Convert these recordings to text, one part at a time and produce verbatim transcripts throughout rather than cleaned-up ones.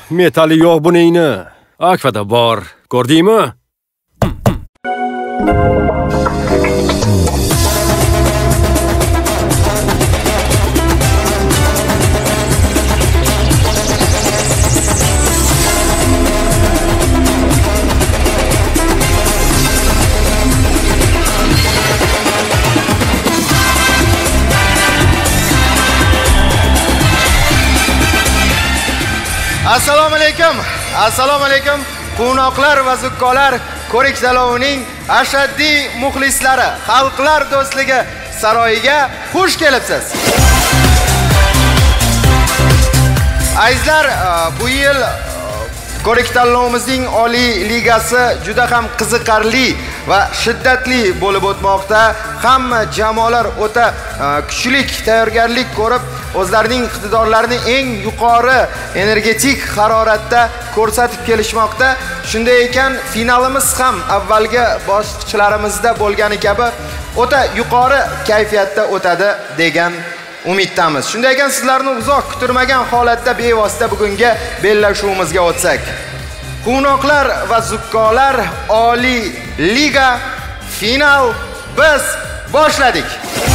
metali yo'q buningni. Akfada bor. Ko'rdingmi? Assalomu alaykum. Assalomu alaykum. Quvnoqlar va zukkolar, ko'rik talovining ashaddiy muxlislari, xalqlar do'stligi saroyiga xush kelibsiz. Azizlar, bu yil ko'rik tanlovimizning Oliy ligasi juda ham qiziqarli va shiddatli bo'lib o'tmoqda. Hamma jamoalar o'ta kuchli tayyorgarlik ko'rib, o'zlarining iqtidorlarini eng yuqori energetik haroratda ko'rsatib kelishmoqda. Shunday ekan, finalimiz ham avvalgi bosqichlarimizda bo'lgani kabi o'ta yuqori kayfiyatda o'tadi degan umiddamiz. Shunday ekan, sizlarni uzoq kutilmagan holatda bevosita bugungi bellashuvimizga o'tsak. Quvnoqlar va zukkolar Oliy liga final, biz boshladik.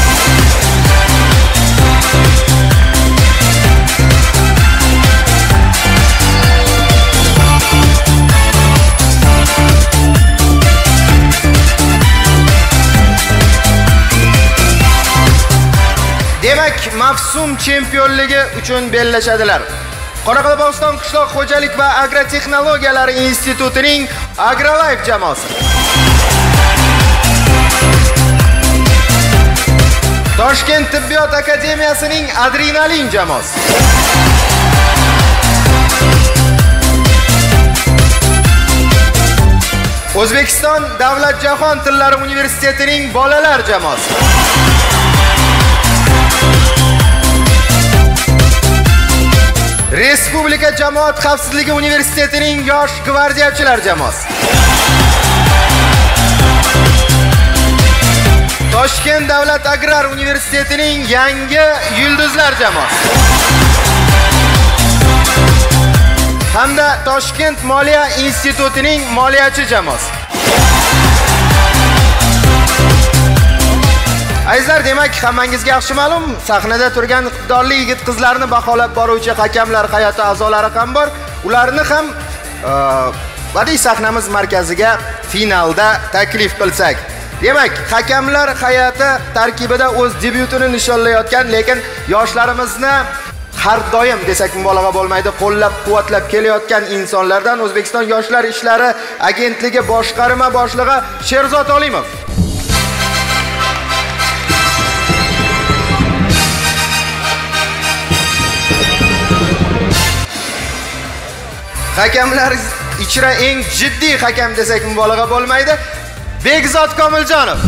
Demak, mavsum chempionligi uchun bellashadilar. Qoraqalpog'iston qishloq xo'jalik va agrotexnologiyalar institutining AgroLife jamoasi. Toshkent tibbiyot akademiyasining Adrenalin jamoasi. O'zbekiston davlat jahon tillari universitetining bolalar jamoasi. Respublika jamoat xavfsizligi universitetining yosh gvardiyachilar jamoasi. Toshkent davlat agrar universitetining yangi yulduzlar jamoasi. Hamda Toshkent moliya institutining moliyachi jamoasi. Azizlar, demak, hammangizga yaxshi ma'lum, sahnada turgan iqtidorli yigit-qizlarni baholab boruvchi hakamlar hay'ati a'zolari ham bor. Ularni ham badiiy sahnamiz markaziga finalda taklif qilsak. Demak, hakamlar hay'ati tarkibida o'z debyutini nishonlayotgan, lekin yoshlarimizni har doim desak mubolag'a bo'lmaydi, qo'llab-quvvatlab kelayotgan insonlardan O'zbekiston yoshlar ishlari agentligi boshqarma boshlig'i Sherzod Olimov. Hakamlar ichra eng jiddiy hakam desak mubolag'a bo'lmaydi, Begzod Komiljonov.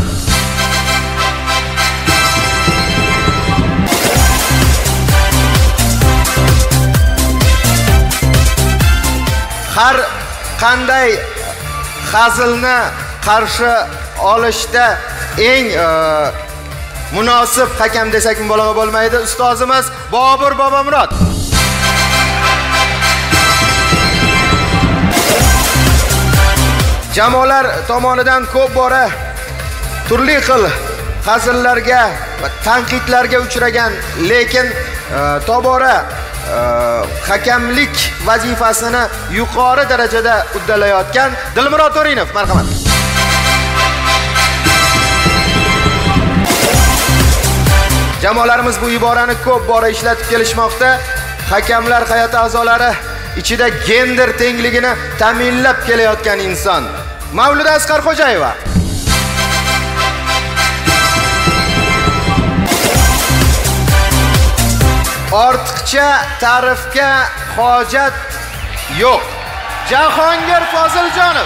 Har qanday hazilni qarshi olishda eng munosib hakam desak mubolag'a bo'lmaydi, ustozimiz Bobur Bobomurod. Jamoalar tomonidan ko'p bora turli xil hazillarga va tanqidlarga uchragan, lekin tobora hakamlik vazifasini yuqori darajada uddalayotgan Dilmurod To'rinov, marhamat. Jamoalarimiz bu iborani ko'p bora ishlatib kelishmoqda. Hakamlar hay'ati a'zolari ichida gender tengligini ta'minlab kelayotgan inson Mavluda Asqarxo'jayeva. Ortiqcha ta'rifga hojat yo'q. Jahongir Foziljonov.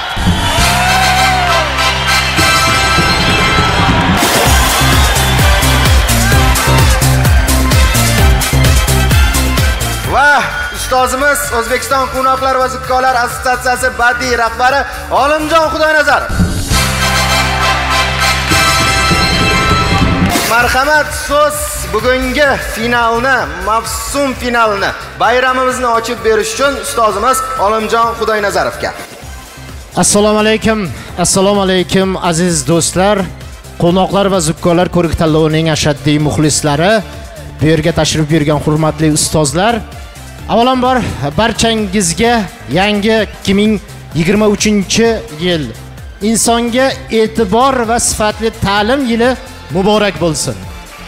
Va ustozimiz O'zbekiston Quvnoqlar va zukkolar assotsiatsiyasi badiiy rahbari Olimjon Xudoynazarov. Marhamat, so'z bugungi finalni, mavsum finalini, bayramimizni ochib berish uchun ustozimiz Olimjon Xudoynazarovga. Assalomu alaykum. Assalomu alaykum aziz do'stlar, qo'noqlar va zukkolar ko'rik tanlovining ashaddiy muxlislari, bu yerga tashrif buyurgan hurmatli ustozlar. Avvalambor barchangizga yangi ikki ming yigirma uchinchi yil insonga e'tibor va sifatli ta'lim yili muborak bo'lsin.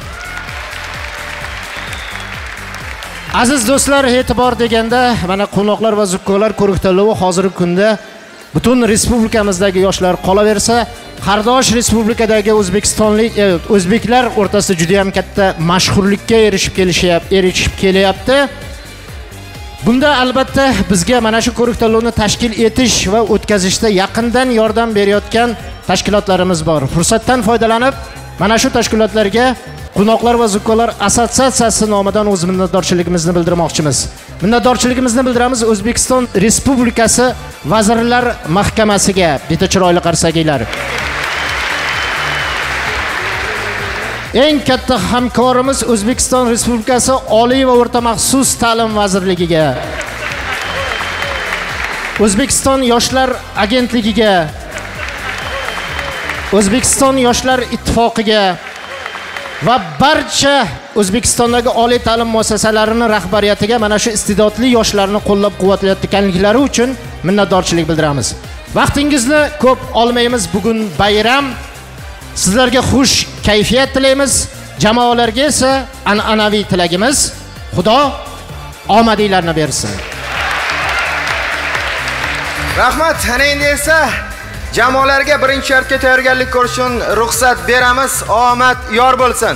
Aziz do'stlar, e'tibor deganda mana qo'noqlar va zukkolar ko'rik tanlovi hozirgi kunda butun respublikamizdagi yoshlar qolaversa, qardosh respublikadagi o'zbekistonlik o'zbeklar o'rtasida juda ham katta mashhurlikka erishib kelishyapti, erishib kelyapti. Bunda albatta bizga mana shu ko'rik tanlovini tashkil etish va o'tkazishda yaqindan yordam berayotgan tashkilotlarimiz bor. Fursatdan foydalanib, mana shu tashkilotlarga Qo'noqlar va zukkolar assotsiatsiyasi nomidan o'z minnatdorchiligimizni bildirmoqchimiz. Minnatdorchiligimizni bildiramiz O'zbekiston Respublikasi Vazirlar Mahkamasiga. Bitta chiroyli qarsakinglar. Eng katta hamkorimiz O'zbekiston Respublikasi Oliy va o'rta maxsus ta'lim vazirligiga. O'zbekiston Yoshlar agentligiga. O'zbekiston Yoshlar ittifoqiga va barcha O'zbekistondagi oliy ta'lim muassasalarini rahbariyatiga mana shu iste'dodli yoshlarni qo'llab-quvvatlayotganliklari uchun minnatdorchilik bildiramiz. Vaqtingizni ko'p olmaymiz, bugun bayram. Sizlarga xush kayfiyat tilaymiz, jamoalarga esa an'anaviy tilagimiz Xudo omadinglarni bersin. Rahmat. Ana endi esa jamoalarga birinchi shartga tayyorgarlik ko'rish uchun ruxsat beramiz. Omad yor bo'lsin.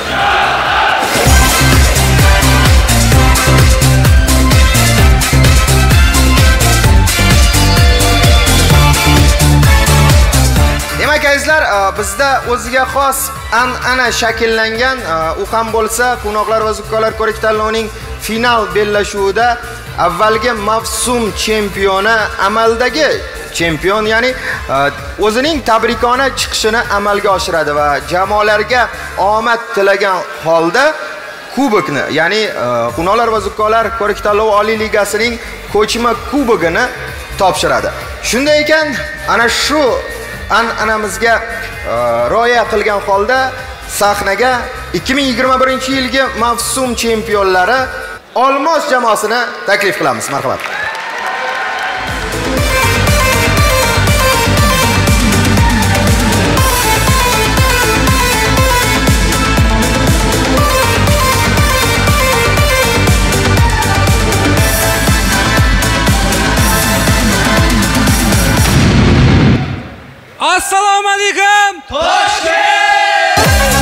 Demak azizlar, bizda o'ziga xos an'ana shakllangan, u ham bo'lsa Qo'noqlar va zukkolar ko'rik tanlovining final bellashuvida avvalgi mavsum chempioni, amaldagi chempion, ya'ni o'zining tabrikona chiqishini amalga oshiradi va jamoalarga omad tilagan holda kubokni, ya'ni Qo'noqlar va zukkolar ko'rik tanlovi Oliy ligasining ko'chma kubogini topshiradi. Shunday ekan, ana shu an'anamizga rioya qilgan holda sahnaga ikki ming yigirma birinchi yilgi mavsum chempionlari Olmos jamoasini taklif qilamiz. Marhamat. Assalomu alaykum. Toshkent.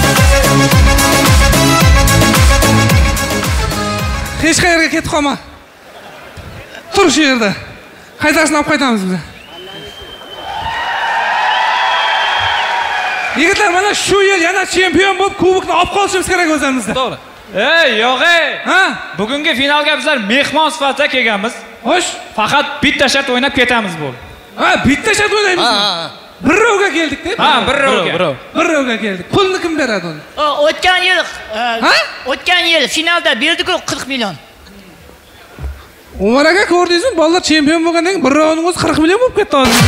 Hech qayerga ketib qolma. Tur shu yerda. Qaytarsini olib qaytamiz biz. Yigitlar, mana shu yil yana chempion bo'lib kubokni olib qolishimiz kerak o'zimizda. To'g'ri. Ey, yo'q-ey. Ha? Bugungi finalga bizlar mehmon sifatida kelganmiz. Xo'sh, faqat bitta shart o'ynab ketamiz bo'ldi. Ha, bitta shart o'ynaymiz. Ha, ha. Bir rovga keldik-da. Ha, bir rovga. Bir rovga keldik. Pulni kim beradi uni? O'tgan yil, ha? O'tgan yil finalda berdik-ku qirq million. Umar aka, ko'rdingizmi? Bolalar chempion bo'lgandan keyin bir rovning o'zi qirq million bo'lib ketdi hozir.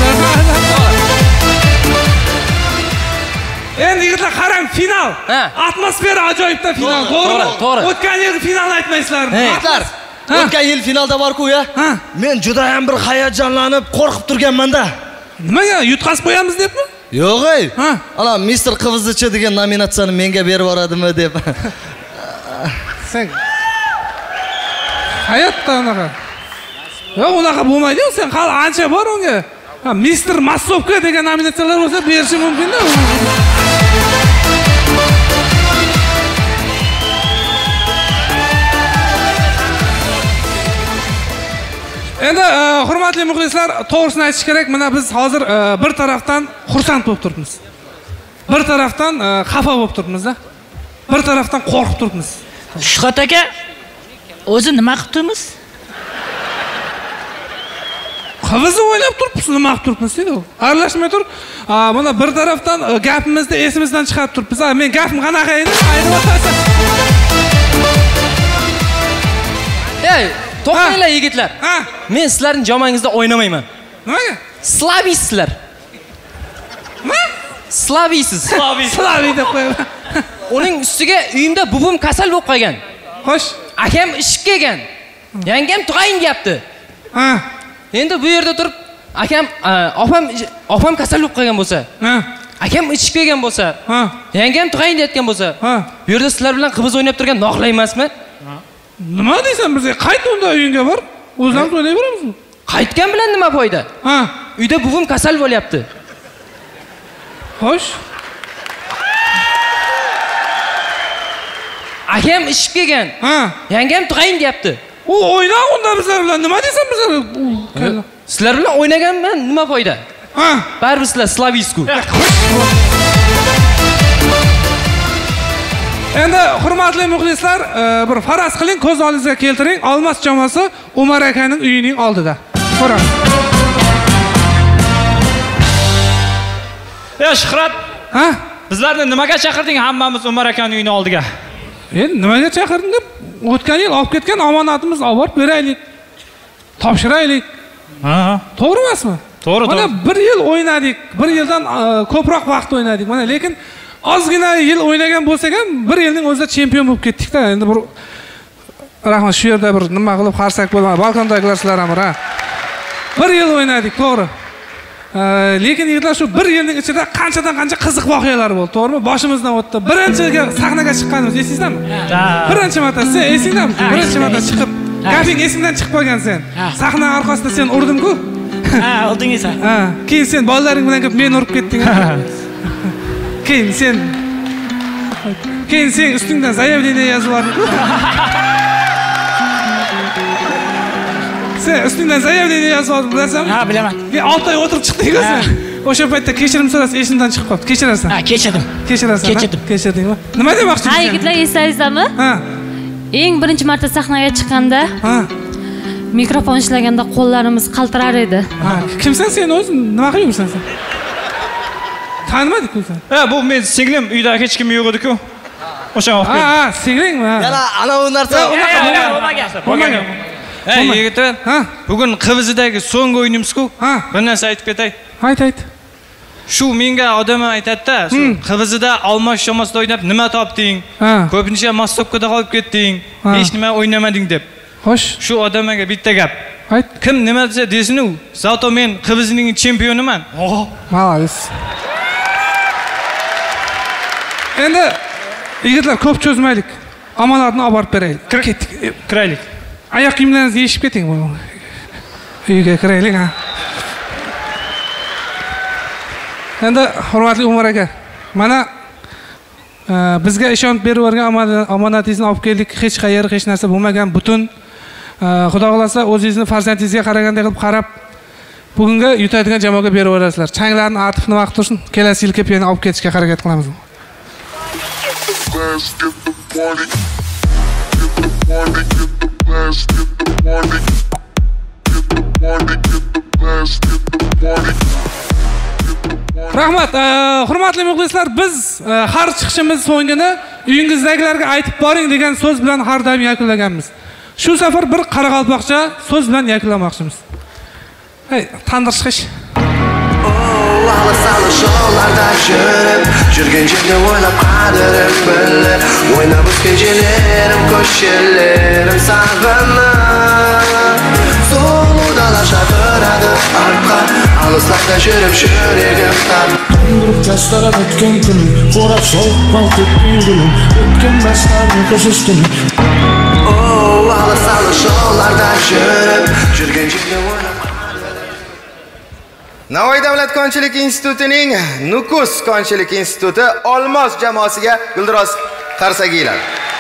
Endi yigitlar, qarang, final. Atmosfera ajoyibda final. To'g'rimi? To'g'ri. O'tgan yil finalni aytmaysizlarmi? Yigitlar, o'tgan yil finalda bor-ku-ya. Men juda ham bir hayajonlanib, qo'rqib turganman-da. Nimaga yutqazib qo'yamiz debmi? Yo'q-ey. Ana mister Qivizichi degan nominatsiyani menga berib yuboradimi deb. Sen hayotda unaqa. Yo'q, unaqa bo'lmaydi. Sen hali ancha bor unga. Ha, mister Massovka degan nominatsiyalar bo'lsa berishi mumkin-da. Endi hurmatli muxlislar, to'g'risini aytish kerak, mana biz hozir bir tarafdan xursand bo'lib turibmiz. Bir tarafdan xafa bo'lib turibmiz-da. Bir tarafdan qo'rqib turibmiz. Shuhrat aka, o'zi nima qilib turibmiz? Qivizni o'ylab turibsiz, nima qilib turibmiz deydi u. Aralashmay tur. Mana bir tarafdan gapimizni esimizdan chiqarib turibmiz. Men gapim qanaqa edi? Ey, to'xtanglar yigitlar. Men sizlarning jamoangizda o'ynamayman. Nimaga? Slavisizlar. Nima? Slavisiz. Slavi. Slavi deb qo'yaman. Uning ustiga uyimda bubim kasal bo'lib qolgan. Xo'sh. Akam ishib kelgan. Yangam tug'ayin deyapti. Ha. Endi bu yerda turib, akam, opam, opam kasal bo'lib qolgan bo'lsa, ha. Akam ishib kelgan bo'lsa, ha. Yangam tug'ayin deyotgan bo'lsa, ha. Bu yerda sizlar bilan qiz o'ynab turgan noqulay emasmi? Nima deysan bizga? Qayt unda uyingga bor. O'zimiz o'ynayveramiz. Qaytgan bilan nima foyda? Ha. Uyda buvim kasal bo'lyapti. Xo'sh. Akam ishib kelgan. Ha. Yangam tug'ayin deyapti. U o'yna unda bizlar bilan. Nima deysan bizlar? Sizlar bilan o'ynaganman, nima foyda? Ha. Baribir sizlar Slavisku. Endi hurmatli muxlislar, bir faraz qiling, ko'z oldingizga keltiring. Olmos jamoasi Umar akaning uyining oldida. Ko'ramiz. Ya Shuhrat, ha? Bizlarni nimaga chaqirding hammamiz Umar akaning uyining oldiga? Endi nimaga chaqirding deb, o'tgan yil olib ketgan omonatimizni olib borib beraylik. Topshiraylik. Ha. To'g'ri emasmi? To'g'ri, to'g'ri. Mana bir yil o'ynadik, bir yildan ko'proq vaqt o'ynadik. Mana lekin ozgina yil o'ynagan bo'lsak ham, bir yilning o'zida chempion bo'lib ketdik-da. Endi bir rahmat, shu yerda bir nima qilib qarsak bo'lmadi. Balkondagilar sizlar ham, ha. Bir yil o'ynadik, to'g'ri. Lekin yigitlar shu bir yilning ichida qanchadan qancha qiziq voqealar bo'ldi, to'g'rimi? Boshimizdan o'tdi. Birinchiga sahnaga chiqqanimiz esingizmi? Birinchi marta sen esingizmi? Birinchi marta chiqib, gaping esingdan chiqib qolgan sen. Sahna orqasida sen urdim-ku. Ha, oldingiz. Ha, keyin sen bolalaring bilan kelib meni urib ketding. Keyin sen Keyin sen ustingdan zaявление yozib yubording. Sen ustingdan zaявление yozib yubording, bilasanmi? Ha, bilaman. Keyin olti oy o'tirib chiqding sen. O'sha paytda kechirim so'rasa esimdan chiqib qoldi. Kechirarsan. Ha, kechirdim. Kechirarsan. Kechirdim. Kechirdingmi? Nima demoqchi? Ha, yigitlar, eslaysizmi? Ha. Eng birinchi marta sahnaga chiqqanda, ha. Mikrofon ishlaganda qo'llarimiz qaltirar edi. Ha, kimsan sen o'zing? Nima qilib yursan sen? Tanimadik-ku sen. Ha, bu men singlim, uyda hech kim yo'q edi-ku. O'sha vaqtda. Ha, ha, singlingmi? Yana ana u narsa bo'lmagan. Ey, yigitlar. Ha. Bugun Qivizidagi so'nggi o'yinimiz-ku. Ha. Bir narsa aytib ketay. Ayt, ayt. Shu menga odam aytadi-da, Qivizida Olmos jamoasida o'ynab nima topding? Ko'pincha Moskvada qolib ketding, hech nima o'ynamading deb. Xo'sh. Shu odamga bitta gap. Ayt. Kim nima desa desin-u, zato men Qivizning chempioniman. Oh, молодец. Endi yigitlar ko'p cho'zmaylik. Omonatni olib borib beraylik. Ketdik. Kiraylik. Oyoq kiyimlaringizni yechib keting. Uyga kiraylik, ha. Endi hurmatli Umar aka, mana bizga ishonib berib yuborgan omonatingizni olib keldik. Hech qayerga hech narsa bo'lmagan, butun Xudo xolasa o'zingizni farzandingizga qaragandek qilib qarab, bugunga yutadigan jamoaga berib yuborasizlar. Changlarni artib nima qilib tursin, kelasi yil kelib yana olib ketishga harakat qilamiz. Rahmat, hurmatli muxlislar, biz har chiqishimiz so'ngini uyingizdagilarga aytib boring degan so'z bilan har doim yakunlaganmiz. Shu safar bir qaraqalpoqcha so'z bilan yakunlamoqchimiz. Hey, tandir chiqish. Ahli sho'larda yurib, yurgan yerda o'ylab qadrim bilib, o'ynab o'tgan yerlarim, ko'shalarim sahvini. So'ldalashaveradi arqa, alislarda yurib, yuragim tab. Tundurup kastarab o'tgan kunim, qo'rab sovuq balqib yugulim, o'tgan maslarni ko'zistim. Oh, ahli sho'larda yurib, yurgan yerda o'ylab Navoiy davlat konchilik institutining Nukus konchilik instituti Olmos jamoasiga guldiroz qarsaginglar.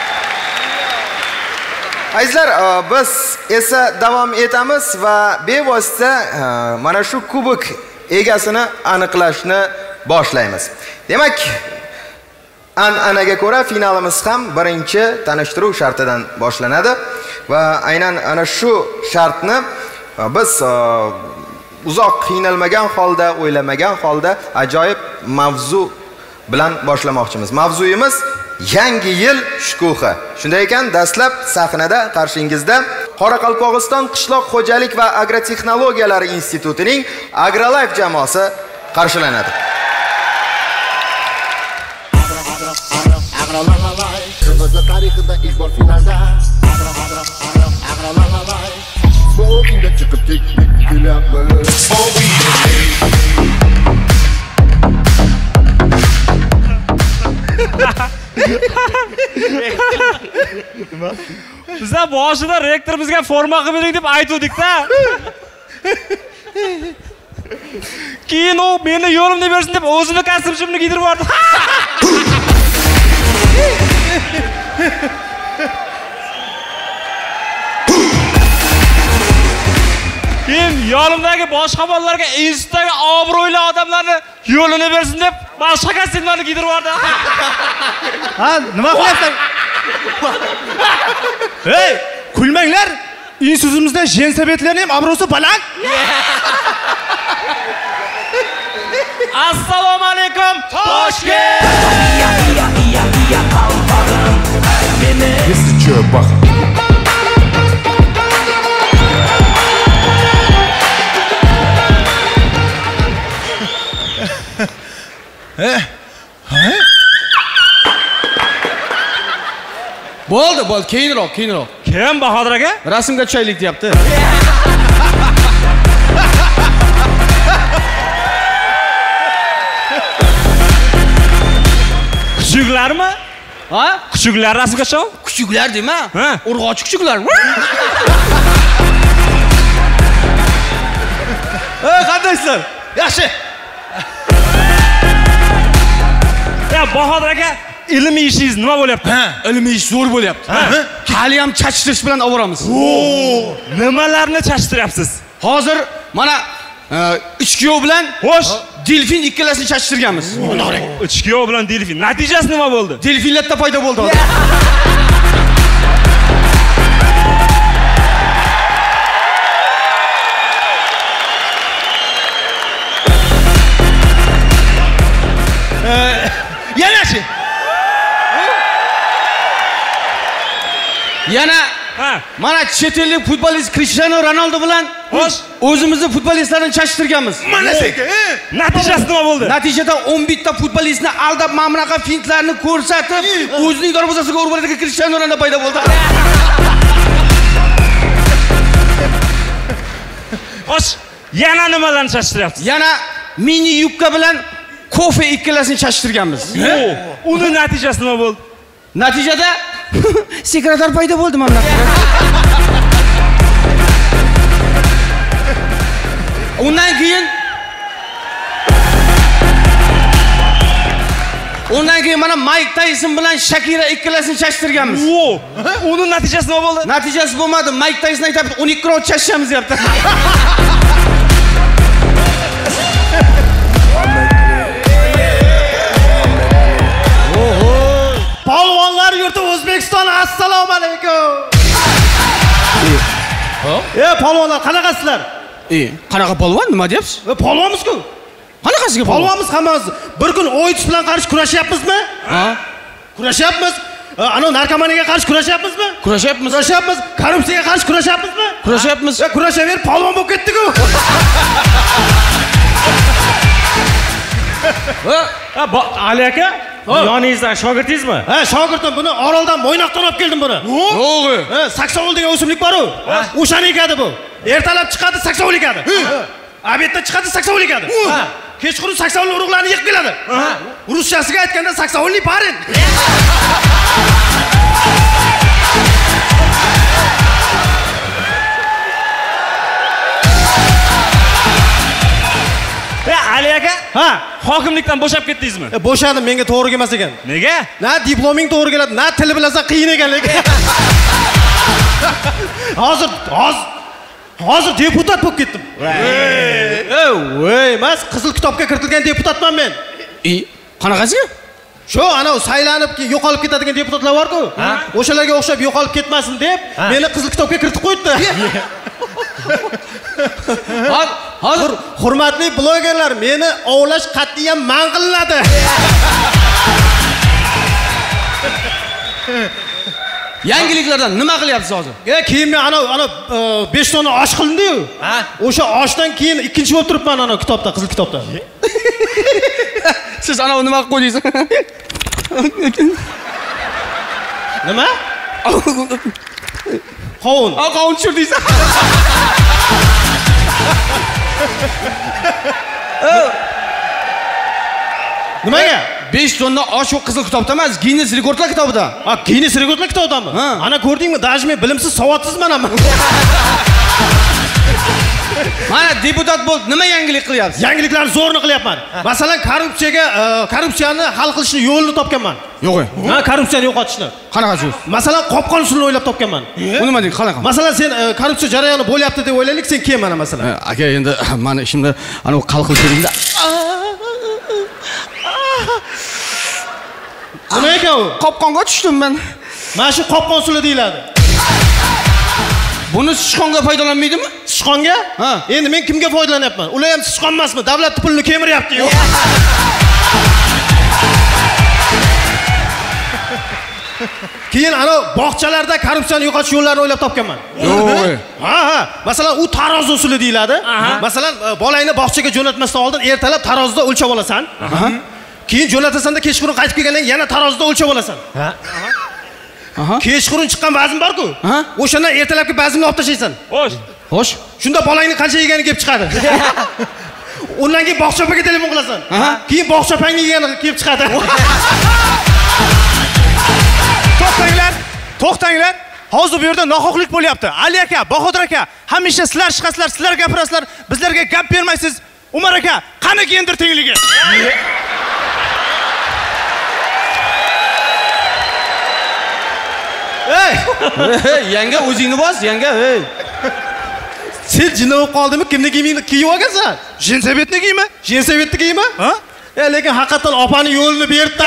Azizlar, biz esa davom etamiz va bevosita mana shu kubok egasini aniqlashni boshlaymiz. Demak, an'anaga ko'ra finalimiz ham birinchi tanishtiruv shartidan boshlanadi va aynan ana shu shartni biz uzoq qiynalmagan holda, o'ylamagan holda ajoyib mavzu bilan boshlamoqchimiz. Mavzuyimiz Yangi yil shukuhi. Shunday ekan, dastlab sahnada qarshingizda Qoraqalpog'iston qishloq xo'jalik va agrotexnologiyalari institutining AgroLife jamoasi qarshilanadi. Kırmızı tarixida ilk bor finalda Smoking'da çıkıp tek tek gülyapmiz. Bizlar boshida rektor bizga forma qilib bering deb aytuvdik-da. Keyin u meni yo'limni bersin deb o'zini kostyumimni kiydirib yubordi. Keyin yo'limdagi boshqa bolalarga institutdagi obro'li odamlarni yo'lini bersin deb boshqa kostyumlarni kiydirib yubordi. Ha, nima qilyapsan? Hey, kulmanglar. Institutimizda jensovetlarning ham obro'si baland. Assalomu alaykum. Toshkent. Если чё, бах. He? He? Bo'ldi, bo'ldi, keyinroq, keyinroq. Kim Bahodir aka? Rasmga tushaylik deyapti. Kuchuklarmi? Ha? Kuchuklar rasmga tushov? Kuchuklar dema? Ha? Urg'ochi kuchuklar. Ey, qandaysizlar? Yaxshi. Ya Bahodir aka, ilmiy ishingiz nima bo'lyapti? Ha, ilmiy ish zo'r bo'lyapti. Hali ham chachishtirish bilan oboramiz. Oo, nimalarni chachishtiryapsiz? Hozir mana ichkiyov bilan xo'sh, delfin ikkalasini chachishtirganmiz. Ichkiyov bilan delfin. Natijasi nima bo'ldi? Delfinlarda paydo bo'ldi. Yanachi. Yana mana chet ellik futbolist Cristiano Ronaldo bilan o'zimizni futbolistlarni chachishtirganmiz. Mana seka. Natijasi nima bo'ldi? Natijada o'n bitta futbolistni aldab, mana bunaqa fintlarni ko'rsatib, o'zining darvozasiga urib oladigan Cristiano Ronaldo paydo bo'ldi. Xo'sh, yana nimalarni chachishtiryapsiz? Yana mini yubka bilan kofe ikkalasini chachishtirganmiz. Uni natijasi nima bo'ldi? Natijada sekretar paydo bo'ldi mamlakatda. Undan keyin Undan keyin mana Mike Tyson bilan Shakira ikkalasini chachishtirganmiz. O, uni natijasi nima bo'ldi? Natijasi bo'lmadi. Mike Tyson aytibdi, o'n ikki raund chachishamiz deyapti. Polvonlar yurti O'zbekiston, assalomu alaykum. E, polvonlar qanaqasizlar? E, qanaqa polvon? Nima deyapsiz? E, polvonmiz-ku. Qanaqasiga polvon? Polvonmiz hammamiz. Bir kun o'yinchi bilan qarshi kurashyapmizmi? Ha? Kurashyapmiz. Ana narkomaniyaga qarshi kurashyapmizmi? Kurashyapmiz. Kurashyapmiz. Korrupsiyaga qarshi kurashyapmizmi? Kurashyapmiz. E, kurashaver, polvon bo'lib ketdik-ku. Ha, Ali aka, yoningizdan shogirdingizmi? Ha, shogirdim. Buni Oroldan Mo'ynoqdan olib keldim buni. Yo'q. Ha, saksovul degan o'simlik bor-ku. O'shani ekadi bu. Ertalab chiqadi, saksovul ekadi. Obedda chiqadi, saksovul ekadi. Kechqurun saksovul urug'larni yig'ib keladi. Ruschasiga aytganda saksovulli parin. Ya Ali aka, ha, hokimlikdan bo'shab ketdingizmi? E, bo'shadim, menga to'g'ri kelmas ekan. Nega? Na diploming to'g'ri keladi, na til bilasan qiyin ekan lekin. Hozir, hozir hozir deputat bo'lib ketdim. Ey, voy, mas qizil kitobga kiritilgan deputatman men. E, qanaqasiga? Shu ana saylanib yo'qolib ketadigan deputatlar bor-ku. O'shalarga o'xshab yo'qolib ketmasin deb meni qizil kitobga kiritib qo'yibdi. Hozir hurmatli blogerlar, meni ovlash qat'iyan man qilinadi. Yangiliklardan nima qilyapsiz hozir? E, kiyimni ana ana besh tonna osh qilindi-yu. Ha? O'sha oshdan keyin ikkinchi bo'lib turibman ana kitobda, qizil kitobda. Siz ana nima qilib qo'ydingiz? Nima? Qovun. Ha, qovun tushirdingiz. Nimaga? besh tonna osh o qizil kitobda emas, Guinness rekordlar kitobida. Ha, Guinness rekordlar kitobidami? Ana ko'rdingmi? Даже men bilimsiz, savodsizman ham. Mana deputat bo'lib, nima yangilik qilyapsiz? Yangiliklarni zo'rni qilyapman. Masalan, korrupsiyaga, korrupsiyani hal qilishni yo'lini topganman. Yo'q. Ha, korrupsiyani yo'qotishni. Qanaqa so'z? Masalan, qopqon usulini o'ylab topganman. Bu nima deydi? Qanaqa? Masalan, sen korrupsiya jarayoni bo'lyapti deb o'ylaylik, sen kel mana masalan. Aka, endi meni ishimda ana bu qalqib keldingda. Nima ekan u? Qopqonga tushdim men. Mana shu qopqon usuli deyiladi. Buni sichqonga foydalanmaydimi? Sichqonga? Ha. Endi men kimga foydalanyapman? Ular ham sichqon emasmi? Davlat pulini kemiryapti-yu. Keyin ana bog'chalarda korrupsiyani yo'qotish yo'llarini o'ylab topganman. Yo'q. Ha, ha. Masalan, u taroz usuli deyiladi. Masalan, bolangni bog'chaga jo'natmasdan oldin ertalab tarozda o'lchab olasan. Keyin jo'natasan-da kechqurun qaytib kelgandan keyin yana tarozda o'lchab olasan. Ha. Aha. Kechqurun chiqqan vazn bor-ku. O'shandan ertalabki vaznni olib tashlaysan. Xo'sh. Xo'sh. Shunda bolangni qancha yegani kelib chiqadi. Undan keyin bog'chapaga telefon qilasan. Keyin bog'chapangni yegani kelib chiqadi. To'xtanglar. To'xtanglar. Hozir bu yerda nohaqlik bo'lyapti. Ali aka, Bahodir aka, hamisha sizlar chiqasizlar, sizlar gapirasizlar, bizlarga gap bermaysiz. Umar aka, qani gender tengligi? Hey! Hey, yanga o'zingni bos, yanga, hey. Sen jinni bo'lib qoldimi? Kimni kiyib olgansan? Jinsevetni kiymi? Jinsevetni kiymi? Ha? E, lekin haqiqatan opani yo'lini berdi.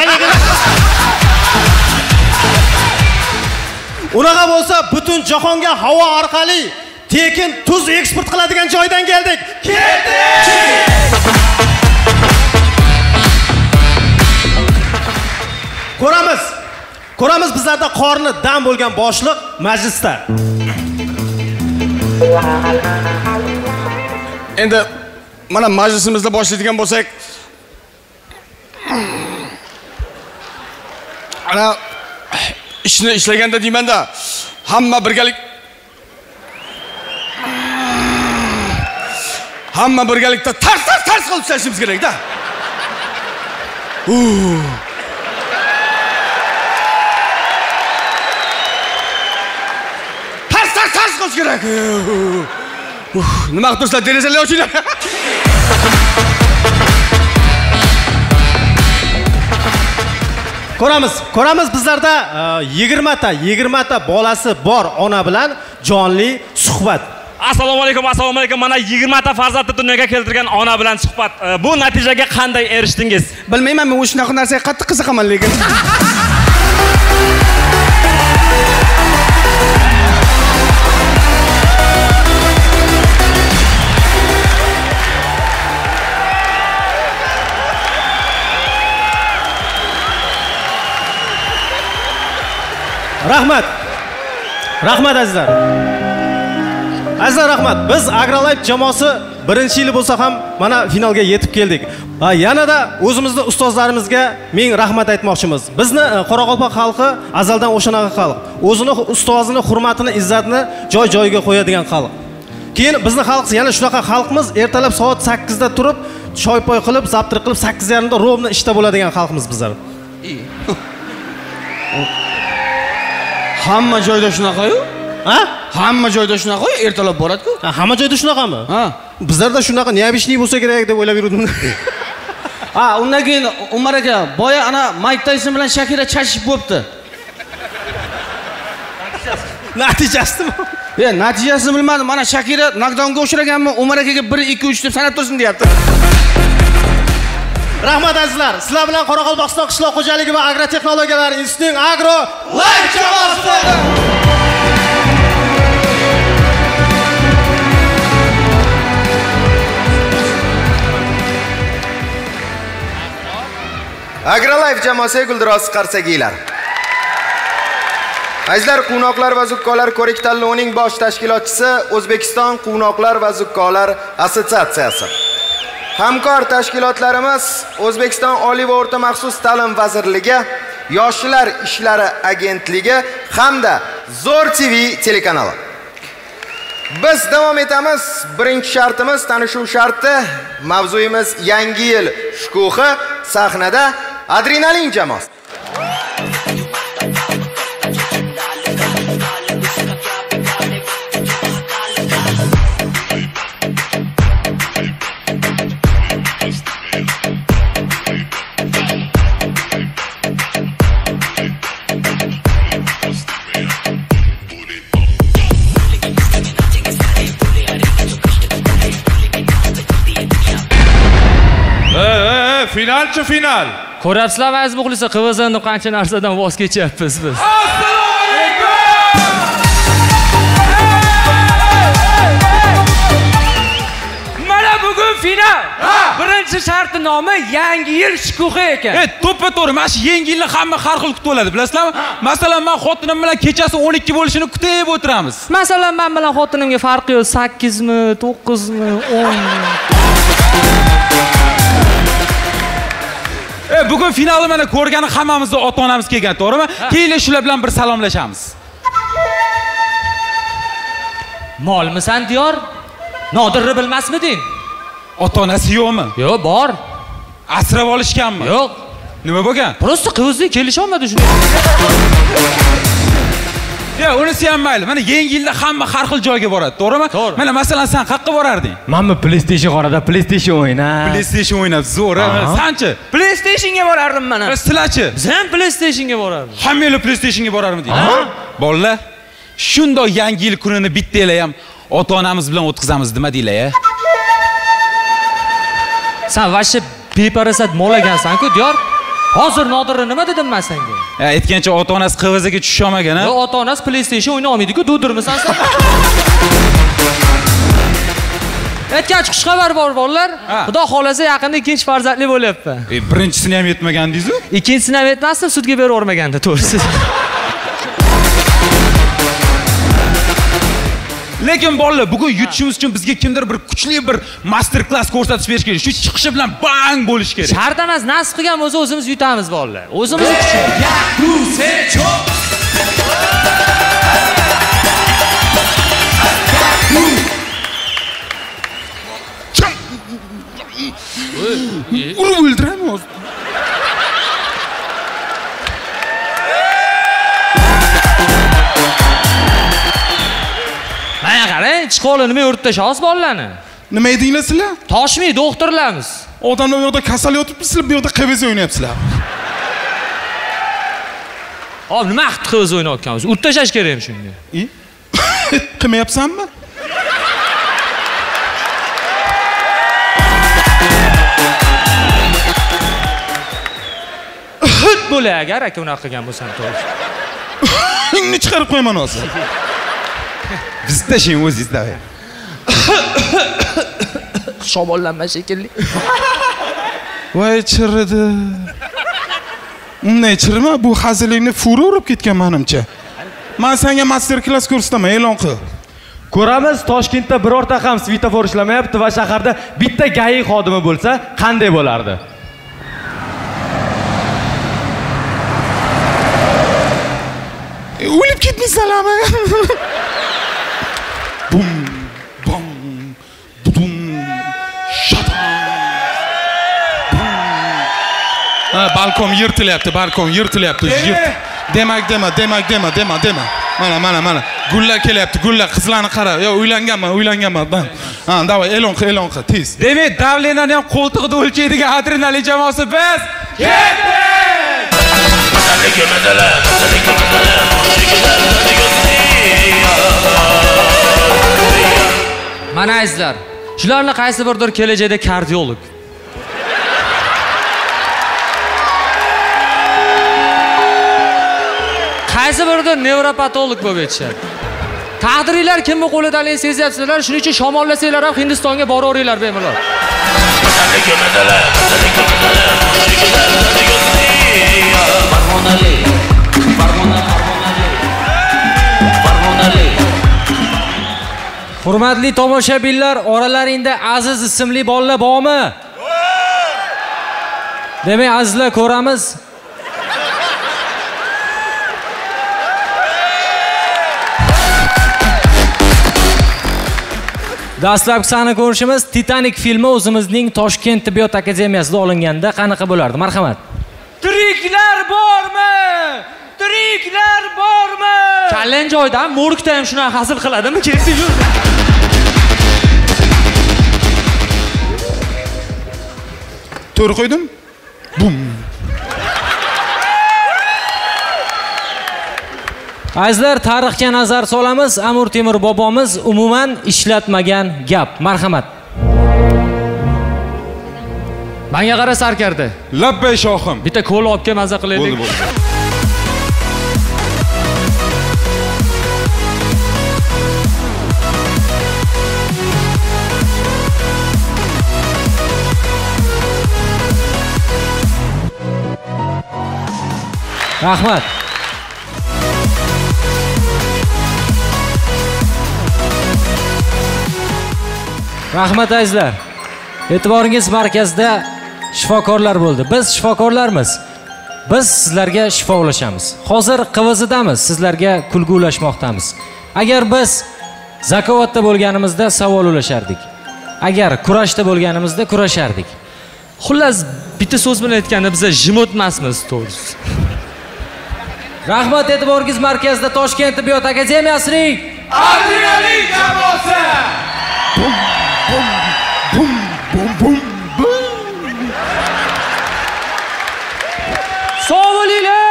Unaqa bo'lsa, butun jahonga havo orqali tekin tuz eksport qiladigan joydan keldik. Keldik! Ko'ramiz. Ko'ramiz bizlarda qorni dam bo'lgan boshliq majlisda. Endi mana majlisimizda boshlaydigan bo'lsak, ana ishni ishlaganda deymanda, hamma birgalik hamma birgalikda tars tars tars qilib ishlashimiz kerak-da. Tars qilish kerak. Nima qilib turibsizlar? Derazalarni ochinglar. Ko'ramiz, ko'ramiz bizlarda yigirma ta, yigirma ta bolasi bor ona bilan jonli suhbat. Assalomu alaykum, assalomu alaykum. Mana yigirma ta farzandni dunyoga keltirgan ona bilan suhbat. Bu natijaga qanday erishdingiz? Bilmayman, men o'sha narsaga qattiq qiziqaman lekin. Rahmat. Rahmat azizlar. Azizlar rahmat. Biz Agrolife jamoasi birinchi yili bo'lsa ham mana finalga yetib keldik. Va yanada o'zimizning ustozlarimizga ming rahmat aytmoqchimiz. Bizni Qoraqalpoq xalqi azaldan o'shanaqa xalq. O'zini ustozini, hurmatini, izzatini joy-joyiga qo'yadigan xalq. Keyin bizni xalq yana shunaqa xalqimiz, ertalab soat sakkizda turib, choy-poy qilib, zaptir qilib sakkiz yarim da rovna ishda bo'ladigan xalqimiz bizlar. Hamma joyda shunaqa-yu? Ha? Hamma joyda shunaqa-yu, ertalab boradi-ku. Ha, hamma joyda shunaqami? Ha. Bizlarda shunaqa neobishniy bo'lsa kerak deb o'ylab yurdim. Ha, undan keyin Umar aka, boya ana Mike Tyson bilan Shakira chashib bo'pti. Natijasimi? Ya, natijasini bilmadim. Mana Shakira knockdownga uchraganmi, Umar akaga bir ikki uch deb sanab tursin deyapti. Rahmat azizlar. Sizlar bilan Qoraqalpog'iston qishloq xo'jaligi va agrotexnologiyalar institutining Agro Life jamoasi. Agrolife jamoasi guldiroz qarsagiylar. Azizlar, quvnoqlar va zukkolar ko'rik tanlovining bosh tashkilotchisi O'zbekiston Quvnoqlar va zukkolar assotsiatsiyasi. Hamkor tashkilotlarimiz O'zbekiston Oliy va o'rta maxsus ta'lim vazirligi, Yoshlar ishlari agentligi hamda Zo'r T V telekanali. Biz davom etamiz. Birinchi shartimiz tanishuv sharti. Mavzuyimiz Yangi yil shukuhi. Sahnada Adrenalin jamoasi. Finalchi final. Ko'rasizlar aziz muxlislar, qivizlanib qancha narsadan voz kechyapmiz biz. Assalomu alaykum. Mana bugun final. Birinchi sharti nomi Yangi yil shukuhi ekan. E, to'ppa to'g'ri. Mana shu yangi yilni hamma har xil kutib oladi, bilasizlarmi? Masalan, men xotinim bilan kechasi o'n ikki bo'lishini kutib o'tiramiz. Masalan, men bilan xotinimga farqi yo'q, sakkiz mi, to'qqiz mi, o'n mi. E, bugun finalni mana ko'rgani hammamizni ota-onamiz kelgan, to'g'rimi? Keyin shular bilan bir salomlashamiz. Molmisan diyor? Nodirni bilmasmiding? Ota-onasi yo'qmi? Yo'q, bor. Asrab olishganmi? Yo'q. Nima bo'lgan? Prosta qizlik kelisha olmadi shunday. Ya, unisi ham mayli. Mana yangi yilda hamma har xil joyga boradi, to'g'rimi? Mana masalan, sen qayerga borarding? Menmi PlayStation xonada PlayStation o'ynab. PlayStation o'ynab, zo'r. Sanchi? PlayStationga borardim mana. Sizlarchi? Biz ham PlayStationga borardik. Hammalar PlayStationga borarmiding? Bolalar, shundoq yangi yil kunini bittalar ham ota-onamiz bilan o'tkazamiz, nima deylar-a? Sen vashi beparasat molagansan-ku, diyor. Hozir Nodirni nima dedim men senga? Ya, aytgancha ota-onasi qiviziga tusha olmagan-a? Yo'q, ota-onasi PlayStation o'ynay olmaydi-ku, dudirmisan sen? Aytgancha xushxabar bor bolalar. Xudo xolasa yaqinda ikkinchi farzandli bo'lyapman. E, birinchisini ham yetmagandingiz-ku? Ikkinchisini ham yetmasdim, sudga berib o'rmaganda, to'g'risi. Lekin bolalar, bugun yutishimiz uchun bizga kimdir bir kuchli bir master class ko'rsatib berish kerak. Shu chiqishi bilan bang bo'lish kerak. Shart emas, nasib qilgan bo'lsa o'zimiz yutamiz bolalar. O'zimiz kuchli. Urib o'ldiramiz. Mana qarang, chiqolini nima urib tashasiz bolalarni? Nima edinglar sizlar? Toshmi, doktorlarmiz. Odamlar bu yerda kasal yotibsiz, sizlar bu yerda qiviz o'ynayapsizlar. Hop, nima qilib qiviz o'ynayotganmiz? Urib tashlash kerakmi shunga? Qilmayapsanmi? Hut bo'la agar aka unaqa qilgan bo'lsam to'g'ri. Ingni chiqarib qo'yaman hozir. Biz tashing o'zingiz davay. Shamollanma shekilli. Voy chiridi. Unday chirima, bu hazillikni furi urib ketgan menimcha. Men senga master class ko'rsataman, e'lon qil. Ko'ramiz, Toshkentda birorta ham svetofor ishlamayapti va shaharda bitta gayi xodimi bo'lsa, qanday bo'lardi? O'lib ketmaysanlarmi? Bum, bum, bum, shatan. Ha, balkon yirtilyapti, balkon yirtilyapti. Yirt. Demak, dema, demak, dema, dema, dema. Mana, mana, mana. Gullar kelyapti, gullar, qizlarni qara. Yo, uylanganman, uylanganman. Ha, davay, e'lon qil, e'lon qil, tez. Demak, davlenani ham qo'ltig'ida o'lchaydigan adrenalin jamoasi biz ketdik! Mana azizlar, shularni qaysi birdir kelajakda kardiolog. Qaysi birdir nevropatolog bo'lib ketishadi. Taqdiringlar kimni qo'lidaligini sezyapsizlar. Shuning uchun shamollasanglar ham Hindistonga boraveringlar bemalol. Farg'onali, Farg'ona, Farg'onali. Hurmatli tomoshabinlar, oralaringda Aziz ismli bolalar bormi? Demak, azizlar ko'ramiz. Dastlabki sahna ko'rishimiz Titanic filmi o'zimizning Toshkent tibbiyot akademiyasida olinganda qanaqa bo'lardi? Marhamat. Tiriklar bormi? Tiriklar bormi? Kallang joydan morgda ham shunaqa hasil qiladimi? Ketdi yur. To'g'ri qo'ydim. Bum. Azizlar, tarixga nazar solamiz. Amir Temur bobomiz umuman ishlatmagan gap. Marhamat. Menga qara sarkarda. Labbay shohim. Bitta ko'l olib kel, maza qilaylik. Bo'ldi, bo'ldi. Rahmat. Rahmat azizlar. E'tiboringiz markazida shifokorlar bo'ldi. Biz shifokorlarmiz. Biz sizlarga shifo ulashamiz. Hozir qivizidamiz, sizlarga kulgu ulashmoqdamiz. Agar biz zakovatda bo'lganimizda savol ulashardik. Agar kurashda bo'lganimizda kurashardik. Xullas, bitta so'z bilan aytganda biz jimot emasmiz, to'g'risi. Rahmat, e'tiboringiz markazida Toshkent tibbiyot akademiyasining Adrenalin jamoasi. Bum bum bum bum bum. Sog' bo'linglar.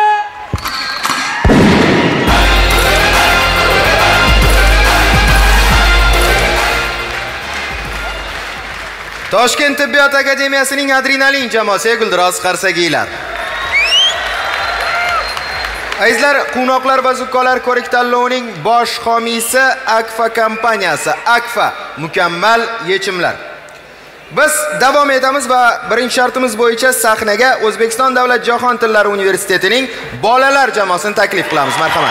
Toshkent tibbiyot akademiyasining Adrenalin jamoasi Guldiroz Qarsagiylar. Azizlar, Quvnoqlar va zukkolar ko'rik tanlovining bosh homiysi Akfa kompaniyasi. Akfa mukammal yechimlar. Biz davom etamiz va birinchi shartimiz bo'yicha sahnaga O'zbekiston Davlat jahon tillari universitetining bolalar jamoasini taklif qilamiz. Marhamat.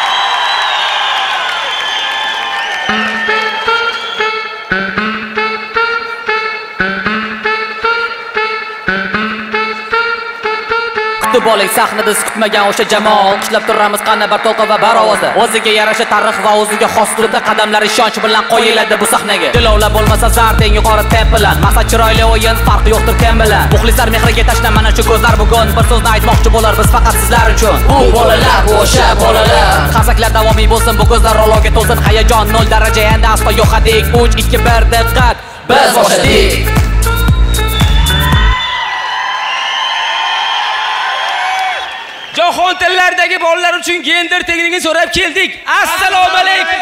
Bolik sahnada kutmagan o'sha jamoa olqishlab turamiz qana bir to'lqin va barovoza. O'ziga yarasha tarix va o'ziga xos turda qadamlar ishonch bilan qo'yiladi bu sahnaga. Dilovlar bo'lmasa zarteng yuqori temp bilan. Maqsad chiroyli o'yin, farqi yo'qdir kim bilan. Muxlislar mehriga tashna mana shu ko'zlar bugun bir so'zni aytmoqchi bo'lar biz faqat sizlar uchun. Bu bolalar, bu o'sha bolalar. Qarsaklar davomiy bo'lsin, bu ko'zlar rologa to'lsin. Hayajon nol daraja endi aslo yo'qadik. uch ikki bir diqqat. Biz boshladik. Jahon tillaridagi bolalar uchun gender tengligini so'rab keldik. Assalomu alaykum.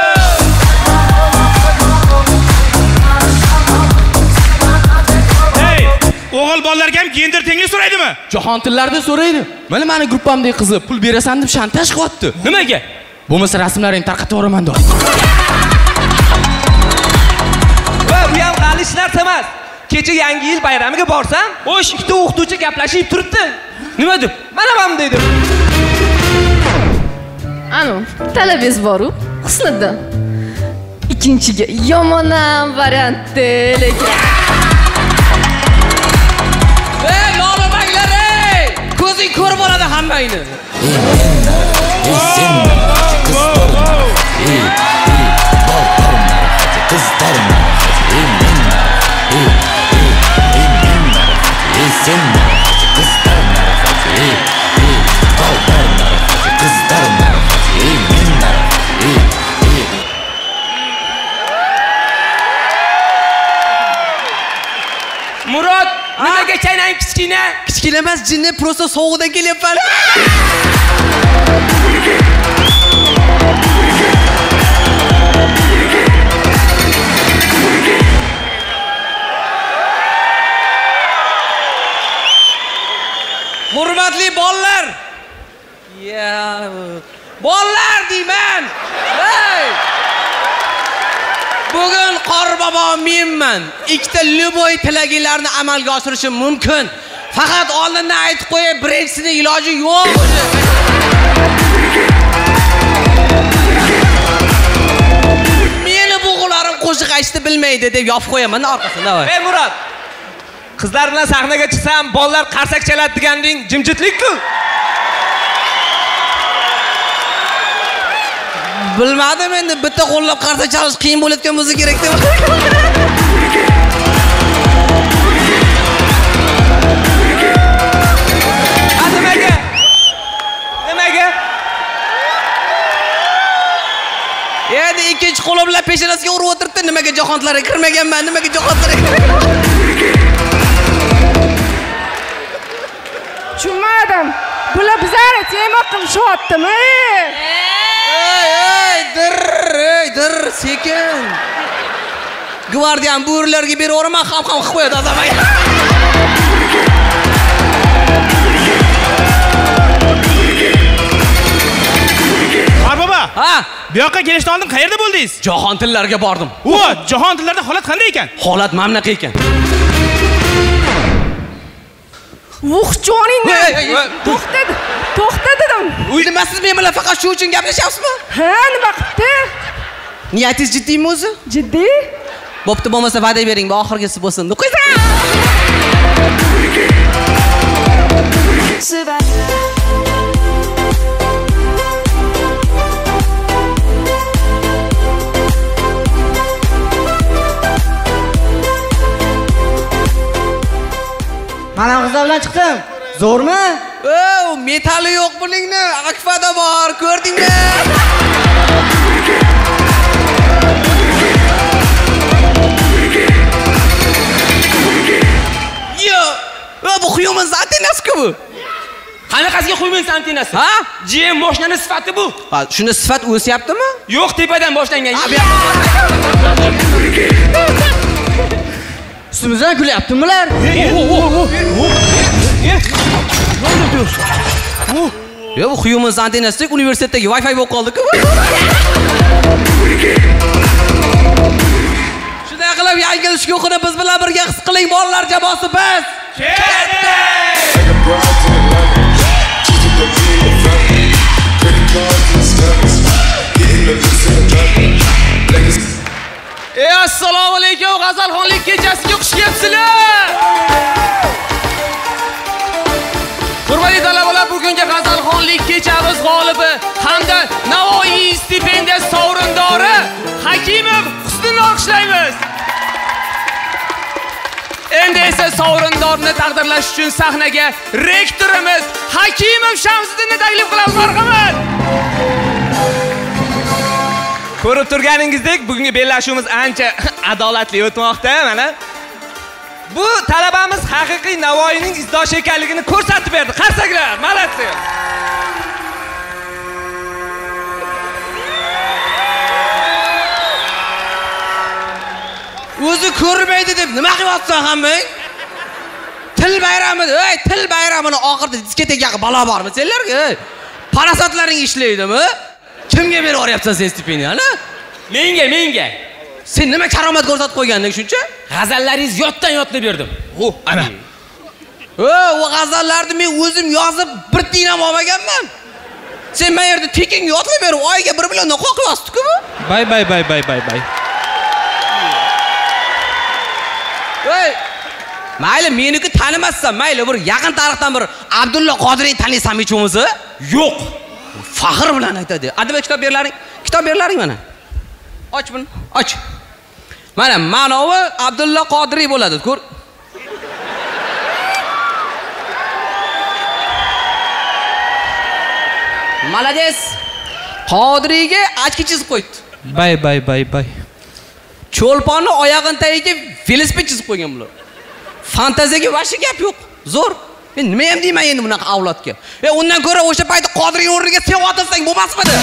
Hey, o'g'il bolalarga ham gender tenglik so'raydimi? Jahon tillarida so'raydi. Mana meni gruppamdagi qizi pul berasan deb shantaj qilyapti. Nimaga? Bo'lmasa rasmlaringni tarqatib yuboraman deb. Va bu ham g'alish narsa emas. Kecha yangi yil bayramiga borsam, o'sh ikkita o'qituvchi gaplashib turibdi. Nima deb? Mana ham dedim. Anu, talabingiz bor-ku, Husniddin. Ikkinchiga yomon ham variantda lekin. Ey, lolabanglar, ey! Ko'zing ko'rib oladi hammangni. Murod, nimaga chaynang kichkina? Kichkina emas, jinni prosta sovuqdan kelyapman. Hurmatli bolalar. Ya, bolalar deyman. Hey! bobo menman. Ikkita luboy tilaginglarni amalga oshirishim mumkin. Faqat oldindan aytib qo'yay, birinchisini iloji yo'q. Meni bo'g'ularim qo'shiq aytishni bilmaydi deb yopib qo'yaman orqasida. Ey Murod. Qizlar bilan sahnaga chiqsam, bolalar qarsak chaladi deganding, jimjitlik-ku. Bilmadim endi bitta qo'llab qarsak chalish qiyin bo'layotgan bo'lsa kerak deb. Nimaga? Nimaga? Endi ikkinchi qo'li bilan peshonasiga urib o'tiribdi. Nimaga jahonlarga kirmaganman? Nimaga jahonlarga? Tushunmadim. Bular bizlarni temir qilishyaptimi? Ey, ey, dir, ey, dir, sekin. Gvardiyan bo'rilarga beraverman, ham-ham qilib qo'yadi odamga. Baba. Ha, bu yoqqa kelishdan oldin qayerda bo'ldingiz? Jahon tillariga bordim. O, jahon tillarida holat qanday ekan? Holat mamlaqa ekan. Vuh, joningni. To'xtadi. To'xta dedim. O'ylamasiz men bilan faqat shu uchun gaplashyapsizmi? Ha, nima qilibdi? Niyatingiz jiddiymi o'zi? Jiddiy. Bo'pti, bo'lmasa va'da bering, bu oxirgisi bo'lsin. Qo'ysa. Mana qizlar bilan chiqdim. Zo'rmi? O, metali yo'q buningni. Akfada bor, ko'rdingmi? Yo, bu Human antenasi-ku bu. Qanaqasiga Human antenasi? Ha? G M mashinani sifati bu. Ha, shuni sifat o'syaptimi? Yo'q, tepadan boshlangan. Üstümüzden gülyaptimi bular? Ya bu Human antenasi universitetdagi Wi-Fi bo'lib qoldi-ku. Shunday qilib yangi yil shukuhini biz bilan birga his qiling bolalar jamoasi biz. Ey assalomu alaykum, G'azalxonlik kechasiga xush kelibsizlar. Hurmatli talabalar, bugungi G'azalxonlik kechamiz g'olibi hamda Navoiy stipendiyasi sovrindori Hakimov Husnini olqishlaymiz. Endi esa sovrindorni taqdirlash uchun sahnaga rektorimiz Hakimov Shamsiddinni taklif qilamiz. Marhamat. Ko'rib turganingizdek, bugungi bellashuvimiz ancha adolatli o'tmoqda, mana. Bu talabamiz haqiqiy Navoiyning izdoshi ekanligini ko'rsatib berdi. Qarsaklar, malatsi. O'zi ko'rmaydi deb nima qilyapsan hammang? Til bayrami, ey, til bayramini oxirida diskotekaga balo bormi senlarga? Parasotlaring ishlaydimi? Kimga berib oryapsan sen stipendiyani? Menga, menga. Sen nima karomat ko'rsatib qo'yganding shuncha? G'azallaringiz yotdan yodlab berdim. O, ana. O, o g'azallarni men o'zim yozib bir tiyin ham olmaganman. Sen men yerda tekin yodlab berib, oyiga bir milliondan qo'qiyapsiz-ku bu? Bay bay bay bay bay bay. Ey, mayli meniki tanimassan, mayli bir yaqin tarixdan bir Abdulla Qodiriyni taniysanmi hech bo'lmasa? Yo'q. Faxr bilan aytadi. Adabiyot kitob berlaring, kitob berlaring mana. Och buni, och. Mana manovi Abdulla Qodiriy bo'ladi, ko'r. Malades. Qodiriyga ochki chizib qo'ydi. Bay bay bay bay. Cho'lponni oyog'in tagiga velosiped chizib qo'ygan bular. Fantaziyaga vashi gap yo'q. Zo'r. Men nima ham deyman endi bunaqa avlodga? E undan ko'ra o'sha paytda Qodiriy o'rniga sen o'tirsang bo'lmasmidi?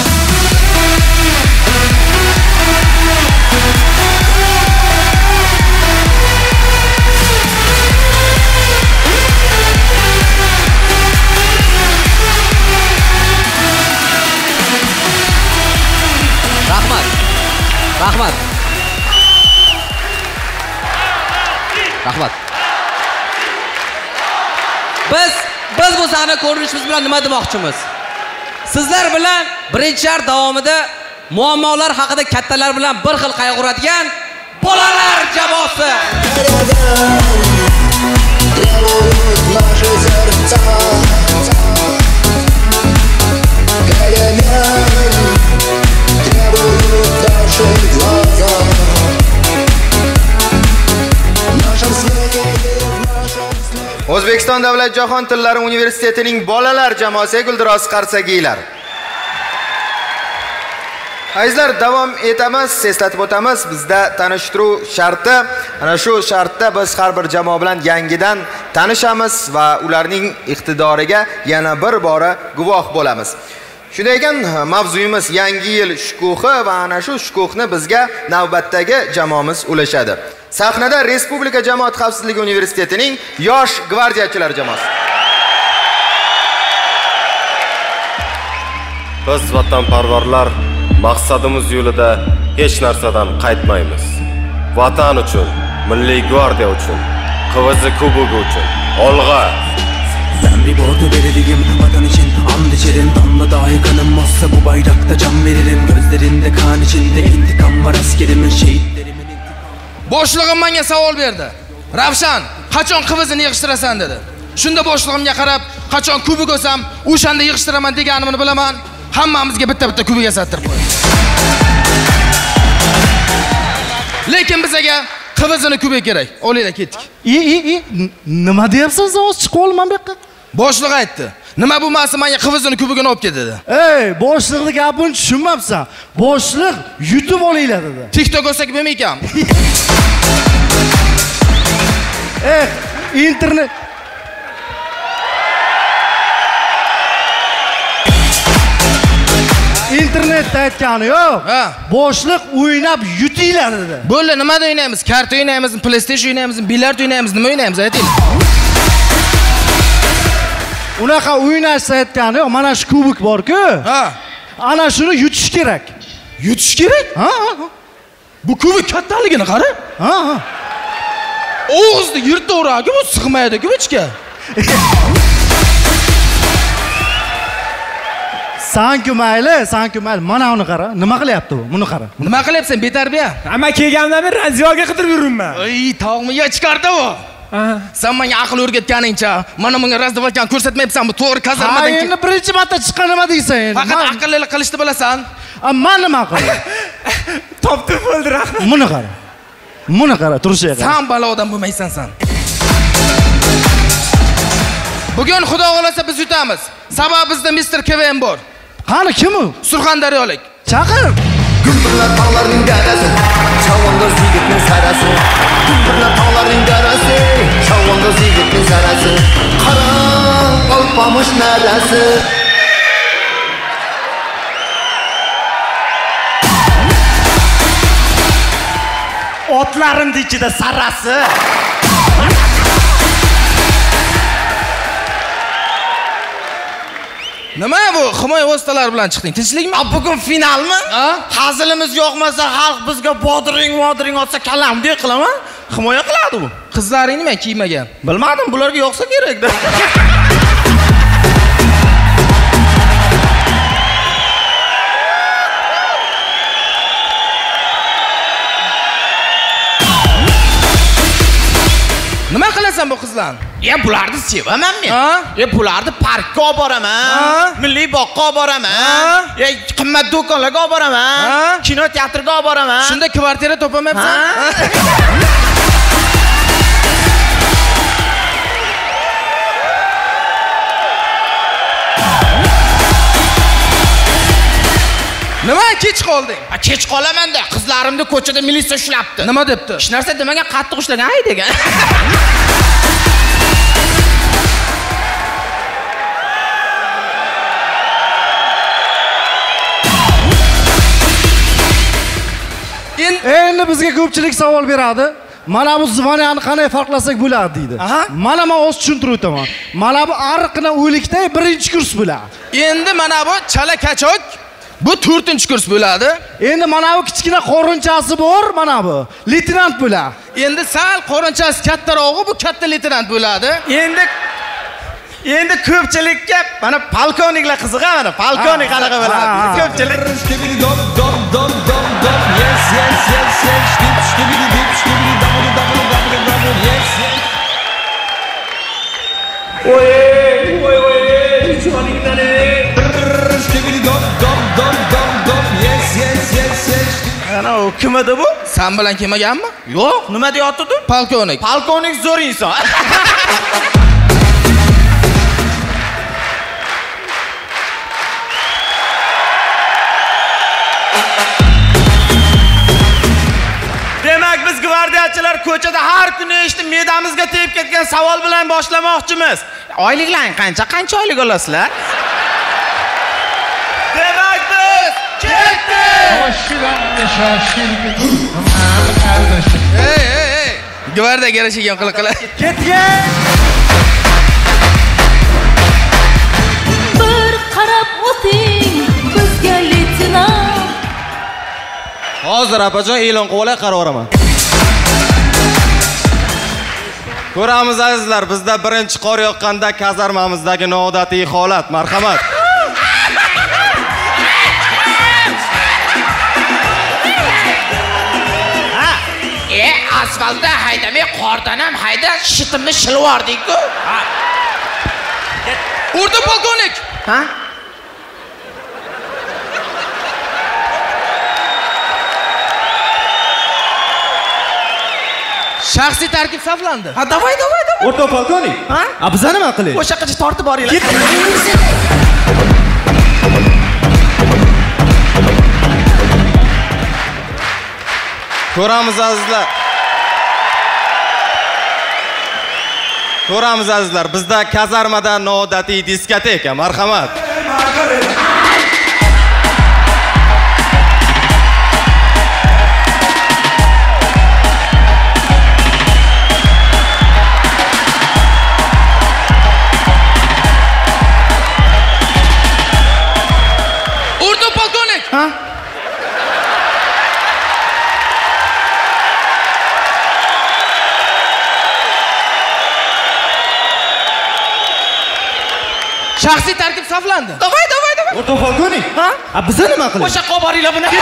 Rahmat. Rahmat. Rahmat. Biz biz bu sahna ko'rinishimiz bilan nima demoqchimiz? Sizlar bilan birinchi yar davomida muammolar haqida kattalar bilan bir xil qayg'uradigan bolalar jamoasi. O'zbekiston Davlat jahon tillari universitetining bolalar jamoasi guldiroz qarsagiylar. Azizlar, davom etamiz, eslatib o'tamiz. Bizda tanishtiruv sharti, ana shu shartda biz har bir jamoa bilan yangidan tanishamiz va ularning iqtidoriga yana bir bora guvoh bo'lamiz. Shunday ekan, mavzuyimiz yangi yil shukuhi va ana shu shukuhni bizga navbatdagi jamoamiz ulashadi. Sahnada Respublika Jamoat xavfsizligi universitetining yosh gvardiyachilar jamoasi. Biz vatanparvarlar maqsadimiz yo'lida hech narsadan qaytmaymiz. Vatan uchun, Milliy gvardiya uchun, Qivizi kubogi uchun olg'a. Zambi bordu belirligim vatan için and içerim. Damla dahi kanım olsa bu bayrakta can veririm. Gözlerinde kan içinde intikam var askerimin, şehitlerimin. Boshlig'im menga savol berdi. Ravshan, qachon Qivizni yig'ishtirasan dedi. Shunda boshlig'imga qarab, qachon kubik olsam, o'shanda yig'ishtiraman deganimni bilaman. Hammamizga bitta-bitta kubik yasattirib qo'ydi. Lekin bizga Qivizni kubik kerak. Olinglar ketdik. I i i nima deyapsiz? O'z chiqib olman bu yoqqa. Boshliq aytdi. Nima bo'lmasa menga Qivizni kubigini olib ket dedi. Ey, boshliqning gapini tushunmabsan. Boshliq yutib olinglar dedi. TikTok olsak bo'lmaykan. Eh, internet internetda aytgani yo'q. Boshliq o'ynab yutinglar dedi. Bo'ldi, nimada o'ynaymiz? Karta o'ynaymiz, PlayStation o'ynaymiz, billard o'ynaymiz, nima o'ynaymiz aytinglar. Unaqa o'ynashsa aytgani yo'q, mana shu kubik bor-ku. Ha. Ana shuni yutish kerak. Yutish kerak? Ha. Bu kubik kattaligini qara. Ha, ha. O'g'izni yirtaveradi, bu sig'maydi kubikka. Sanki mayli, sanki mayli. Mana uni qara. Nima qilyapti bu? Buni qara. Nima qilyapsan, betarbiya? Amma kelgandan beri ranziyoga qidirib yuribman. Ey, tog'miga chiqardi u. Sen menga aql o'rgatganingcha, mana bunga razdavatgan ko'rsatmayapsan, bu to'g'ri kazarmadan keyin. Endi birinchi marta chiqqan nima deysan endi? Faqat aqlli qilishni bilasan. Amma nima qilay? Topdi bo'ldi, rahmat. Buni qara. Buni qara, turishiga qara. Sen balodan bo'lmaysan sen. Bugun Xudo xolasa biz yutamiz. Sabab bizda mister Kevin bor. Qani kim u? Surxondaryolik. Chaqir. Gumburlar tog'larning darasi, chavandoz yigitning sarasi. Gumburlar tog'larning darasi, chavandoz yigitning sarasi. Qarang, olpamush nadasi. Otlarimning ichida sarasi. Nima bu? Himoya vositalari bilan chiqding. Tinchlikmi? Bugun finalmi? Hazilimiz yo'qmasa, xalq bizga bodring, modring otsa kalamdek qilaman. Himoya qiladi bu. Qizlaring nima kiymagan? Bilmadim, bularga yo'qsa kerak-da. Nima qilasan bu qizlarni? Ya bularni sevaman men. Ya bularni parkka olib boraman, milliy boqqa olib boraman, ya qimmat do'konlarga olib boraman, kino teatrga olib boraman. Shunda kvartira topamayapsan? Nima kech qolding? Kech qolaman-da, qizlarimni ko'chada militsiya ushlabdi. Nima debdi? Hech narsa demagan, qattiq ushlagan, ay degan. Endi bizga ko'pchilik savol beradi. Mana bu zvoniyani qanday farqlasak bo'ladi deydi. Mana men o'z tushuntirib o'taman. Mana bu ariqni o'likda birinchi kurs bo'ladi. Endi mana bu chala kachok Bu to'rtinchi kurs bo'ladi. Endi mana bu kichkina qo'rinchasi bor, mana bu. Leytenant bo'ladi. Endi sal qo'rinchasi kattarog'i bu katta leytenant bo'ladi. Endi Endi ko'pchilikka mana polkovniklar qiziqadi, mana polkovnik qanaqa bo'ladi? Ko'pchilik dom dom dom dom dom yes yes yes yes dip dip dip dip dom dom dom dom yes yes. Oy oy oy çuvalingdan e. Dom dom dom dom dom yes yes yes yes. Ana o kim edi bu? Sen bilan kelmaganmi? Yo'q, nima deyotdi? Polkovnik. Polkovnik zo'r inson. Demak, biz gvardiyachilar ko'chada har kuni eshitib medamizga tegib ketgan savol bilan boshlamoqchimiz. Oyliklaring qancha? Qancha oylik olasizlar? Demak, biz ketdik. Ey, ey, ey. Gvardiyaga yarashagan qiliq qilib. Ketgan. Bir qarab o'ting bizga leytenant. Hozir apajon e'lon qilib qaroraman. Ko'ramiz azizlar, bizda birinchi qor yoqqanda kazarmamizdagi noodatiy holat. Marhamat. Ha, e, asfaltda haydamay qordan ham hayda shitimni shilvordik-ku. Ha. Urdi polkovnik. Ha? Shaxsiy tarkib saflandi. Ha, davay, davay, davay. O'rta polkovnik. Ha? A biza nima qilaylik? O'sha yoqqa tortib boringlar. Ko'ramiz azizlar. Ko'ramiz azizlar, bizda kazarmada noodatiy diskoteka. Marhamat. Urdi polkovnik. Ha? Shaxsiy tarkib saflandi. Davay, davay, davay. O'rta polkovnik. Ha? A biza nima qilaylik? O'sha yoqqa boringlar buni.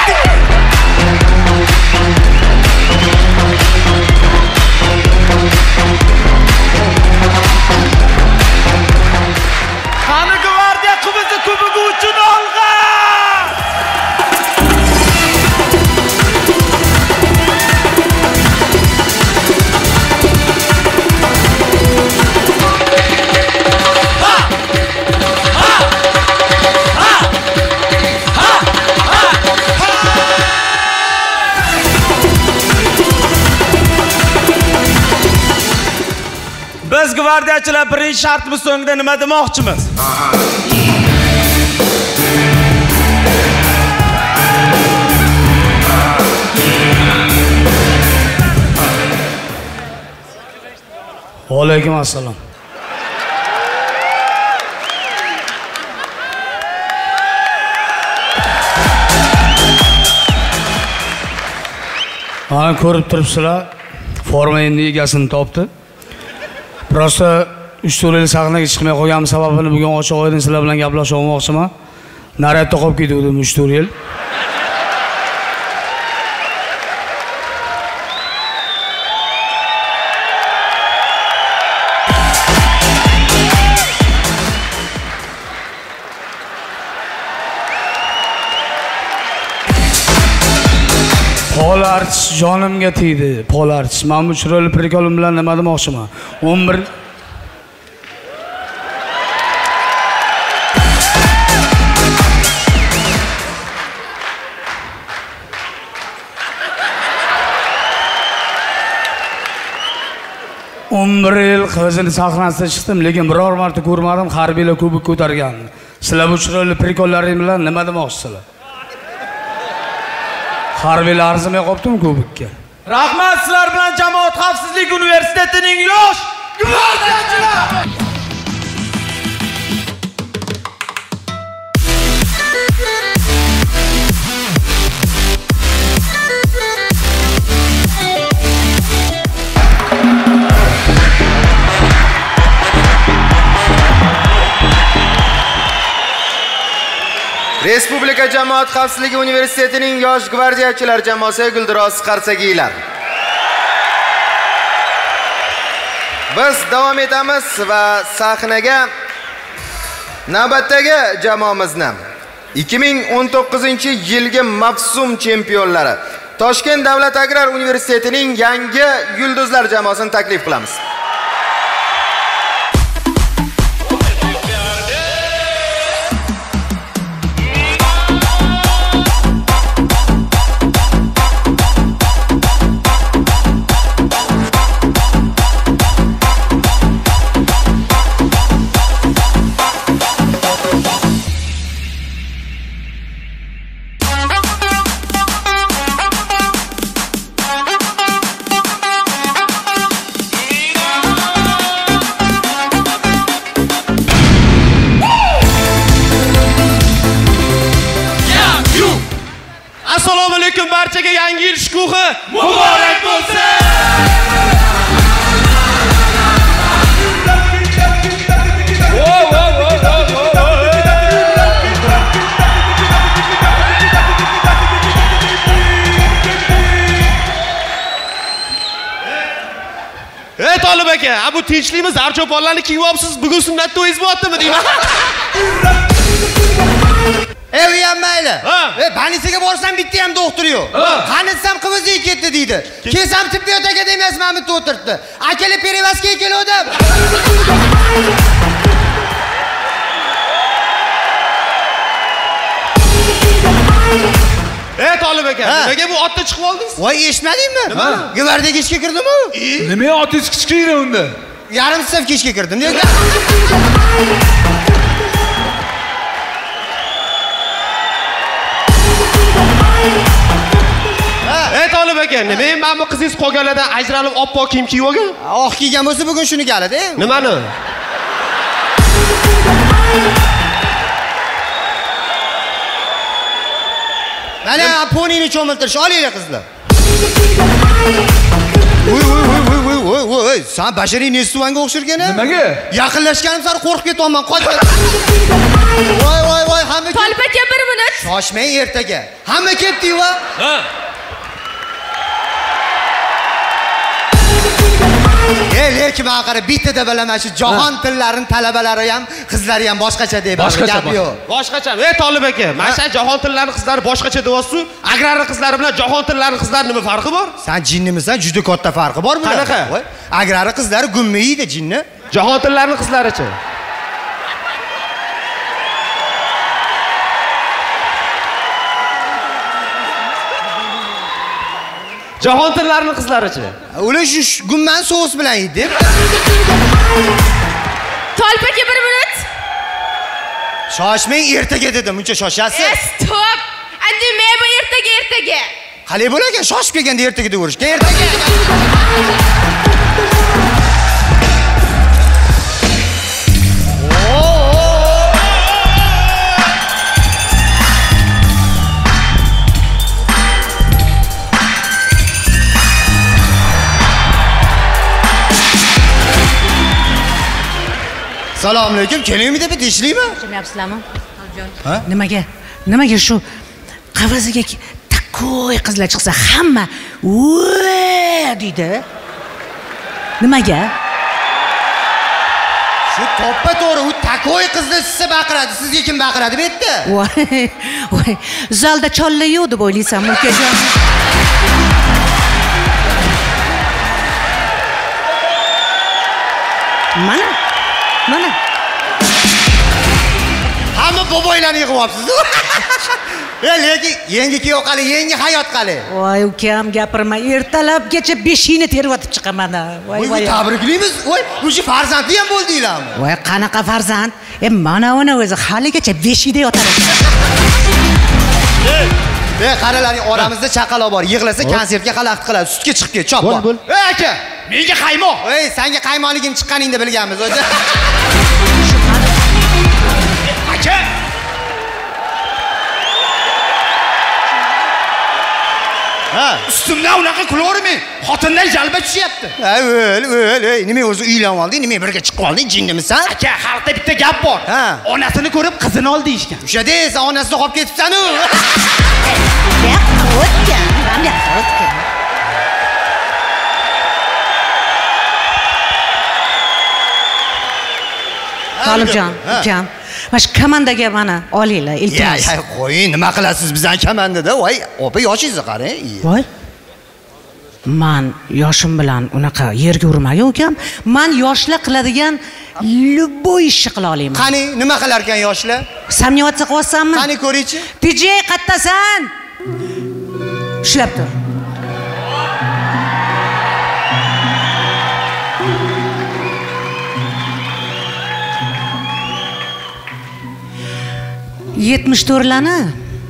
Qani gvardiya qiziqi kubugi uchun olg'a! Biz gvardiyachilar birinchi shartimiz so'ngida nima demoqchimiz? Alaykum assalom. Mana ko'rib turibsizlar, forma endi egasini topdi. Prosta uch to'rt yil sahnaga chiqmay qolganim sababini bugun ochiq oydin sizlar bilan gaplashib olmoqchiman. Naryadda qolib ketdim uch to'rt yil. Polarch jonimga tegdi. Polarch. Men bu chiroyli prikolim bilan nima demoqchiman? o'n bir o'n bir yil qizil sahnasida chiqdim, lekin biror marta ko'rmadim harbiylar kubik ko'targanini. Sizlar bu chiroyli prikollaring bilan nima demoqchisizlar? Harbiylar arzimay qolibdimi kubikka? Rahmat, sizlar bilan Jamoat xavfsizlik universitetining yosh gvardiyachilar. Respublika Jamoat xavfsizligi universitetining yosh gvardiyachilar jamoasi Guldiroz Qarsagiylar. Biz davom etamiz va sahnaga navbatdagi jamoamizni ikki ming o'n to'qqizinchi yilgi mavsum chempionlari Toshkent davlat agrar universitetining yangi yulduzlar jamoasini taklif qilamiz. Assalomu alaykum barchaga, yangi yil shukuhi muborak bo'lsin. Ey Tolib aka, bu tinchlikmi? Zarcho'ponlarni kiyib olibsiz, bugun sunnat to'yingiz bo'lyaptimi deyman. Ey uyam mayli. Ey banisiga borsam bitta ham doktor yo'q. Qanitsam qiviziga ketdi deydi. Kelsam tibbiyot akademiyasi meni bitta o'tirtdi. Akali perivaskiga keldim. Ey Tolib aka, nimaga bu otda chiqib oldingiz? Voy, eshitmadingmi? Gvardiyaga ishga kirdimi? Nima otingiz kichkina unda? Yarim sinfga ishga kirdim. Ey Tolib aka, nima men bu qizingiz qolganlardan ajralib oppoq kiyim kiyib olgan? Oq kiygan bo'lsa bugun shuni galadi. Nimani? Mana ponini cho'miltirish olinglar qizlar. Voy voy voy voy voy voy, sen bashariy Nesuvanga o'xshirgan-a? Nimaga? Yaqinlashganim sari qo'rqib ketaman. Qoch. Voy voy voy, hamma Tolib aka bir minut. Shoshmang ertaga. Hamma ketdi-ku. Ha. Ey, lekin men qarab bittada bilaman shu jahon tillarini talabalari ham, qizlari ham boshqacha deb gap yo'q. Boshqacha. Ey Tolib aka, mana shu jahon tillarini qizlari boshqacha deyapsiz. Agrarni qizlari bilan jahon tillarini qizlari nima farqi bor? Sen jinnimisan? Juda katta farqi bor bular. Qanaqa? Agrarni qizlari gummaydi jinni. Jahon tillarini qizlarichi? Jahon tillarini qizlarichi? Ular shu gumman so'us bilan yedi. Tolib aka bir minut. Shoshmang ertaga dedim, uncha shoshasiz. Stop. Endi men bu ertaga ertaga. Qalay bo'lagan, shoshib kelganda ertaga deb urishga. Ertaga. Assalomu alaykum. Kelingmi deb teshlaymi? Yaxshilarmi? Ha? Nimaga? Nimaga shu qaviziga takoy qizlar chiqsa hamma "Voy" deydi. Nimaga? Shu toppa to'g'ri, u takoy qizni sizga baqiradi. Sizga kim baqiradi bu yerda? Voy, voy. Zalda chollar yo'q deb o'ylaysanmi, ukajon? Mana Mana. Hamma boboylarni yig'ib olibsiz. Ey, lekin yangi kuyov qali, yangi hayot qali. Voy, ukam gapirma. Ertalabgacha beshingni tervatib chiqaman. Voy, voy. Tabriklaymiz. Voy, o'sha farzandli ham bo'ldinglarmi? Voy, qanaqa farzand? E, mana uni o'zi haligacha beshikda yotar ekan. Ey, qaralaring, oramizda chaqaloq bor. Yig'lasa konsertga xalaqit qiladi. Sutga chiqib ket, chop bor. Ey, aka, menga qaymoq. Ey, senga qaymoqligim chiqqaningda bilganmiz o'zi. Aka. Ustimdan unaqa qilavermang. Xotindan jalba tushyapti. Ha, o'l, o'l, ey, nima o'zi uylanib olding, nima birga chiqib qolding, jingimisan? Aka, xalqda bitta gap bor. Onasini ko'rib qizini ol deyishgan. O'sha deysan, onasini qolib ketibsan-ku. O'tgan, qanday o'tgan? Tolibjon, ukam. Mana shu komandaga mana olinglar, iltimos. Ya, qo'ying, nima qilasiz bizdan komandada? Voy, opa yoshingizni qarang. Voy. Man yoshim bilan unaqa yerga urmagan ukam. Man yoshlar qiladigan любой ishni qila olaman. Qani, nima qilar ekan yoshlar? Samniyatsa qilyapsanmi? Qani ko'ringchi. D J qattasan. Ushlab tur. yetmish to'rtlarni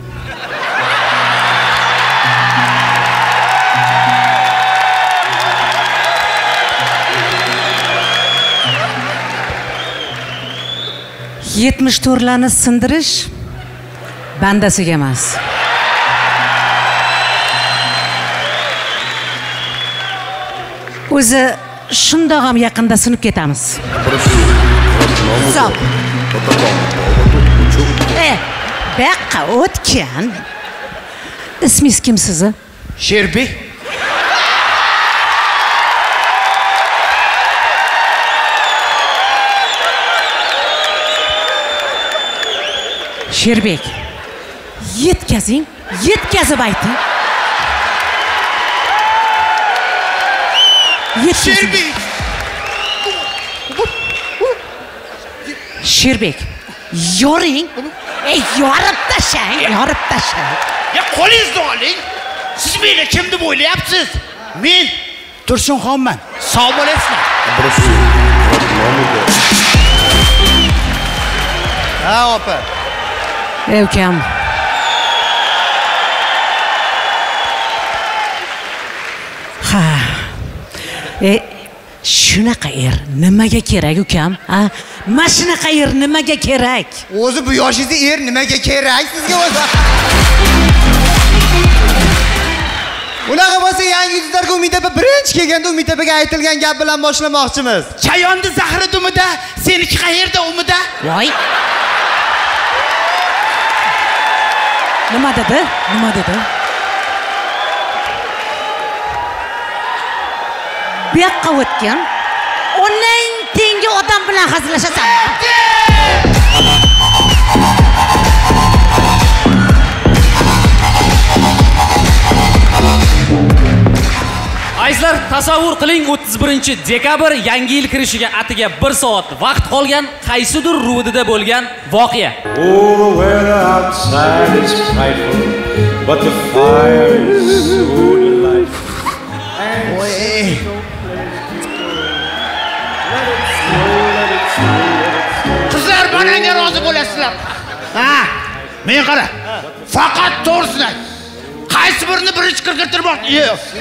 yetmish to'rtlarni sindirish bandasiga emas. O'zi shundoq ham yaqinda sinib ketamiz. Hisob. E, Beqqa o'tgan. Ismingiz kim sizni? Sherbek. Sherbek. Yetkazing, yetkazib ayting. Sherbek. Sherbek. Yoring. Ey, yorib tashlang, yorib tashlang. Ya qo'lingizni oling. Siz meni kim deb o'ylayapsiz? Men Tursunxonman. Sog' bo'lasizlar. Ha, opa. Ey, ukam. Ha. E, shunaqa er nimaga kerak ukam? Ha? Mana shunaqa er nimaga kerak? O'zi bu yoshingizda er nimaga kerak sizga o'zi? Unaqa bo'lsa yangi yulduzlarga Umid opa birinchi kelganda Umid opaga aytilgan gap bilan boshlamoqchimiz. Chayonni zahri dumida, seniki qayerda umida? Voy. Nima dedi? Nima dedi? Bu yoqqa o'tgan. Onang tengi odam bilan hazillashasan. Azizlar, tasavvur qiling, o'ttiz birinchi dekabr yangi yil kirishiga atiga bir soat vaqt qolgan qaysidir rudida bo'lgan voqea. Oh, the weather outside is frightful, but the fire is so delightful. Qizlar menga rozi bo'lasizlar. Ha, men qara. Faqat to'g'risini. Qaysi birini birinchi kirgiztirmoqchi?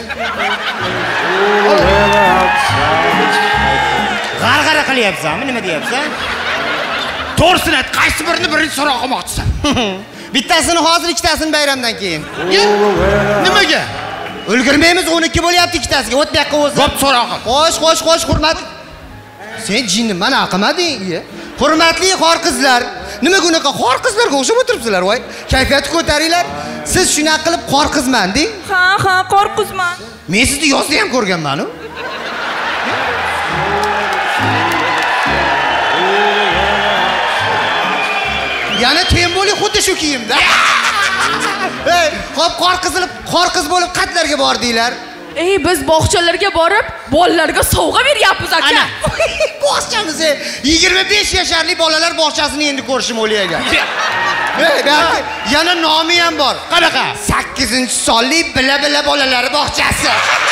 G'arg'ara qilyapsanmi? Nima deyapsan? To'g'risini ayt, qaysi birini birinchi so'roq qilmoqchisan? Bittasini hozir, ikkitasini bayramdan keyin. Nimaga? Ulgurmaymiz, o'n ikki bo'lyapti ikkitasiga. O't bu yoqqa o'zi. Bo'p so'roq qil. Xo'sh, xo'sh, xo'sh, hurmat. Sen jinni mana qilmading. Hurmatli xor qizlar, nima bunaqa xor qizlarga o'xshab o'tiribsizlar, voy? Kayfiyatni ko'taringlar. Siz shunaqa qilib xor qizman deng. Ha, ha, xor qizman. Men sizni yozda ham ko'rganman-ku. Yana temboli xuddi shu kiyimda. Ey, qop qor qizilib, qor qiz bo'lib qatlarga bordinglar. Ey, biz bog'chalarga borib, bolalarga sovg'a beryapmiz aka. Bog'chamiz yigirma besh yasharli bolalar bog'chasini endi ko'rishim o'ylagan. Ey, balki yana nomi ham bor. Qanaqa? sakkizinchi sonli bila-bila bolalar bog'chasi.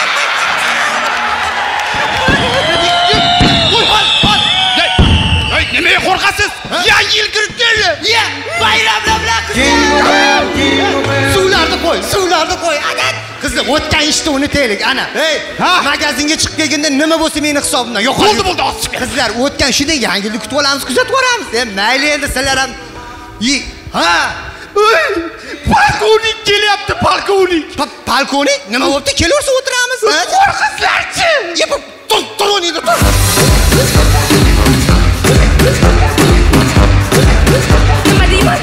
Qo'y, qo'y, qo'y. Ey, nimaga qo'rqasiz? Yangi yil kirib keldi. Ya, bayramlar bilan qizlar. Suvlarni qo'y, suvlarni qo'y. Adat. Qizlar, o'tgan ishni unutaylik, ana. Ey, magazinga chiqib kelganda nima bo'lsa meni hisobimdan yo'qoldi. Bo'ldi, bo'ldi, osib. Qizlar, o'tgan shunday yangi yilni kutib olamiz, kuzatib boramiz. E, mayli endi sizlar ham. Ha. Ey, polkovnik kelyapti, polkovnik. Polkovnik, nima bo'pti? Kelaversa o'tiramiz. Qo'rqizlarchi. Yep, tur, tur o'ynaydi, tur. Nima deyman?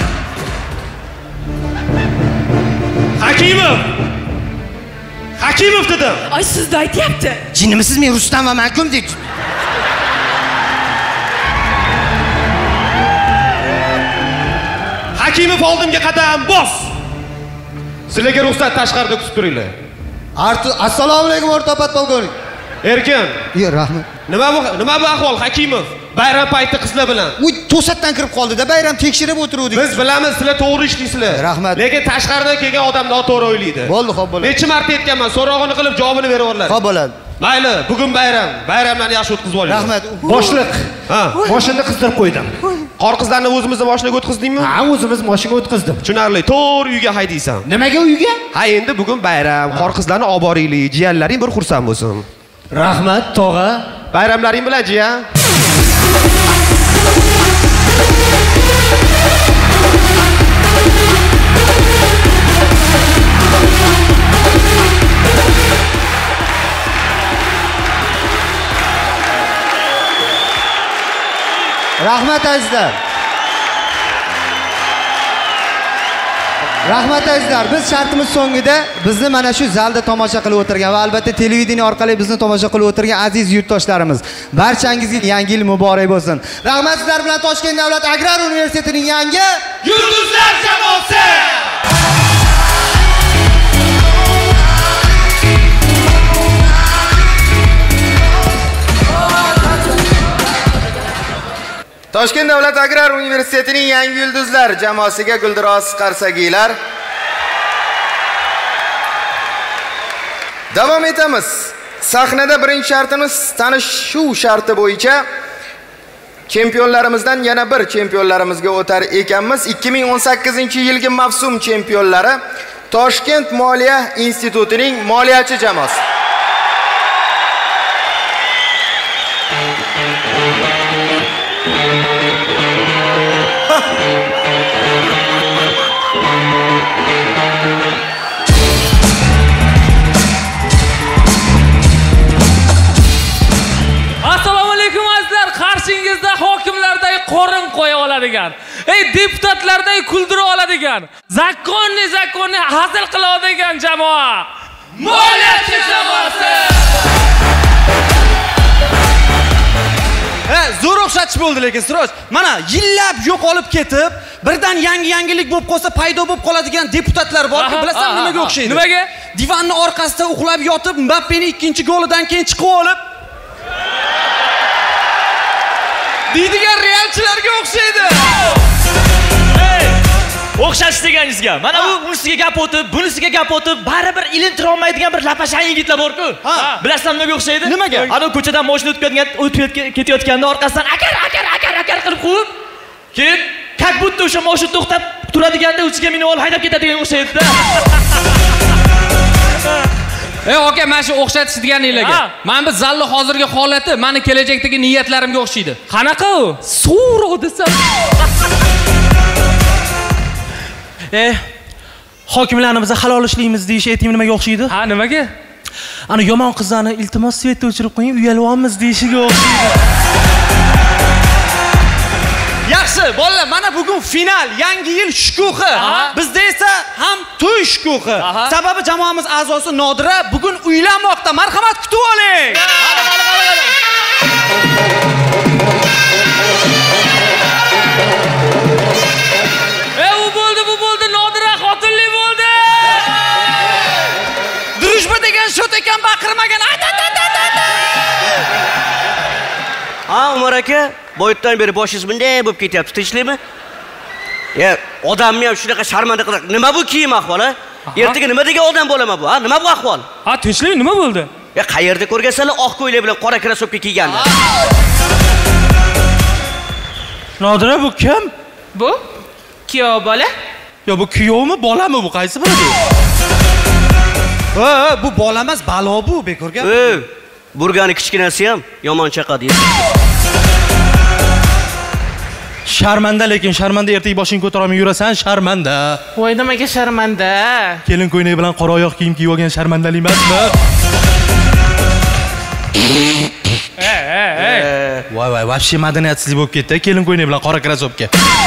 Hakimov. Hakimov dedim. Ay, sizda aytyapti. Jinnimisiz, men Rustam va Mankum deb. Hakimov oldimga qadam bos. Sizlarga ruxsat tashqarida kutib turinglar. Assalomu alaykum o'rta podpolkovnik. Erkin. Yo, rahmat. Nima bu nima bu ahvol Hakimov? Bayram payti qizlar bilan. U to'satdan kirib qoldi-da, bayram tekshirib o'tiruvdik. Biz bilamiz, sizlar to'g'ri ishlaysizlar. Rahmat. Lekin tashqaridan kelgan odam noto'g'ri o'ylaydi. Bo'ldi, xo'p bo'ladi. Necha marta aytganman, so'rog'ini qilib javobini beraverlar. Xo'p bo'ladi. Mayli, bugun bayram. Bayramlarni yaxshi o'tkazib oling. Rahmat. Boshliq. Ha, mashina qizdirib qo'ydim. Qor qizlarni o'zimizning mashinaga o'tkazdingmi? Ha, o'zimiz mashinaga o'tkazdim. Tushunarli. To'g'ri uyga haydaysan. Nimaga uyga? Ha, endi bugun bayram. Qor qizlarni olib boraylik. Jiyanlaring bir xursand bo'lsin. Rahmat, tog'a. Bayramlaring bilan jiyan. Rahmat azizlar. Rahmat azizlar, biz shartimiz so'ngida bizni mana shu zalda tomosha qilib o'tirgan va albatta televideniya orqali bizni tomosha qilib o'tirgan aziz yurtdoshlarimiz, barchangizga yangi yil muborak bo'lsin. Rahmat sizlar bilan Toshkent davlat agrar universitetining yangi yulduzlar jamoasi. Toshkent davlat agrar universitetining yangi yulduzlar jamoasiga guldiroz qarsagiylar. Davom etamiz. Sahnada birinchi shartimiz tanishuv sharti bo'yicha chempionlarimizdan yana bir chempionlarimizga o'tar ekanmiz. ikki ming o'n sakkizinchi yilgi mavsum chempionlari Toshkent Moliya institutining moliyachi jamoasi. Qarshingizda hokimlardagi qorin qo'ya oladigan, ey deputatlardagi kuldira oladigan, zakonni zakonni hazil qila oladigan jamoa. Moliyachi jamoasi. He, zo'r o'xshatish bo'ldi lekin Siroj. Mana yillab yo'qolib ketib, birdan yangi yangilik bo'lib qolsa paydo bo'lib qoladigan deputatlar bor-ku, bilasan nimaga o'xshaydi? Nimaga? Divanning orqasida uxlab yotib, Mbappening ikkinchi golidan keyin chiqib olib deydigan realchilarga o'xshaydi. Ey, o'xshash deganingizga. Mana bu unisiga gap o'tib, bunisiga gap o'tib, baribir ilintira olmaydigan bir lapashang yigitlar bor-ku. Bilasizmi nimaga o'xshaydi? Nimaga? Ana ko'chadan mashina o'tayotgan, o'tib ketayotganda orqasidan akar akar akar akar qilib qo'yib, keyin как будто o'sha mashina to'xtab turadiganda uchiga minib olib haydab ketadigan o'xshaydi-da. Ey aka, mana shu o'xshatish deganinglarga. Mana bu zalli hozirgi holati meni kelajakdagi niyatlarimga o'xshaydi. Qanaqa u? So'rov desam. Eh, hokimlarni biz halol ishlaymiz deyish aytimi nimaga o'xshaydi? Ha, nimaga? Ana yomon qizlarni iltimos svetda o'chirib qo'ying, uyalyapmiz deyishiga o'xshaydi. Yaxshi, bolalar, mana bugun final, yangi yil shukuhi. Bizda esa ham to'y shukuhi. Sababi jamoamiz a'zosi Nodira bugun uylanmoqda. Marhamat, kutib oling. E, u bo'ldi, bu bo'ldi, Nodira xotinli bo'ldi. Drushba degan shot ekan, baqirmagan. Ha, Umar aka, boyutdan beri boshingiz bunday bo'lib ketyapti, tinchlikmi? Ya, odamni ham shunaqa sharmanda qilib, nima bu kiyim ahvoli? Ertaga nima degan odam bo'laman bu? Ha, nima bu ahvol? Ha, tinchlik, nima bo'ldi? Ya, qayerda ko'rgansanlar oq ko'ylak bilan qora krossovka kiyganlar? Nodira, bu kim? Bu kuyov bola. Yo, bu kuyovmi, bolami bu? Qaysi biri bu? Ha, bu bola emas, balo bu, bekorga. Ey, burgani kichkinasi ham yomon chaqa deydi. Sharmanda, lekin sharmanda ertaga boshing ko'tara olmay yurasan, sharmanda. Voy nimaga sharmanda? Kelin ko'ylak bilan qora oyoq kiyim kiyib olgan sharmandalik emasmi? Ey, ey, ey. Voy, voy, вообще madaniyatsizlik bo'lib ketdi. Kelin ko'ylak bilan qora krasovka.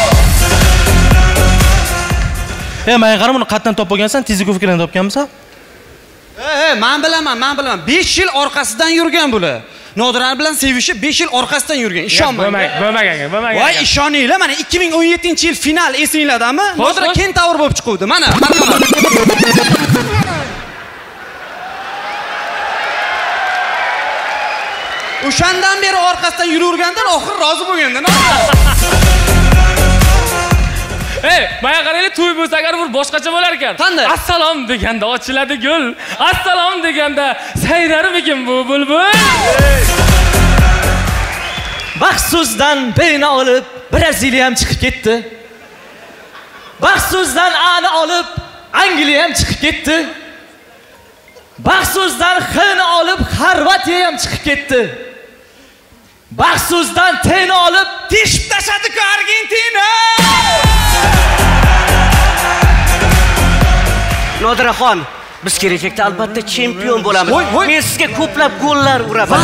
Ey, men qarab uni qatdan topib olgansan, Tizikovkadan topganmisan? Ey, men bilaman, men bilaman. besh yil orqasidan yurgan bular. Nodirar bilan sevishib besh yil orqasidan yurgan. Ishonmang. Bo'lmagan, bo'lmagan. Voy, ishoninglar, mana ikki ming o'n yettinchi yil final esinglardami? Nodira kentavr bo'lib chiquvdi. Mana, marhamat. O'shandan beri orqasidan yuravergandan oxir rozi bo'lganda. Ey, maya qaraylik, to'y bo'lsa agar bir boshqacha bo'lar ekan. Qanday? Assalom deganda ochiladi gul. Assalom deganda sayrarmikin bu bulbul? Baxtsizdan beni olib Braziliya ham chiqib ketdi. Baxtsizdan ani olib Angliya ham chiqib ketdi. Baxtsizdan Xni olib Xorvatiya ham chiqib ketdi. Baxtsizdan Teni olib teshib tashladi-ku Argentina. Nodiraxon, biz kelajakda albatta chempion bo'lamiz. Men sizga ko'plab gollar uraman.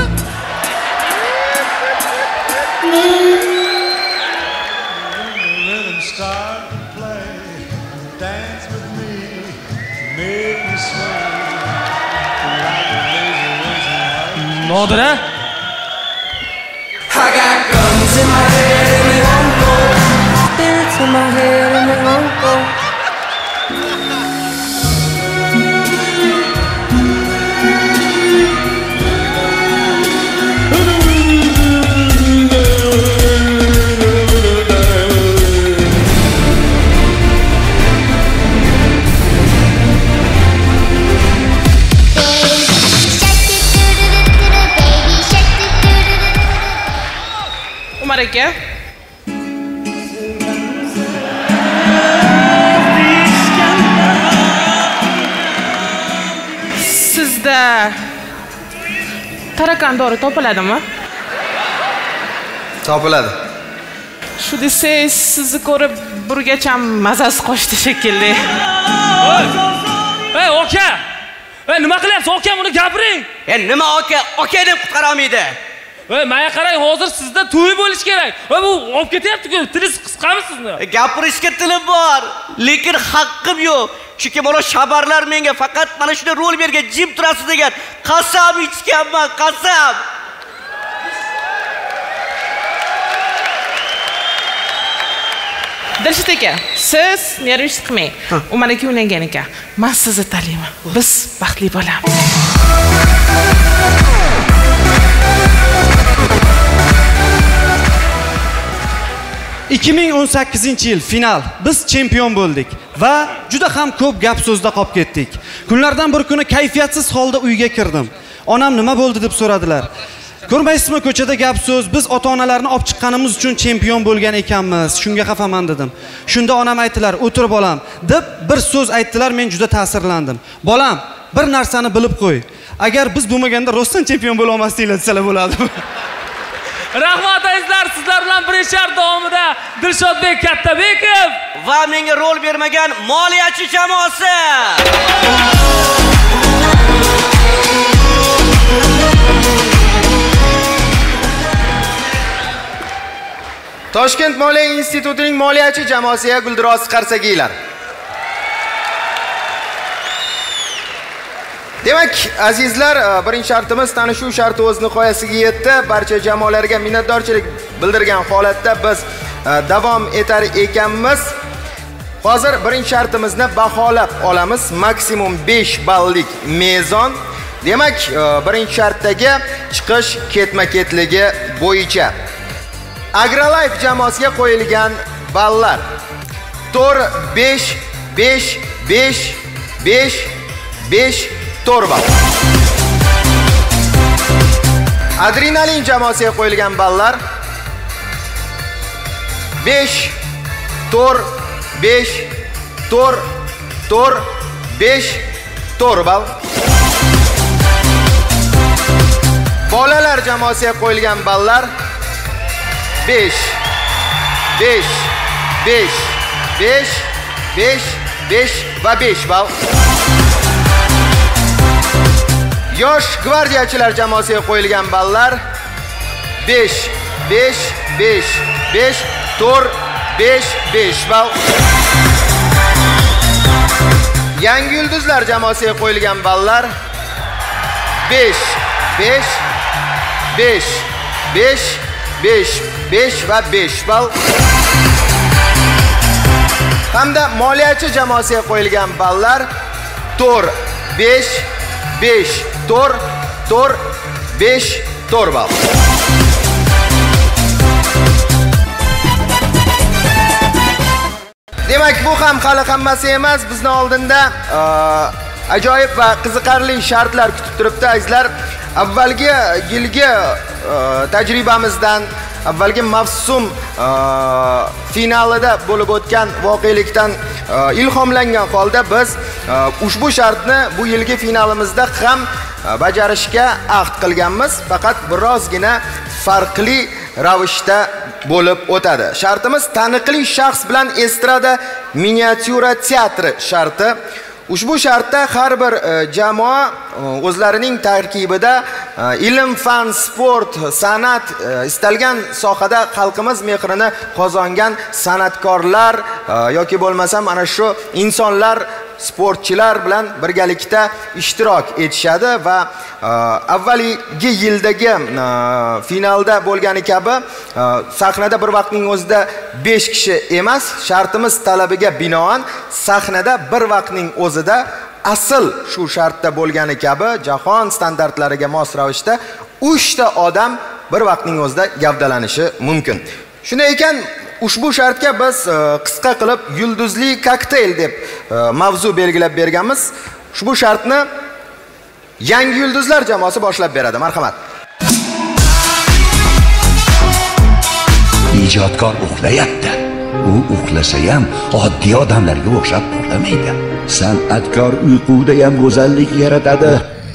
Nodira? I got guns in my head and they won't go. Spirits in my head and they won't go. Umar aka. Sizda tarakan dori topiladimi? Topiladi. Shu desangiz, sizni ko'rib burgacham mazasi qochdi shekilli. Ey, aka! Ey, nima qilyapsiz? Aka, buni gapiring. Ey, nima aka? Aka deb qutqara olmaydi. Ey, menga qarang, hozir sizda to'y bo'lish kerak. Ey, bu olib ketyapti-ku, tilingiz qisqami sizni? Gapirishga tilim bor, lekin haqqim yo'q. Chunki mana xabarlar menga faqat mana shunday rol bergan, jim turasiz degan qasam ichganman, qasam. Dilshod aka, siz nervishni qilmang. Umar aka uylangan ekan. Men sizni taniyman. Biz baxtli bo'lamiz. ikki ming o'n sakkizinchi yil final. Biz chempion bo'ldik va juda ham ko'p gap so'zda qolib ketdik. Kunlardan bir kuni kayfiyatsiz holda uyga kirdim. Onam nima bo'ldi deb so'radilar. Ko'rmaysizmi, ko'chada gap so'z, biz ota-onalarni olib chiqqanimiz uchun chempion bo'lgan ekanmiz. Shunga xafaman dedim. Shunda onam aytdilar, "O'tir bolam" deb bir so'z aytdilar, men juda ta'sirlandim. "Bolam, bir narsani bilib qo'y. Agar biz bo'lmaganda rostdan chempion bo'la olmasdinglar desalar bo'ladi." Rahmat azizlar, sizlar bilan birinchi shart davomida Dilshodbek Kattabekov va menga rol bermagan moliyachi jamoasi. Toshkent Moliya institutining moliyachi jamoasiga guldiroz qarsagiylar. Demak, azizlar, birinchi shartimiz tanishuv sharti o'z nihoyasiga yetdi. Barcha jamoalarga minnatdorchilik bildirgan holatda biz davom etar ekanmiz. Hozir birinchi shartimizni baholab olamiz. Maksimum besh ballik mezon. Demak, birinchi shartdagi chiqish ketma-ketligi bo'yicha AgriLife jamoasiga qo'yilgan ballar to'rt besh besh besh besh besh to'rt ball. Adrenalin jamoasiga qo'yilgan ballar besh to'rt besh to'rt to'rt besh to'rt ball. Bolalar jamoasiga qo'yilgan ballar besh besh, besh, besh, besh, besh va besh ball. Yosh gvardiyachilar jamoasiga qo'yilgan ballar besh, besh, besh, besh, to'rt, besh, besh ball. Yangi yulduzlar jamoasiga qo'yilgan ballar besh, besh, besh, besh, besh, besh va besh ball. Hamda moliyachi jamoasiga qo'yilgan ballar to'rt, besh, besh, to'rt, to'rt, besh, to'rt ball. Demak, bu ham hali hammasi emas. Bizning oldinda ajoyib va qiziqarli shartlar kutib turibdi, azizlar. Avvalgi yilgi tajribamizdan, avvalgi mavsum finalida bo'lib o'tgan voqelikdan ilhomlangan holda biz ushbu shartni bu yilgi finalimizda ham bajarishga ahd qilganmiz, faqat birozgina farqli ravishda bo'lib o'tadi. Shartimiz taniqli shaxs bilan estrada miniatyura teatri sharti. Ushbu shartda har bir jamoa o'zlarining tarkibida ilm, fan, sport, san'at istalgan sohada xalqimiz mehrini qozongan san'atkorlar yoki bo'lmasam ana shu insonlar, sportchilar bilan birgalikda ishtirok etishadi va avvalgi yildagi finalda bo'lgani kabi sahnada bir vaqtning o'zida besh kishi emas, shartimiz talabiga binoan sahnada bir vaqtning o'zida asl shu shartda bo'lgani kabi jahon standartlariga mos ravishda uch ta odam bir vaqtning o'zida gavdalanishi mumkin. Shunday ekan, ushbu shartga biz qisqa qilib yulduzli kokteyl deb mavzu belgilab berganmiz. Ushbu shartni yangi yulduzlar jamoasi boshlab beradi. Marhamat. Ijodkor uxlayapti. U uxlasa ham oddiy odamlarga o'xshab uxlamaydi. San'atkor uyquda ham go'zallik yaratadi.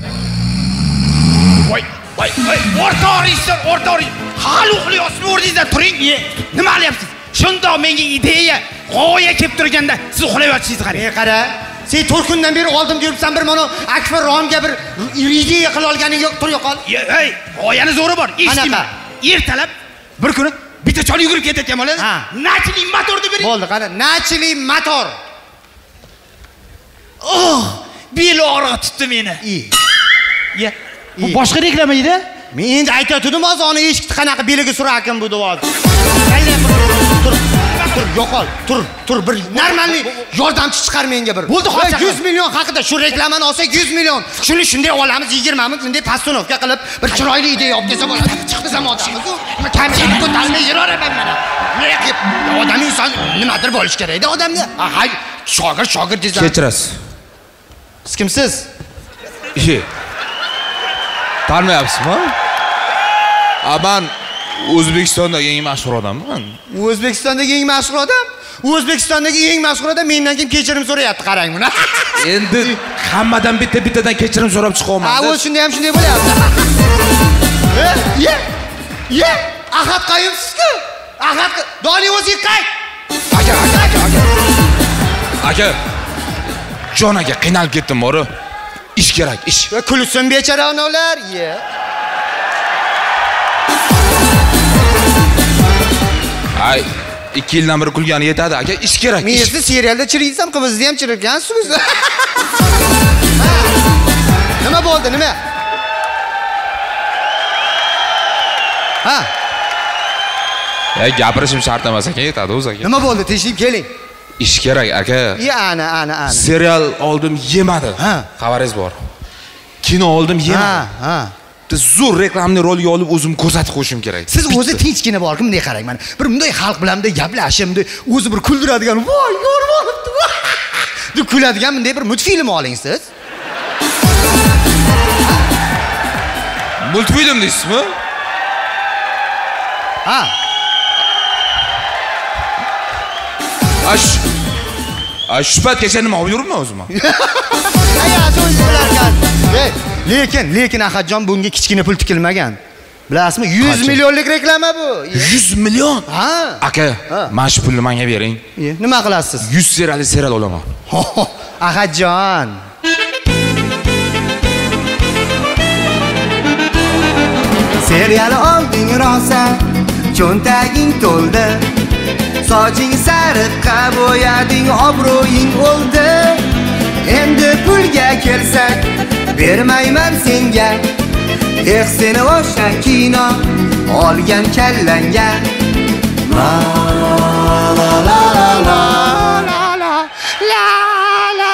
Voy, voy, voy, o'rtoqlar, o'rtoqlar, hali uxlayapsizmi? O'rningizdan turing. Nima qilyapsiz? Shundoq menga ideya, g'oya kelib turganda siz uxlayapsizsiz qarang. E qara, sen to'rt kundan beri oldim deyapsan, bir mana Akbar Romga bir ideya qila olganing yo'q, tur yo'qol. Ey, g'oyani zo'ri bor. Eshitdingmi? Ertalab bir kuni bitta chol yugurib ketayotgan bo'ladi. Nachli motorni bering. Bo'ldi, qara, nachli motor. Oh, beli og'riq tutdi meni. Ye. Bu boshqa reklama edi? Men endi aytayotdim, hozir ona eshikni qanaqa beliga surakim bu davoz. Tur, tur, yo'qol. Tur, tur, bir normalniy yordamchi chiqar menga bir. Bo'ldi, hozir yuz million haqida shu reklamani olsak yuz million. Shuni shunday olamiz, yigirma ming bunday postanovka qilib, bir chiroyli ideya olib kelsa bo'ladi. Chiqib zamoatimiz. Nima kamchilik ko'tarmay yuraveraman mana. Nima qilib? Odam inson nimadir bo'lish kerak-da odamga. Ha, shogird, shogird desa. Kechirasiz. Siz kimsiz? Ishi. Tanmayapsizmi? A men O'zbekistondagi eng mashhur odamman. O'zbekistondagi eng mashhur odam? O'zbekistondagi eng mashhur odam mendan kim kechirim so'rayapti, qarang buni. Endi hammadan bitta-bittadan kechirim so'rab chiqaman. Ha, u shunday ham shunday bo'lyapti. Ye, ye, Ahad Qayumsiz-ku. Ahad, doni o'ziga qayt. Aka, aka, aka, aka. Aka, jon aka, qiynalib ketdim, bori. Ish kerak, ish. Kulsin bechara onalar, ye. Ay, ikki yildan beri kulgani yetadi, aka, ish kerak. Men sizni serialda chiriysam, qizni ham chirirgansiz. Nima bo'ldi, nima? Ha. Ya, gapirishim shart emas ekan, yetadi o'zi aka. Nima bo'ldi? Tinchlik keling. Ish kerak, aka. Ya, ana, ana, ana. Serial oldim, yemadi. Ha. Xabaringiz bor. Kino oldim, yemadi. Ha, ha. Zo'r reklamni rolga olib o'zim ko'rsatib qo'yishim kerak. Siz o'zi tinchgina borkim, bunday qarang mana. Bir bunday xalq bilan bunday gaplashib, bunday o'zi bir kuldiradigan, voy, normal deb kuladigan bunday bir multfilm oling siz. Multfilm deysizmi? Ha. Ash. Ash patgacha nima olib yuribman o'zim? Ay, so'z bilarkan. Lekin, lekin Ahadjon bunga kichkina pul tikilmagan. Bilasizmi? yuz millionlik reklama bu. yuz million? Ha. Aka, mana shu pulni menga bering. Nima qilasiz? yuz seriyali serial olaman. Ahadjon. Serial olding rosa, cho'ntaging to'ldi. Soching sariqqa bo'yading, obro'ying o'ldi. Endi pulga kelsak, bermayman senga. Eh seni o'sha kino olgan kallanga. La la la la la la la la la.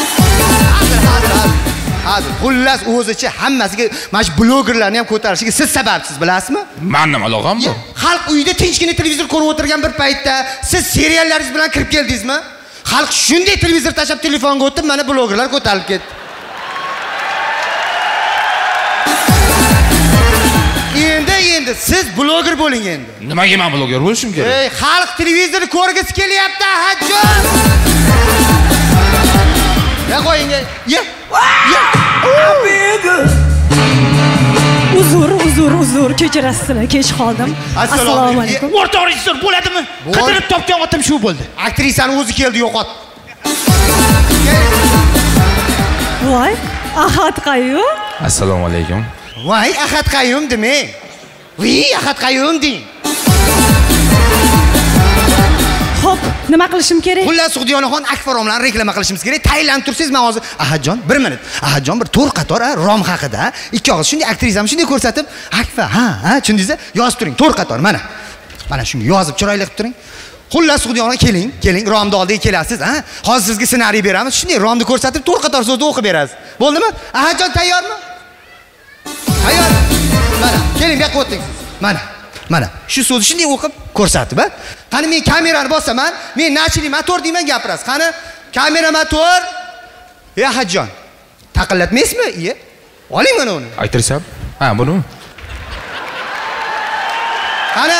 Hozir xullas o'zicha hammasiga mana shu blogerlarni ham ko'tarishiga siz sababsiz, bilasizmi? Men nima aloqam bor? Xalq uyda tinchgina televizor ko'rib o'tirgan bir paytda siz seriallaringiz bilan kirib keldingizmi? Xalq shunday televizor tashab telefonga o'tib, mana blogerlar ko'tarilib ketdi. Endi endi siz bloger bo'ling endi. Nimaga men bloger bo'lishim kerak? Ey, xalq televizorni ko'rgisi kelyapti, hajjon. Ya qo'ying. Ye. Ye. Uzr, uzr, uzr, kechirasizlar, kech qoldim. Assalomu alaykum. O'rtoq rejissor bo'ladimi? Qidirib topgan otim shu bo'ldi. Aktrisani o'zi keldi, yo'qot. Voy, Ahad Qayum. Assalomu alaykum. Voy, Ahad Qayum demang. Voy, Ahad Qayum deng. Xo'p, nima qilishim kerak? Xullas, Sug'diyonaxon akfaromlarni reklama qilishimiz kerak. Tayinlanib tursiz, men hozir Ahadjon bir minut. Ahadjon bir to'rt qator rom haqida, ikki og'iz shunday aktrisani shunday ko'rsatib, akfa, ha, ha, tushundingizmi? Yozib turing, to'rt qator mana. Mana shunga yozib chiroyli qilib turing. Xullas, Sug'diyonaxon keling, keling, romni oldiga kelasiz, ha? Hozir sizga ssenariy beramiz. Shunday romni ko'rsatib, to'rt qator so'zni o'qib berasiz. Bo'ldimi? Ahadjon tayyormi? Tayyor. Mana, keling, bu yoqqa o'ting siz. Mana. Mana, shu so'zni shunday o'qib ko'rsatib, ha? Qani men kamerani bosaman, men nachli motor deyman, gapirasiz. Qani, kamera motor. Ya Hajjon. Taqillatmaysizmi? Iye. Oling mana uni. Aytirsam? Ha, buni. Qani.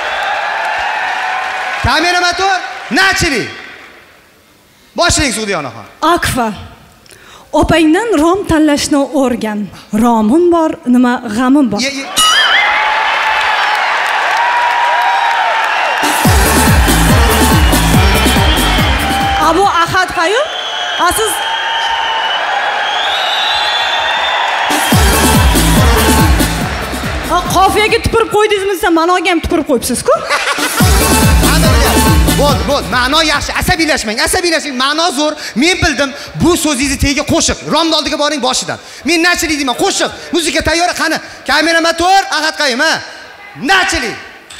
Kamera motor, nachli. Boshlang Sug'diyonaxon. Akfa. Opangdan rom tanlashni o'rgan. Romim bor, nima g'amim bor. Bu Ahad Qayum, siz qofiyaga tupurib qo'ydingizmi, siz ma'noga ham tupurib qo'yibsiz-ku? Bo'ldi, bo'ldi. Ma'no yaxshi, asabiylashmang, asabiylashmang. Ma'no zo'r. Men bildim, bu so'zingizni tagiga qo'shiq. Romni oldiga boring boshidan. Men nachli deyman, qo'shiq. Muzika tayyor, qani. Kamera motor, Ahad Qayum, ha? Nachli.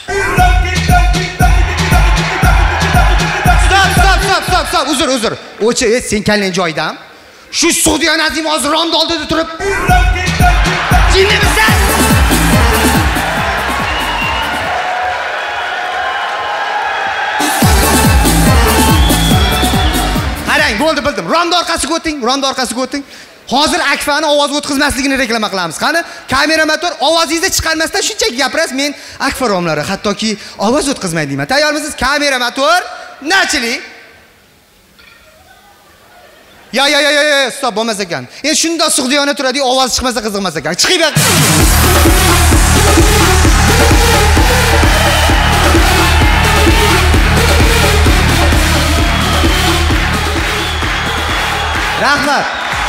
Stop, stop, stop, stop, uzr, uzr. O'chi, sen kallang joydan. Shu Sug'diyon Azim hozir romni oldida turib. Jinimisan? Qarang, bo'ldi, bildim. Romni orqasiga o'ting, romni orqasiga o'ting. Hozir Akfani ovoz o'tkazmasligini reklama qilamiz. Qani, kamera motor ovozingizni chiqarmasdan shunchaki gapirasiz. Men Akfa romlari, hattoki ovoz o'tkazmaydi deyman. Tayyormisiz? Kamera motor, nachli. Ya ya ya ya, stop, bo'lmas ekan. Endi shunda Sug'diyona turadi, ovoz chiqmasa qiziqmas ekan. Chiqib yoq. Rahmat.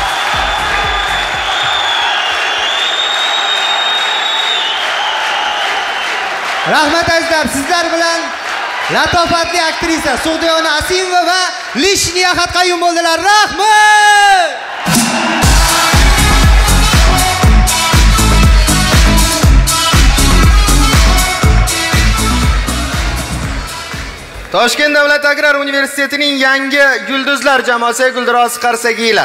Rahmat azizlar, sizlar bilan latofatli aktrisa Sug'diyona Asimova va Lishniya Ahad Qayum bo'ldilar. Rahmat! Toshkent davlat agrar universitetining yangi yulduzlar jamoasi Guldiroz Qarsagiylar.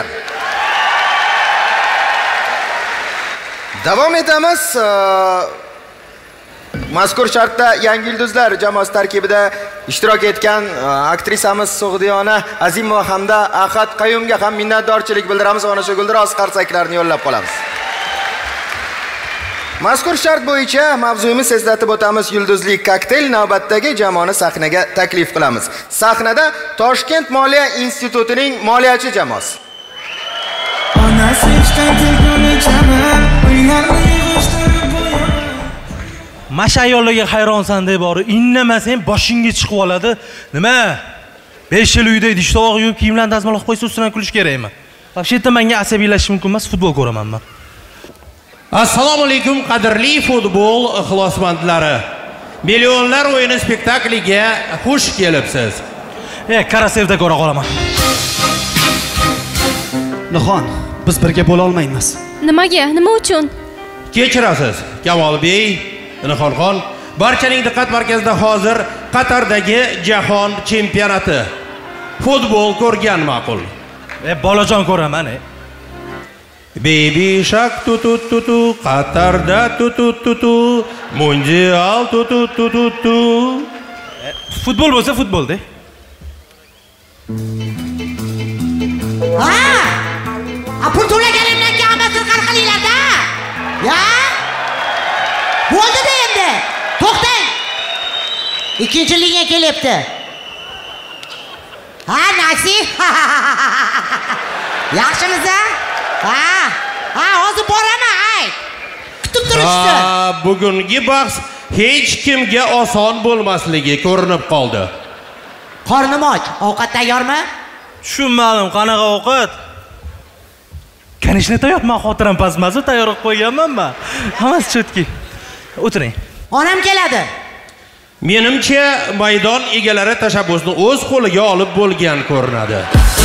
Davom etamiz. Mazkur shartda yangi yulduzlar jamoasi tarkibida ishtirok etgan aktrisamiz Sug'diyona Azimova hamda Ahad Qayumga ham minnatdorchilik bildiramiz va ana shu Guldiroz qarsaklarni yo'llab qolamiz. Mazkur shart bo'yicha mavzuyimiz eslatib o'tamiz. Yulduzli kokteyl navbatdagi jamoani sahnaga taklif qilamiz. Sahnada Toshkent Moliya institutining moliyachi jamoasi. Masha ayollarga hayronsan deb bori, innamasang boshingga chiqib oladi. Nima? besh yil uyda idish tovoq yuvib, kiyimlarni dazmollab qo'ysa ustidan kulish kerakmi? Toshkentda menga asabiylashish mumkin emas, futbol ko'raman men. Assalomu alaykum qadrli futbol ixlosmandlari. Millionlar o'yini spektakliga xush kelibsiz. E, Karasevda ko'ra qolaman. Nixon, biz birga bo'la olmaymiz. Nimaga? Nima uchun? Kechirasiz, Kamolbey, Nixonxon. Barchaning diqqat markazida hozir Qatardagi jahon chempionati. Futbol ko'rgan ma'qul. E, bolajon ko'raman, e. Baby shark tutut tutu, Qatarda tutut tutu, mundial tutut tutut tu. E, futbol bo'lsa futbolda. Ha! A pul to'laganimdan keyin amasini qarqilinglar-da. Ya? Bo'ldi-da endi. To'xtang. Ikkinchi linga kelyapti. Ha, Nasib. Yaxshimisiz? Ha, ha, hozir boraman, ay. Kutib turishdi. Ha, bugungi bahs hech kimga oson bo'lmasligi ko'rinib qoldi. Qornim och, ovqat tayyormi? Tushunmadim, qanaqa ovqat? Kanishni tayyorman, xotiram pasmasi tayyor qilib qo'yganman men. Hammasi chotki. O'tiring. Onam keladi. Menimcha, maydon egalari tashabbusni o'z qo'liga olib bo'lgan ko'rinadi.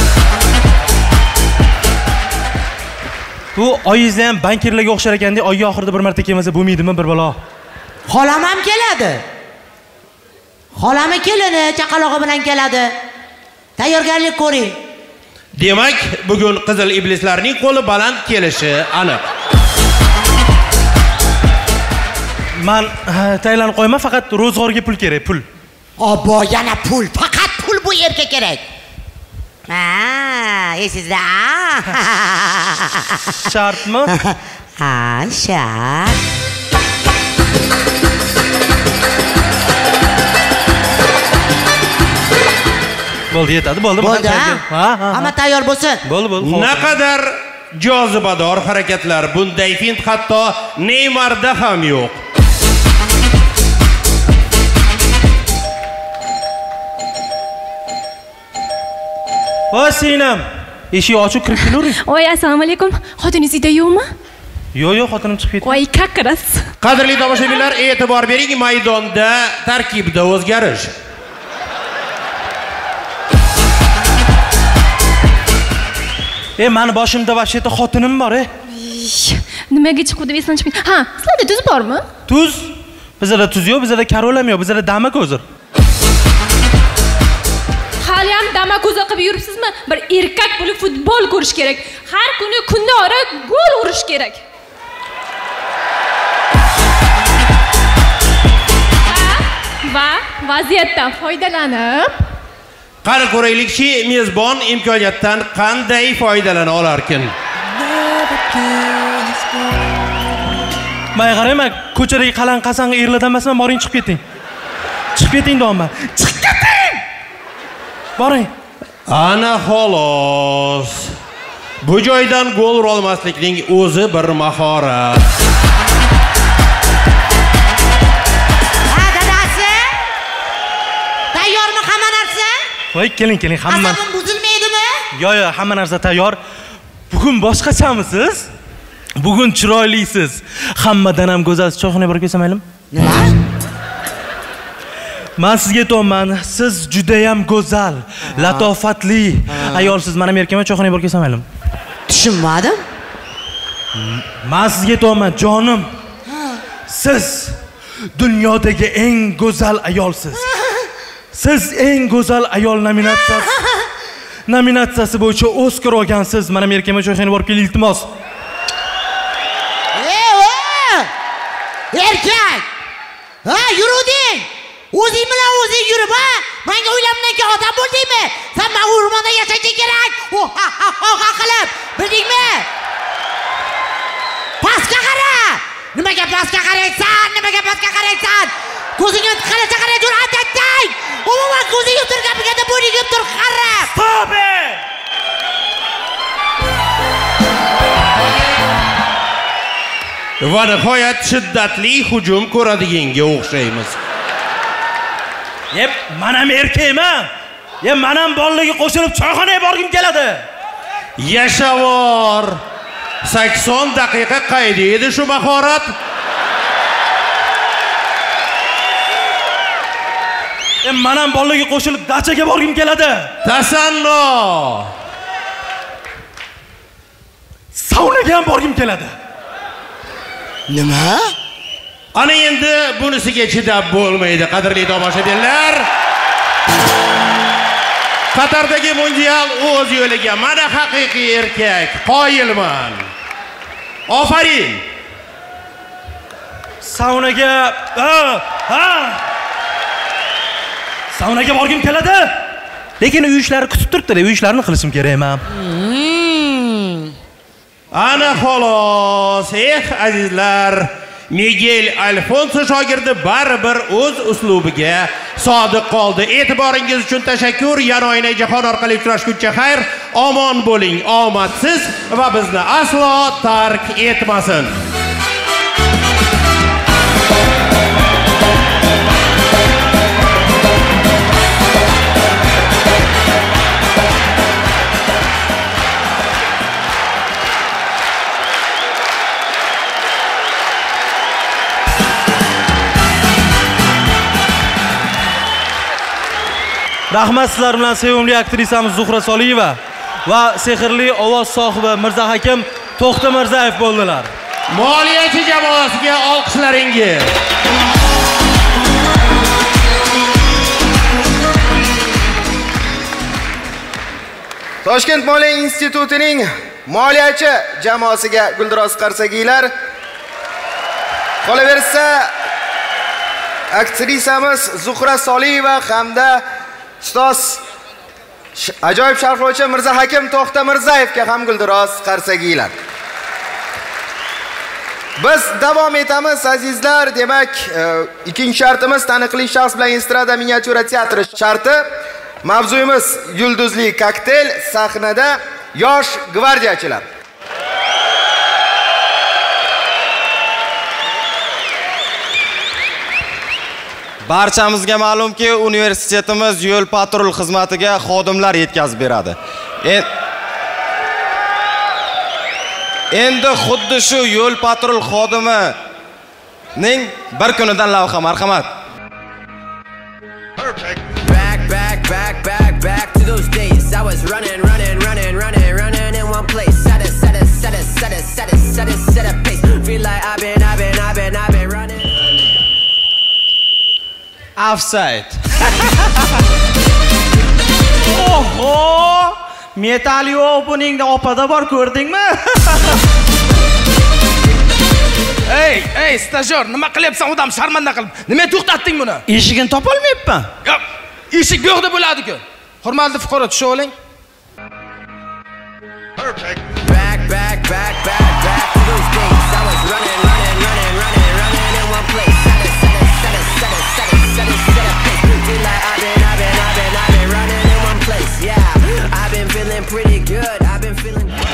Bu oyingizni ham bankirlarga o'xshar ekanda, oyga oxirida bir marta kelmasa bo'lmaydimi bir balo? Xolam ham keladi. Xolami kelini chaqalog'i bilan keladi. Tayyorgarlik ko'ring. Demak, bugun qizil iblislarning qo'li baland kelishi aniq. Men tayyorlanib qo'yman, faqat ro'zg'orga pul kerak, pul. Obbo, yana pul, faqat pul bu yerga kerak. Ha, esizda. Shartmi? Ha, shart. Bo'ldi, yetadi, bo'ldi. Bo'ldi, ha? Hamma tayyor bo'lsin. Bo'ldi, bo'ldi. Naqadar jozibador harakatlar, bunday fint hatto Neymarda ham yo'q. Voy sinam, eshik ochib kirib kelavering. Voy, assalomu alaykum. Xotiningiz uyda yo'qmi? Yo'q, yo'q, xotinim chiqib ketdi. Voy, kakras. Qadrli tomoshabinlar, e'tibor bering, maydonda tarkibda o'zgarish. E, meni boshimda vashiyatda xotinim bor, e. Nimaga chiqdi esdan chiqmaydi? Ha, sizlarda tuz bormi? Tuz? Bizlarda tuz yo'q, bizlarda karol ham yo'q, bizlarda damak hozir. Hali ham damak o'zi qilib yuribsizmi? Bir erkak bo'lib futbol ko'rish kerak. Har kuni kundora gol urish kerak. Va vaziyatdan foydalanib qani ko'raylikchi, mezbon imkoniyatdan qanday foydalana olarkin? May qarayman, ko'chadagi qalan qasanga erlardan emasman, boring chiqib keting. Chiqib keting deyman. Chiqib keting! Boring. Ana xolos. Bu joydan gol ura olmaslikning o'zi bir mahorat. Ha, dadasi? Tayyormi hamma narsa? Voy, keling, keling, hamma. Asabim buzilmaydimi? Yo'q, yo'q, hamma narsa tayyor. Bugun boshqachamisiz? Bugun chiroylisiz. Hammadan ham go'zal. Choyxonaga borib kelsam maylimi? Nima? Men sizga aytaman, siz juda ham go'zal, latofatli ayolsiz. Mana merkama choyxonaga borib kelsam maylimi? Tushunmadim. Men sizga aytaman, jonim. Siz dunyodagi eng go'zal ayolsiz. Siz eng go'zal ayol nominatsiyasi nominatsiyasi bo'yicha Oskar olgansiz. Mana merkama choyxonaga borib keling, iltimos. Erkak! Ha, yuruvding! O'zing bilan o'zing yurib, ha? Menga o'ylamdan keyin odam bo'ldingmi? Sen men o'rmonda yashashing kerak. Ha, ha, ha qilib, bildingmi? Pastga qara! Nimaga pastga qaraysan? Nimaga pastga qaraysan? Ko'zingga qaracha qara tur, aytay! Umuman ko'zingga tur gapiganda bo'yningga tur, qara! Stop! va nihoyat shiddatli hujum ko'radiganga o'xshaymiz. Yep, men ham erkakman. Ye, men ham bolalarga qo'shilib choyxonaga borgim keladi. Yashavor. sakson daqiqa qayda edi shu mahorat? E, men ham bolalarga qo'shilib dachaga borgim keladi. Tasanno. Saunaga ham borgim keladi. Nima? Ana endi bunisiga chidab bo'lmaydi, qadrli tomoshabinlar. Qatardagi mundial o'z yo'liga. Mana haqiqiy erkak, qoyilman. Ofarin. Saunaga, ha, ha. Saunaga borgim keladi. Lekin uy ishlari kutib turibdi, uy ishlarini qilishim kerak men. Ana xolos, eh azizlar, Miguel Alfonso shogirdi baribir o'z uslubiga sodiq qoldi. E'tiboringiz uchun tashakkur. Yana oyna jahon orqali uchrashguncha xayr, omon bo'ling, omadsiz va bizni aslo tark etmasin. Rahmat sizlar bilan sevimli aktrisamiz Zuhra Soliyeva va sehrli ovoz sohibi Mirzahakim To'xta Mirzayev bo'ldilar. Moliyachi jamoasiga olqishlaringiz. Toshkent Moliya institutining moliyachi jamoasiga guldiroz qarsagiylar. Qolaversa, aktrisamiz Zuhra Soliyeva hamda ustoz ajoyib sharhlovchi Mirzahakim To'xta Mirzayevga ham guldiroz qarsagiylar. Biz davom etamiz azizlar. Demak, ikkinchi shartimiz taniqli shaxs bilan estrada miniatyura teatri sharti. Mavzuyimiz yulduzli kokteyl, sahnada yosh gvardiyachilar. Barchamizga ma'lumki, universitetimiz yo'l patrul xizmatiga xodimlar yetkazib beradi. Endi xuddi shu yo'l patrul xodimining bir kunidan lavha, marhamat. Back, back, back, back, back to those days. I was running, running, running, running, running in one place. Set it, set it, set it, set it, set it, set it, set a pace. Feel like I've been, I've been, I've been, I've been running. Offside. Oho! Metal openingda opada bor, ko'rdingmi? Ey, ey, stajyor, nima qilyapsan odam sharmanda qilib? Nima to'xtatding buni? Eshigini topolmayapman. Yo'q, eshik bu yoqda bo'ladi-ku. Hurmatli fuqaro, tusha oling. Back, back, back, back, back to those days. I was running, running, running, running, running in one place. Set it, set it, set it, set it, set it, set it, set a pace. Feel like I've been, I've been, I've been, I've been running in one place. Yeah, I've been feeling pretty good. I've been feeling good.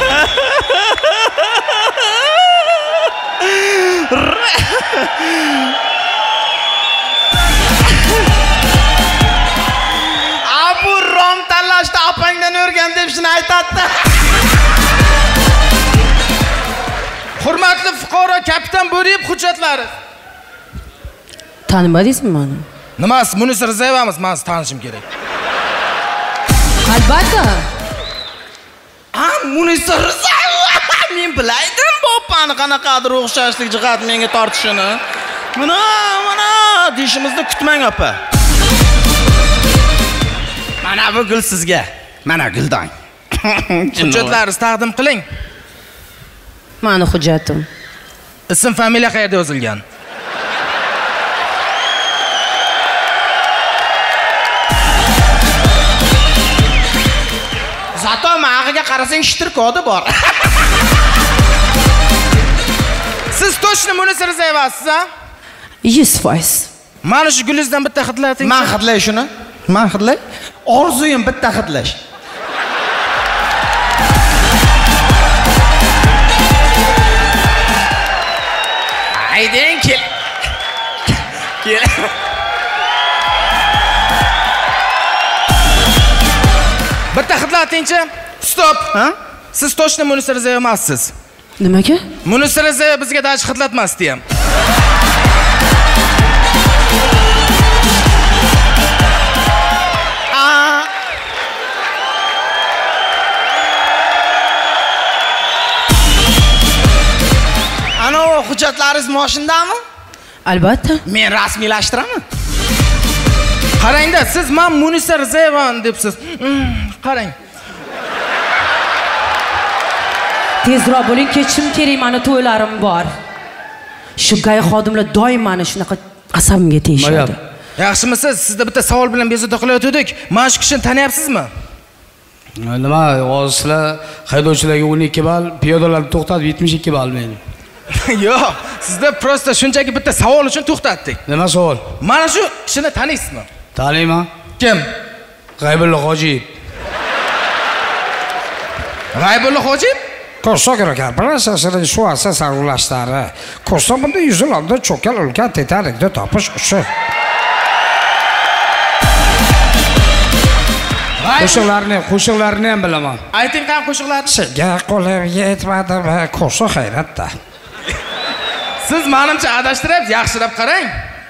Abu rom tanlashda opangdan o'rgan deb shuni aytadi. Hurmatli fuqaro, kapitan Bo'riyev hujjatlari. Tanimadingizmi meni? Nimasi? Munisa Rizayevamiz, men tanishim kerak. Albatta. Ha, Munisa Rizayeva. Men bilaydim bu opani qanaqadir o'xshashlik jihat menga tortishini. Mana, mana deyishimizni kutmang opa. Mana bu gul sizga. Mana guldang. Hujjatlaringizni taqdim qiling. Mani hujjatim. Ism, familiya qayerda yozilgan? Zato mag'iga qarasang shitir kodi bor. Siz точно Munisa Rizayevasiz, ha? yuz foiz. Mana shu gulingizdan bitta hidlating. Men hidlay shuni. Men hidlay. Orzuyim bitta hidlash. Haydang kel. Kel. Bitta xizlatingchi. Stop. Ha? Siz точно Munisa Rizayeva emassiz. Nimaga? Munisa Rizayeva bizga dachi xizlatmasdi ham. Ana o hujjatlaringiz moshinadami? Albatta. Men rasmiylashtiraman. Qarangda, siz men Munisa Rizayeva debsiz. Qarang. Tezroq bo'ling, ketishim kerak, meni to'ylarim bor. Shu gay xodimlar doim meni shunaqa asabimga tegishadi. Yaxshimisiz? Sizda bitta savol bilan bezovta qilayotgandik. Mana shu kishini taniyapsizmi? Nima, hozir sizlar haydovchilarga o'n ikki ball, piyodalarni to'xtatib yetmish ikki ball men. Yo'q, sizda prosta shunchaki bitta savol uchun to'xtatdik. Nima savol? Mana shu kishini taniysizmi? Taniyman. Kim? G'aybulla Hojiyev. G'aybulla Hojiyev? Ko'rsag'ira korporatsiyasining shu asas aralashtiradi. Ko'rsag'ida yuzlarda cho'kal ulkan tetarlikni topish uchun. Qo'shiqlarni, qo'shiqlarni ham bilaman. Ayting qani qo'shiqlarni? Senga qo'lim yetmadi va qo'shiq hayratda. Siz menimcha adashtiryapsiz, yaxshilab qarang.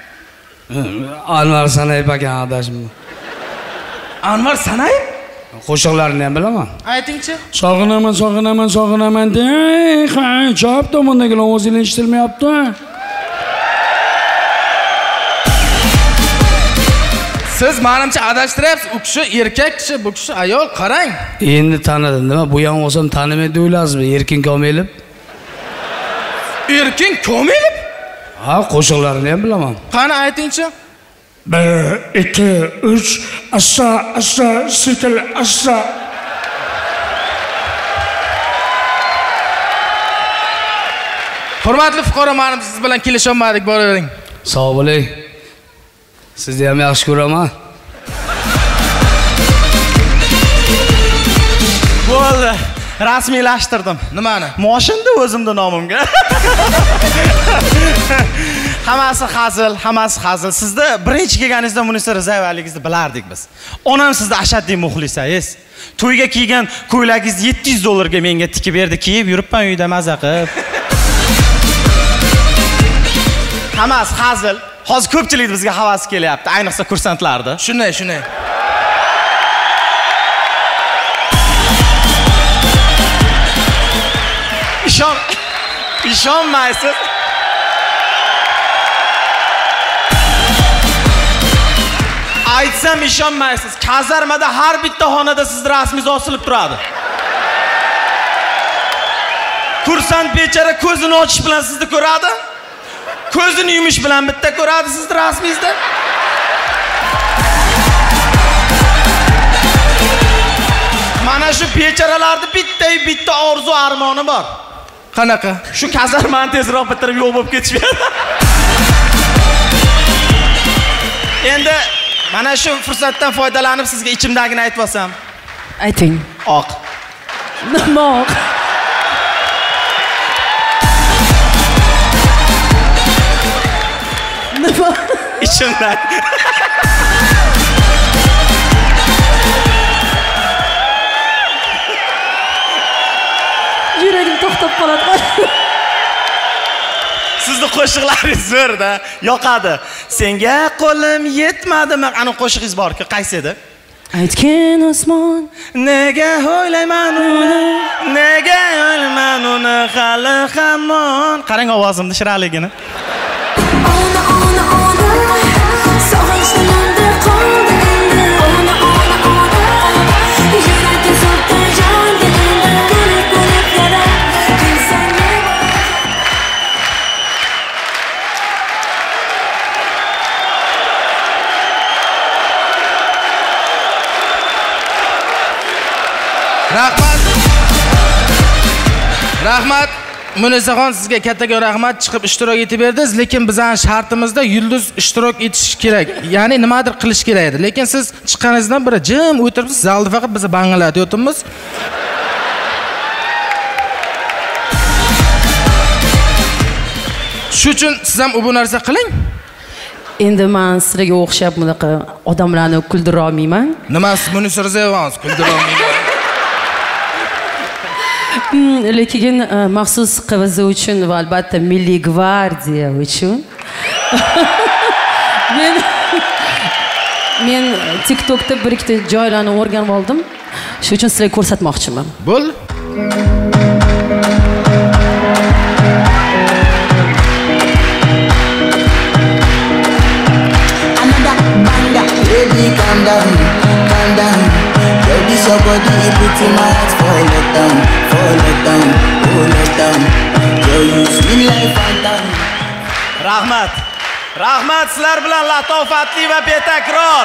Anvar Sanayev ekan adashim. Anvar Sanayev? Qo'shiqlarni ham bilaman. Aytingchi. Sog'inaman, sog'inaman, sog'inaman deng, chap tomondagi ovozingni eshitilmayapti. Siz menimcha adashtiryapsiz. U kishi erkak kishi, bu kishi ayol, qarang. Endi tanidim. Nima, bu ham olsam tanimaydi o'ylasizmi? Erkin Komilov. Erkin Komilov? Ha, qo'shiqlarini ham bilaman. Qani aytingchi. bir, ikki, uch, assa, assa, sekin, assa. Hurmatli fuqaro, men siz bilan kelisha olmadik, boravering. Sog' bo'ling. Sizni ham yaxshi ko'raman. Bo'ldi. Rasmiylashtirdim. Nimani? Moshinda o'zimning nomimga. Hammasi hazil, hammasi hazil. Sizda birinchi kelganingizda Munisa Rizayevaligingizni bilardik biz. Onam sizda ashaddiy muxlisangiz. To'yga kiygan ko'ylagingizni yetti yuz dollarga menga tikib berdi, kiyib yuribman uyda maza qilib. Hammasi hazil. Hozir ko'pchilik bizga havas kelyapti, ayniqsa kursantlarda. Shunday, shunday. İşon, ishonmaysiz. Aytsam ishonmaysiz. Kazarmada har bitta xonada siz rasmingiz osilib turadi. Kursant bechara ko'zini ochish bilan sizni ko'radi. Ko'zini yumish bilan bitta ko'radi sizni rasmingizni. Mana shu becharalarda bitta bitta orzu armoni bor. Qanaqa? Shu kazarmani tezroq bitirib yo'q bo'lib ketishmaydi. Endi mana shu fursatdan foydalanib sizga ichimdagini aytib olsam. Ayting. Oq. Nima oq? Nima? İçimdagi. Yuragim to'xtab qoladi. Sizni qo'shiqlaringiz zo'rda, yoqadi. Senga qo'lim yetmadimi? Ana qo'shig'ingiz bor-ku, qaysi edi? Aytgan osmon, nega o'ylayman uni, nega o'ylayman uni hali hamon. Qarang ovozimni shiraligini. Ona ona ona, sog'inchlarda qoldi endi. Ona ona ona, yuragim sotdi jondi endi. Bo'lib bo'lib yara, insonni Rahmat. Rahmat. Munisaxon, sizga kattaga rahmat, chiqib ishtirok etib berdingiz, lekin bizning shartimizda yulduz ishtirok etish kerak. Ya'ni nimadir qilish kerak edi. Lekin siz chiqqaningizdan beri jim o'tiribsiz, zalda faqat bizni bang'alatayotibmiz. Shu uchun siz ham bu narsa qiling. Endi men sizlarga o'xshab bunaqa odamlarni kuldira olmayman. Nima siz buni so'rayapsiz? Kuldira olmayman. Lekin maxsus qivizi uchun va albatta Milliy gvardiya uchun men men TikTokda bir ikkita joylarni o'rganib oldim. Shu uchun sizlarga ko'rsatmoqchiman. Bo'l. Baby, calm down, calm down. Girl, this your body, it puts in my heart for lockdown, for lockdown, for lockdown. Girl, you sweet like phantom. Rahmat. Rahmat sizlar bilan latofatli va betakror.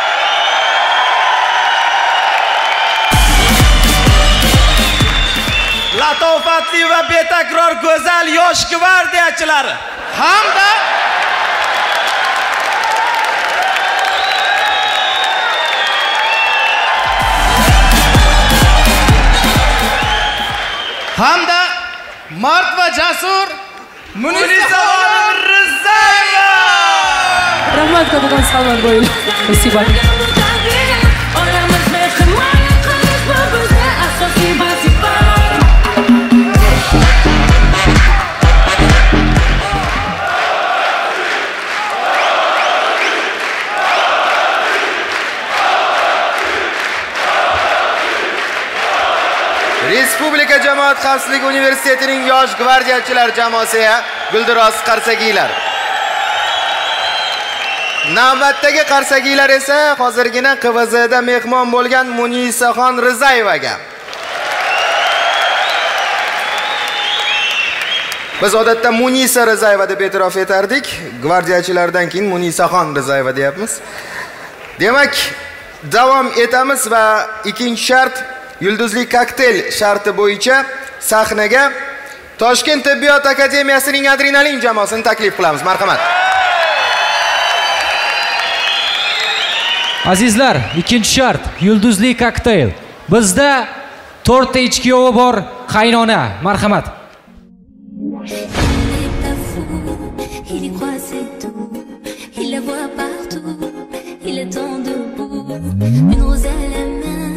Latofatli va betakror go'zal yosh gvardiyachilari hamda hamda mard va jasur Munisa Rizayeva. Rahmat kapagan salom qo'ying. Спасибо. Respublika Jamoat xavfsizligi universitetining yosh gvardiyachilar jamoasiga guldiroz qarsakiylar. Navbatdagi qarsakiylar esa hozirgina Q V Zda mehmon bo'lgan Munisaxon Rizayevaga. Biz odatda Munisa Rizayeva deb e'tirof etardik. Gvardiyachilardan keyin Munisaxon Rizayeva deyapmiz. Demak, davom etamiz va ikkinchi shart Yulduzli kokteyl sharti bo'yicha sahnaga Toshkent tibbiyot akademiyasining adrenalin jamoasini taklif qilamiz. Marhamat. Azizlar, ikkinchi shart Yulduzli kokteyl. Bizda to'rtta ichki yovi bor qaynona. Marhamat. Il y croit c'est tout, il la voit partout, il attend debout, une rose à la main,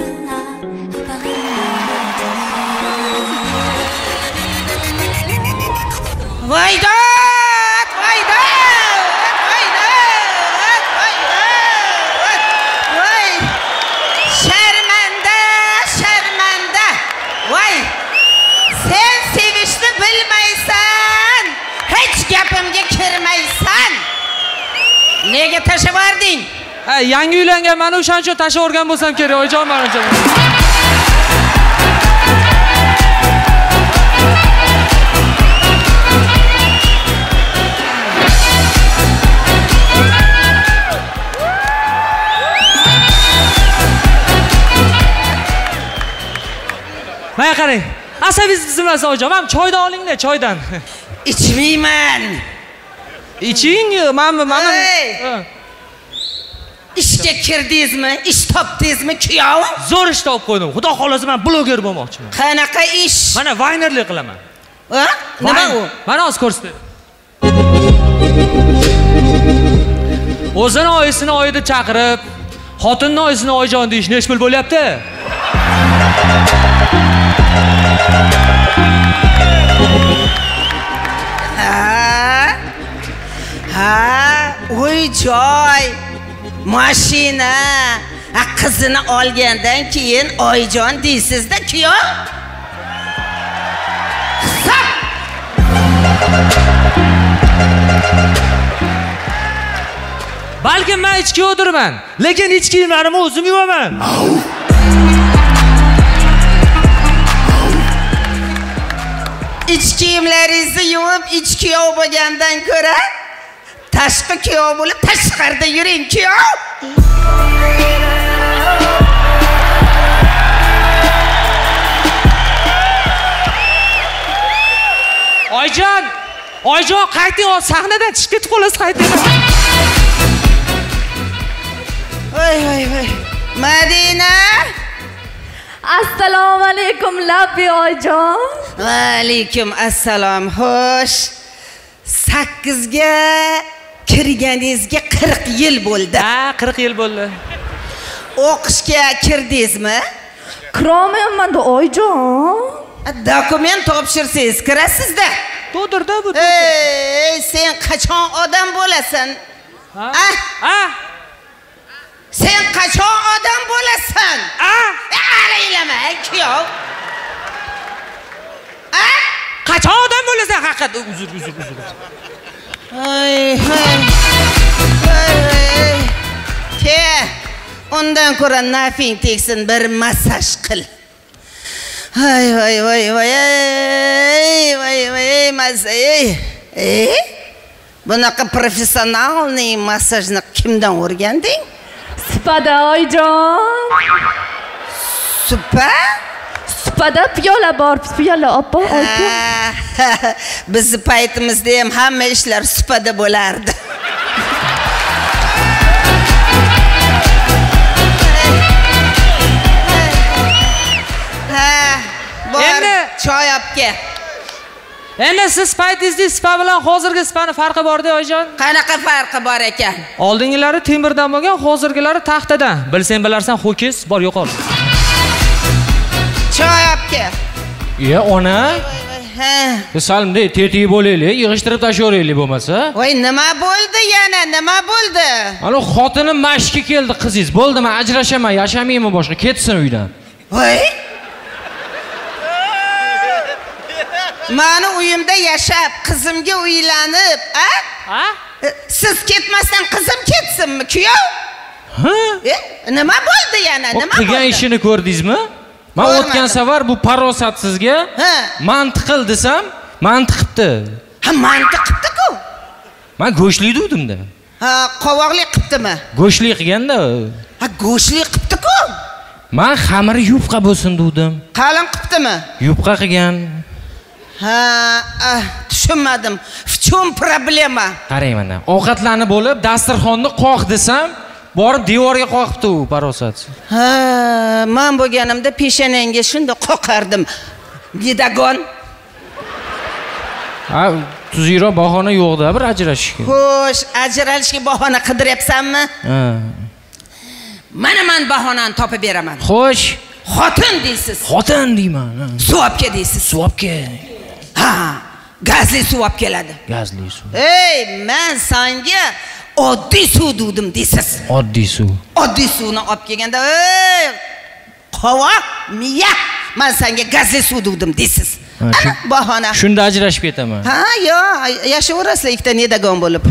Vaydat, vaydat, vaydat, vaydat, vay, şermende, şermende, vay, sen sevişni bilmeysen, hiç gapimga kirmaysan. Nega tashlab yubording? Ha, yangi uylanganman, o'shaning uchun tashlab yuborgan bo'lsam kerak, oyijon menimcha. Mana qarang. Asabingiz buzilmasin oyijon. Mana choydan oling-da, choydan. İçmeyman. İching, mana mana. İshga kirdingizmi? Ish topdingizmi, kuyov? Zo'r ish topib qo'ydim. Xudo xolasa men bloger bo'lmoqchiman. Qanaqa ish? Mana vaynerlik qilaman. Ha? Nima u? Mana hozir ko'rsatdim. O'zini oyisini oyi deb chaqirib, xotinni oyisini oyijon deyish nechi pul bo'lyapti? Ha? Ha? Uy joy. Mashina. Qizini olgandan keyin oyijon deysiz-da, kuyov? Hisob. Balkim men ichki o'tirman, lekin ichki kiyimlarimni o'zim yuvaman. İç kiyimlaringizni yuvib, iç kuyov bo'lgandan ko'ra, tashqi kuyov bo'lib, tashqarida yuring, kuyov. Oyjon, oyjon, qayting, sahnadan chiqib ketib qolasiz, qayting. Voy, voy, voy. Madina. Assalomu alaykum Labbi oyijon. Va alaykum assalom. Xo'sh. sakkizga kirganingizga qirq yil bo'ldi. Ha, qirq yil bo'ldi. O'qishga kirdingizmi? Kiramanman-da, oyijon. Dokument topshirsangiz kirasiz-da. To'dirda bu. Ey, sen qachon odam bo'lasan? Ha? Ha? Sen qachon odam bo'lasan? Ha? Alaylama, kuyov. Ha? Qachon odam bo'lasan haqiqat? Uzr, uzr, uzr. Ay, hay. Ay. Ke, undan ko'ra nafing tegsin, bir massaj qil. Ay, vay, vay, vay, ay, vay, vay, massaj. Eh? Bunaqa professionalniy massajni kimdan o'rganding? Supada oyijon. Supa? Supada piyola bor, piyola oppa, olti. Bizni paytimizda ham hamma ishlar supada bo'lardi. Ha, bor, choy olib kel. Endi siz paytingizda spa bilan hozirgi spani farqi bor-da, oyijon? Qanaqa farqi bor ekan? Oldingilari temirdan bo'lgan, hozirgilari taxtadan. Bilsang bilarsan, ho'kiz, bor yo'qol. Choy olib kel. Ye, ona. Ha. Salimda tertib bo'laylik, yig'ishtirib tashlaylik bo'lmasa. Voy, nima bo'ldi yana? Nima bo'ldi? Ana xotinim mashqqa keldi qizingiz. Bo'ldimi, ajrashaman, yashamayman boshqa, ketsin uydan. Voy. Mani uyimda yashab, qizimga uylanib, ha? Ha? Siz ketmasdan qizim ketsinmi, kuyov? Ha? E, nima bo'ldi yana? Nima bo'ldi? Qilgan ishini ko'rdingizmi? Men o'tgan safar bu parosatsizga mantiq qil desam, mantiq qilibdi. Ha, mantiq qilibdi-ku. Men go'shtli degdim-da. Ha, qovoqli qilibdimi? Go'shtli qilganda. Ha, go'shtli qilibdi-ku. Men xamiri yupqa bo'lsin dedim. Qalin qilibdimi? Yupqa qilgan. Ha, tushunmadim. В чем проблема? Qarang mana, ovqatlanib bo'lib, dasturxonni qoq desam, borib devorga qoqibdi u parosat. Ha, men bo'lganimda peshanangga shunda qoqardim. Gidagon. Ha, tuziyroq bahona yo'q-da, bir ajrashishga. Xo'sh, ajralishga bahona qidiryapsanmi? Ha. Mana men bahonani topib beraman. Xo'sh, xotin deysiz. Xotin deyman. Suv olib kel deysiz. Suv olib kel. Ha, gazli suv olib keladi. Gazli suv. Ey, men senga oddiy suv dedim deysiz. Oddiy suv. Oddiy suvni olib kelganda, ey, qovoq, miya, men senga gazli suv dedim deysiz. Ana bahona. Shunda ajrashib ketaman. Ha, yo, yashaverasizlar ikkita nedagon bo'lib.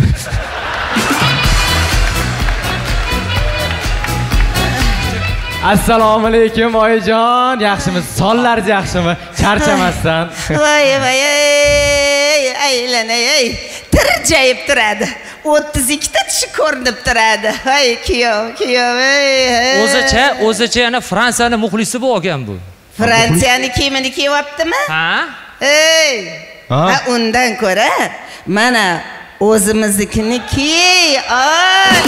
Assalomu alaykum oyijon, yaxshimisiz? Sonlarni yaxshimi? Charchamasdan. Voy, voy, ey, aylanay, ey. Tirjayib turadi. o'ttiz ikkita tishi ko'rinib turadi. Voy, kuyov, kuyov, ey. O'zicha, o'zicha yana Fransiyani muxlisi bo'lgan bu. Fransiyani kiyimini kiyyaptimi? Ha? Ey. Ha, undan ko'ra mana o'zimiznikini kiy, ol.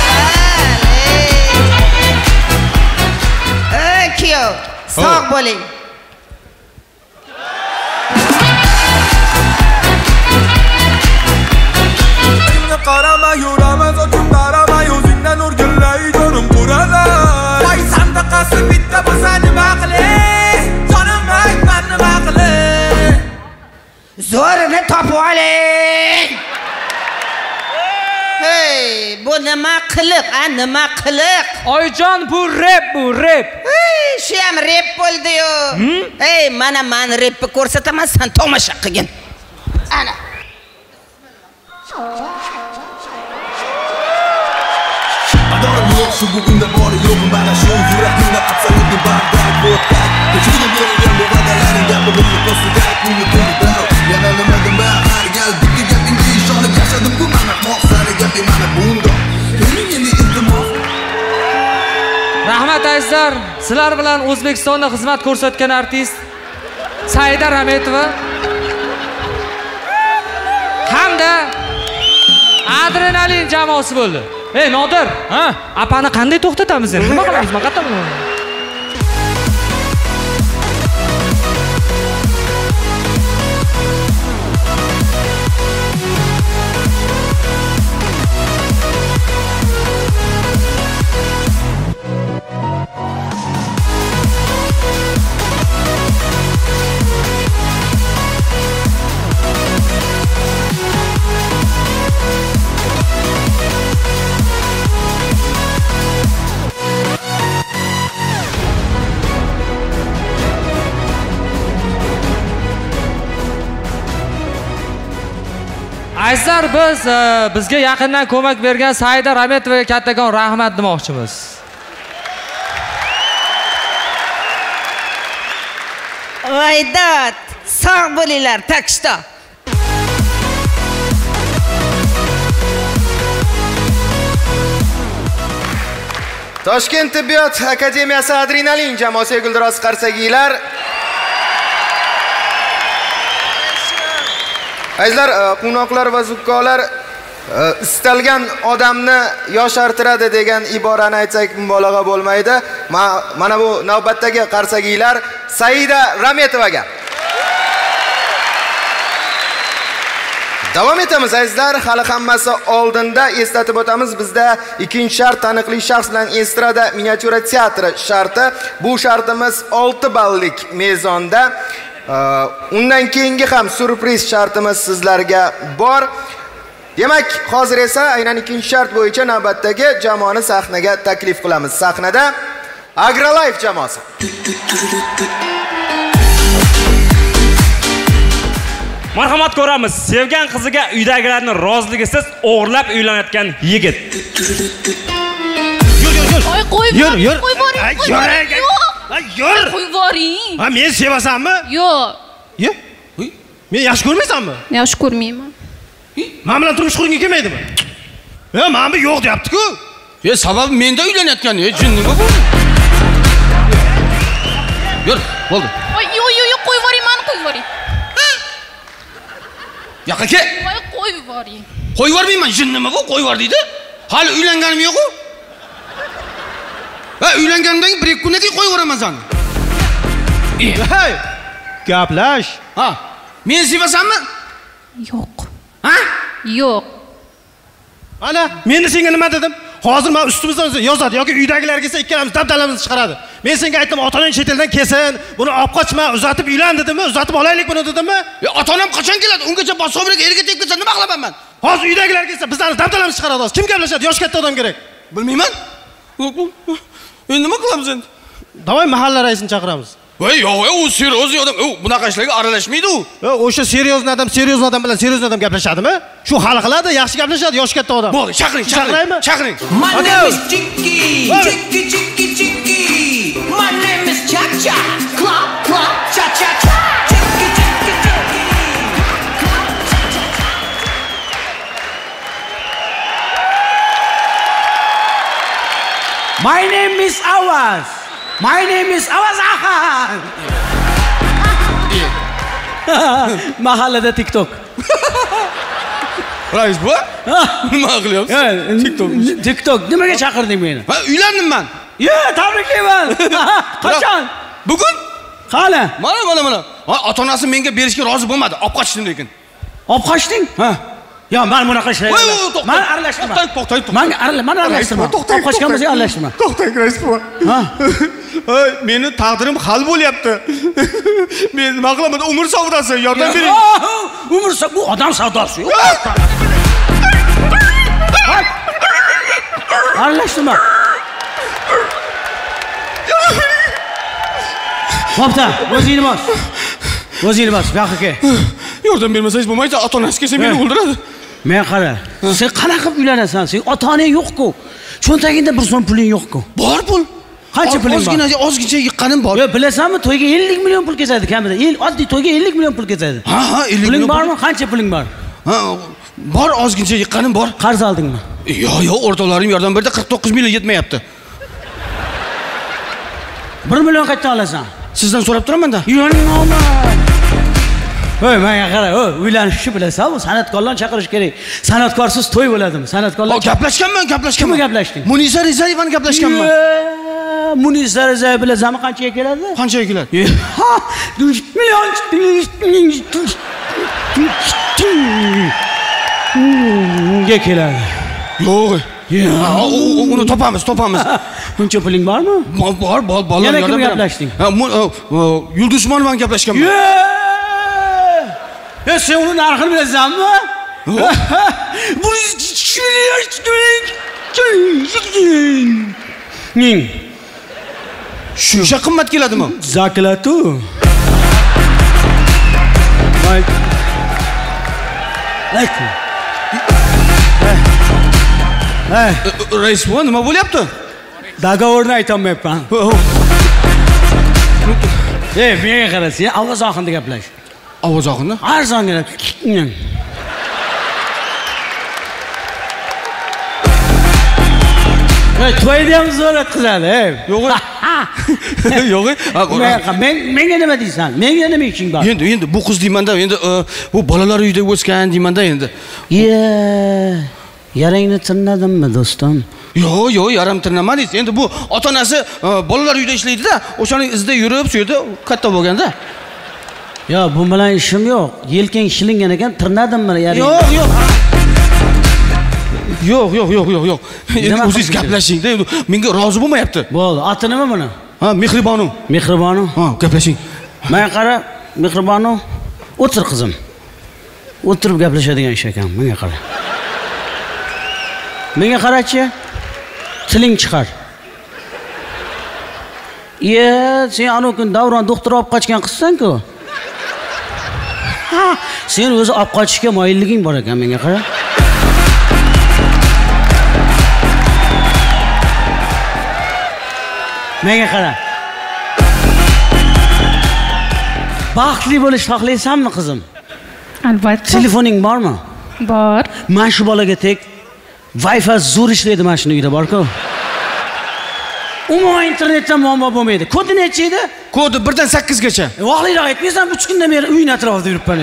Ey, kuyov, sog' bo'ling. Qarama yuraman sochim qarama yuzingdan urgillay jonim quralar. Voy sandaqasi bitta bo'lsa nima qilay? Jonim aytman nima qilay? Zo'rini topib oling. Hey, bu nima qiliq, a nima qiliq? Oyijon, bu rep, bu rep. Hey, shu ham rep bo'ldi-yu. Hey, mana men repni ko'rsataman, sen tomosha qilgin. Ana. Adorim yo'q shu bugunga bor yo'q mana shu yuratimda absolutni bardak bo'tak. Kechirib berilgan bu va'dalaring gapirimni ko'rsatar kuni kuni daro. Yana nima dema har gal bitta gapingga ishonib yashadim bu mana maqsadi gapi mana bunda. Mening endi iltimos. Rahmat azizlar, sizlar bilan O'zbekistonda xizmat ko'rsatgan artist Saida Rametova hamda Adrenalin jamoasi bo'ldi. Ey Nodir, ha? Apani qanday to'xtatamiz endi? Nima qilamiz? Maqatam. Do'stlar, biz bizga yaqindan ko'mak bergan Saida Rametovaga kattakon rahmat demoqchimiz. Voydat, sog' bo'linglar, takshto. Toshkent tibbiyot akademiyasi adrenalin jamoasi Guldiroz Qarsagiylar. Azizlar, quvnoqlar va zukkolar, istalgan odamni yoshartiradi degan iborani aytsak mubolag'a bo'lmaydi. Mana bu navbatdagi Qarsagiylar Saida Rametovaga. Davom etamiz azizlar, hali hammasi oldinda eslatib o'tamiz. Bizda ikkinchi shart taniqli shaxs bilan estrada miniatyura teatri sharti. Bu shartimiz olti ballik mezonda. Undan keyingi ham surpriz shartimiz sizlarga bor. Demak, hozir esa aynan ikkinchi shart bo'yicha navbatdagi jamoani sahnaga taklif qilamiz. Sahnada Agrolife jamoasi. Marhamat ko'ramiz. Sevgan qiziga uydagilarning roziligisiz o'g'irlab uylanayotgan yigit. Yur, yur, yur. Oy, qo'y. Yur, yur. Qo'y bor. Ay, yur. Ay, yur. Qo'y boring. Ha, men sevasanmi? Yo'q. Yo. Men yaxshi ko'rmaysanmi? Yaxshi ko'rmayman. Men bilan turmush qurging kelmaydimi? Ya, men bu yo'q deyapti-ku. Ya, sababi menda uylanayotgan, ey, jinnimi bu? Yur, bo'ldi. Oy, yo'q, yo'q, qo'y boring, meni qo'y boring. Yoqqa kel. Voy, qo'y boring. Qo'yib yubormayman, jinnimi bu? Qo'yib yubor deydi. Hali uylanganim yo'q-ku. Ha, uylanganimdan bir ikki kundan keyin qo'yib yuboraman seni. Hey! Gaplash. Ha. Men sevasanmi? Yo'q. Ha? Yo'q. Ana, men senga nima dedim? Hozir men ustimizdan yozadi yoki uydagilar kelsa ikkalamiz dabdalamizni chiqaradi. Men senga aytdim, ota-onang chet eldan kelsin, buni olib qochma, uzatib uylan dedimmi? Uzatib olaylik buni dedimmi? Ya, ota-onam qachon keladi? Ungacha boshqa biriga erga tegib ketsa nima qilaman men? Hozir uydagilar kelsa bizlarni dabdalamizni chiqaradi hozir. Kim gaplashadi? Yosh katta odam kerak. Bilmayman. Endi nima qilamiz endi? Davay mahalla raisini chaqiramiz. Voy, yo'q, u seryozni odam, u bunaqa ishlarga aralashmaydi u. Yo, o'sha seryozni odam, seryozni odam bilan seryozni odam gaplashadimi? Shu hal qiladi, yaxshi gaplashadi, yosh katta odam. Bo'ldi, chaqiring, chaqiraymi? Chaqiring. My name is Chicky, Chicky, Chicky, Chicky. My name is Cha Cha, clap, clap, cha cha cha. Chicky, Chicky, Chicky. My name is Awaz. My name is Awaz Ahan. Mahallada TikTok. Rais bu? Nima qilyapsiz? TikTok. TikTok. Nimaga chaqirding meni? Ha, uylandim men. Yo, tabriklayman. Qachon? Bugun? Qani? Mana, mana, mana. Ota-onasi menga berishga rozi bo'lmadi. Olib qochdim lekin. Olib qochding? Ha. Yo, men bunaqa ishlayman. Men aralashtirma. To'xtang, to'xtang. Men aralashtirma, men aralashtirma. Olib qochgan bo'lsa aralashtirma. To'xtang, rais bu. Ha. Ay, meni taqdirim hal bo'lyapti. Men nima qilaman? Umr savdosi, yordam bering. Umr savdosi, bu odam savdosi. Aralashtirma. Bo'pti, o'zingni bos. O'zingni bos, bu yoqqa kel. Yordam bermasangiz bo'lmaydi, ota-onasi kelsa meni o'ldiradi. Men qara, sen qanaqa qilib uylanasan? Sen ota-onang yo'q-ku. Cho'ntagingda bir so'm puling yo'q-ku. Bor pul. Qancha puling bor? Ozgina, ozgincha yiqqanim bor. Yo, bilasanmi, to'yga ellik million pul ketadi kamida. Oddiy to'yga ellik million pul ketadi. Ha, ha, ellik million. Puling bormi? Qancha puling bor? Ha, bor, ozgincha yiqqanim bor. Qarz oldingmi? Yo, yo, o'rtoqlarim yordam berdi, qirq to'qqiz million yetmayapti. bir million qayerdan olasan? Sizdan so'rab turaman-da. Yo'ning omad. Voy, menga qara, o, uylanishni bilasan-ku, san'atkorlarni chaqirish kerak. San'atkorsiz to'y bo'ladimi? San'atkorlar. Gaplashganman, gaplashganman. Kimga gaplashding? Munisa Rizayevani gaplashganman. Munisa Rizayev bilasanmi qanchaga keladi? Qanchaga keladi? Million. Ga keladi. Yo'q. Uni topamiz, topamiz. Buncha puling bormi? Bor, bor, bor. Yana kimga gaplashding? Ha, Yulduz Usmonovani gaplashganman. Ya sen uni narxini bilasanmi? Bu ning shuncha qimmat keladimi? Zaklatu. Aytma. Hey. Rais bu nima bo'lyapti? Dogovorni aytolmayapman. Ey, menga qarasiz, ovoz oqinda gaplash. Ovoz oqinda? Arzongina. Hey, to'yda ham zo'r qiladi, ey. Yo'q. Yo'q. Men menga nima deysan? Menga nima ishing bor? Endi endi bu qiz deymanda, endi bu bolalar uyida o'sgan deymanda endi. Ye, yarangni tirnadimmi, do'stim? Yo'q, yo'q, yaram tirnamadingiz. Endi bu ota-onasi bolalar uyida ishlaydi-da, o'shaning izida yurib, shu yerda katta bo'lganda. Yo, bu bilan ishim yo'q. Yelkang shilingan ekan, tirnadimmi yaring? Yo'q, yo'q. Yo'q, yo'q, yo'q, yo'q, yo'q. Endi o'zingiz gaplashing-da. Menga rozi bo'lmayapti. Bo'ldi. Oti nima buni? Ha, Mehribonu. Mehribonu? Ha, gaplashing. Men qara, Mehribonu, o'tir qizim. O'tirib gaplashadigan ish ekan, menga qara. Menga qarachi. Tiling chiqar. Ye, sen ana kun Davron doktor olib qochgan qizsan-ku. Ha, sen o'zi olib qochishga moyilliging bor ekan, menga qara. Menga qara. Baxtli bo'lish xohlaysanmi, qizim? Albatta. Telefoning bormi? Bor. Men shu bolaga tek Wi-Fi zo'r ishlaydi mana shuni uyda bor-ku. Umuman internetda muammo bo'lmaydi. Kodi necha edi? Kodi birdan sakkizgacha. Vaqtliroq aytmaysan, uch kundan beri uyning atrofida yuribman.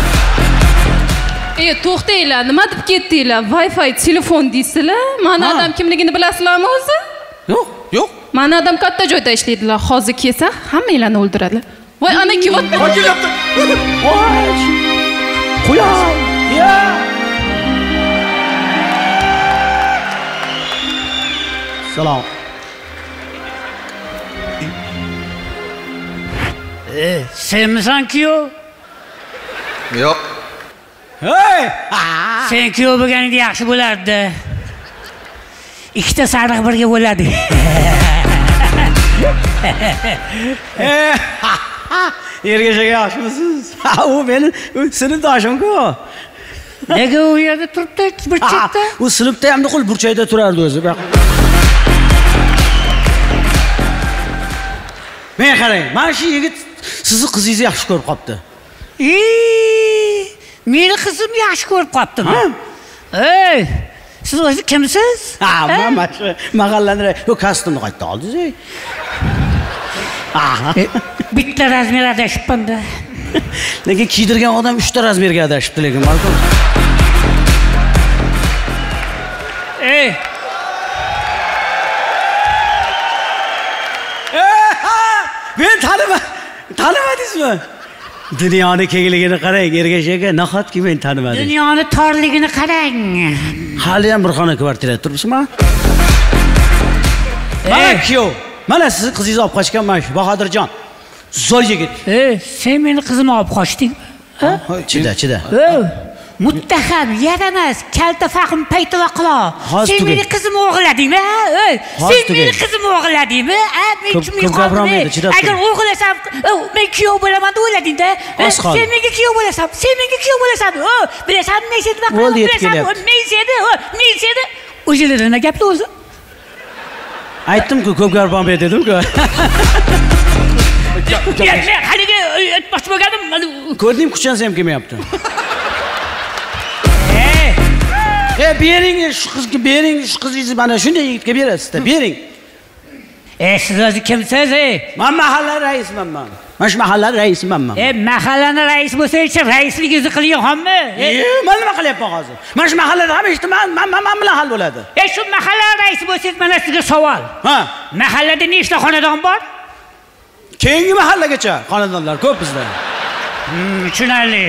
E, to'xtanglar, nima deb ketdinglar? Wi-Fi telefon deysizlar? Mana odam kimligini bilasizlarmi o'zi? Yo'q, yo'q. Mana odam katta joyda ishlaydilar. Hozir kelsa, hammanglarni o'ldiradilar. Voy, ana kelyapti. Voy, kelyapti. Voy. Qo'yay. Ya. Salom. E, senmisan-ku? Yo'q. Hey! Sen kuyov bo'lganingda yaxshi bo'lardi. Ikkita sariq birga bo'ladi. Ergashaga yaxshimisiz? Ha, u meni sinfdoshim-ku. Nega u yerda turibdi burchakda? U sinfda ham nuqul burchakda turardi o'zi. Men qarang, mana shu yigit sizni qizingizni yaxshi ko'rib qopti. Ey, meni qizim yaxshi ko'rib qoptimi? Ey, siz o'zi kimsiz? Ha, men mana shu mahallaning yo kostyumni qayerda oldingiz? Aha. Bitta razmer adashibman-da. Lekin kiydirgan odam uchta razmerga adashibdi, lekin balkon. Ey. Men tanima, tanimadingizmi? Dunyoning kengligini qarang, Ergashaga, nahotki men tanimadim. Dunyoning torligini qarang. Hali ham bir xona kvartirada turibsizmi? Mana kuyov. Mana sizni qizingizni olib qochgan mana shu Bahodirjon. Zo'r yigit. Ey, sen meni qizimni olib qochding. Ha? Chida, chida. Muttaham, yaramas, kalta fahm payti va qilo. Sen meni qizimni o'g'irladingmi? Ey, sen meni qizimni o'g'irladingmi? A, men kimga qoldim? Agar o'g'irlasam, men kuyov bo'laman deb o'ylading-da. Sen menga kuyov bo'lasan, sen menga kuyov bo'lasan. Bilasanmi, men seni nima qilaman? Men seni, men seni. O'zingizlar nima gaplar o'zi? Aytdim-ku, ko'p garbon ber dedim-ku. Men haliga aytmoqchi bo'lganim. Ko'rdim, kuchansam kelmayapti. E, bering shu qizga, bering shu qizingizni mana shunday yigitga berasiz-da, bering. E, siz o'zi kimsiz, ey? Men mahalla raisiman men. Men shu mahalla raisiman men. E, mahallani rais bo'lsa-chi, raisligingizni qilyapmanmi? E, men nima qilyapman hozir? Men shu mahallada ham eshitdim, men men bilan hal bo'ladi. E, shu mahalla raisi bo'lsangiz, mana sizga savol. Ha, mahallada nechta xonadon bor? Keyingi mahallagacha xonadonlar ko'p bizda. Hmm, tushunarli.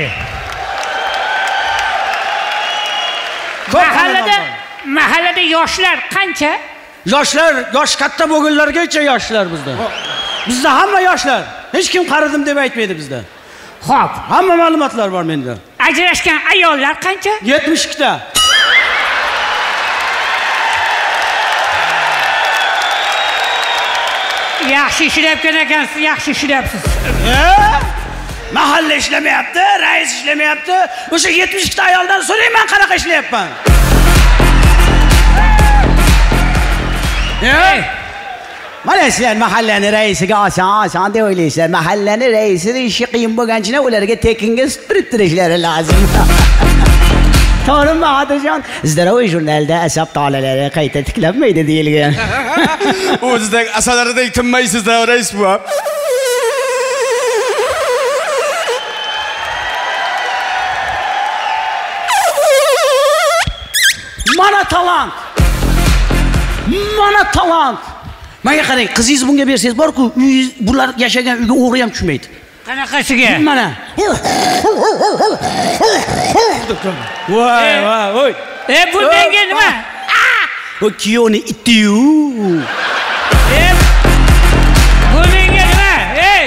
Mahallada, mahallada yoshlar qancha? Yoshlar, yosh katta bo'lganlargacha yoshlar bizda. Bizda hamma yoshlar. Hech kim qaridim deb aytmaydi bizda. Xo'p, hamma ma'lumotlar bor menda. Ajrashgan ayollar qancha? yetmish ikkita. Yaxshi ishlayotgan ekansiz, yaxshi ishlayapsiz. Mahalla ishlamayapti, rais ishlamayapti. O'sha yetmish ikkita ayoldan so'rayman qanaqa ishlayapman. Mana sizlar mahallani raisiga oson oson deb o'ylaysizlar. Mahallani raisini ishi qiyin bo'lganchina ularga tekinga sut turishlari lozim. To'g'rimi, Otajon? Zdorovoy jurnalida asab tolalari qayta tiklanmaydi deyilgan. O'zizdek asablaridek tinmaysiz-da, rais bu. Mana talant. Mana talant. Menga qarang, qizingiz bunga bersangiz bor-ku, bular yashagan uyga o'g'ri ham tushmaydi. Qanaqasiga? Mana. Voy, voy, voy. E, bu menga nima? O kiyovni itiyu. E, bu menga nima? Ey!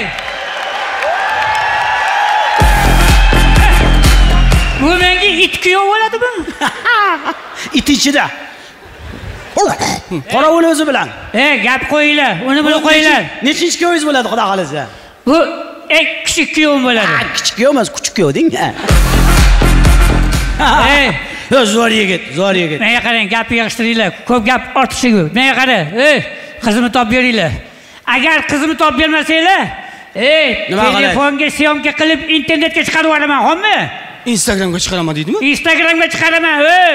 Bu menga it kiyov bo'ladimi? It ichida. Qorovul o'zi bilan. E, gap qo'yinglar, uni bilib qo'yinglar. Nechinchi kuyovingiz bo'ladi, xudo xolasa? Bu eng kichik kuyovim bo'ladi. Kichik kuyov emas, kuchuk kuyov deng. Ey, zo'r yigit, zo'r yigit. Menga qarang, gap yig'ishtiringlar. Ko'p gap ortiqcha. Menga qara, ey, qizimni topib beringlar. Agar qizimni topib bermasanglar, ey, telefonga syomka qilib internetga chiqarib yuboraman, xo'pmi? Instagramga chiqaraman deydimi? Instagramga chiqaraman, ey.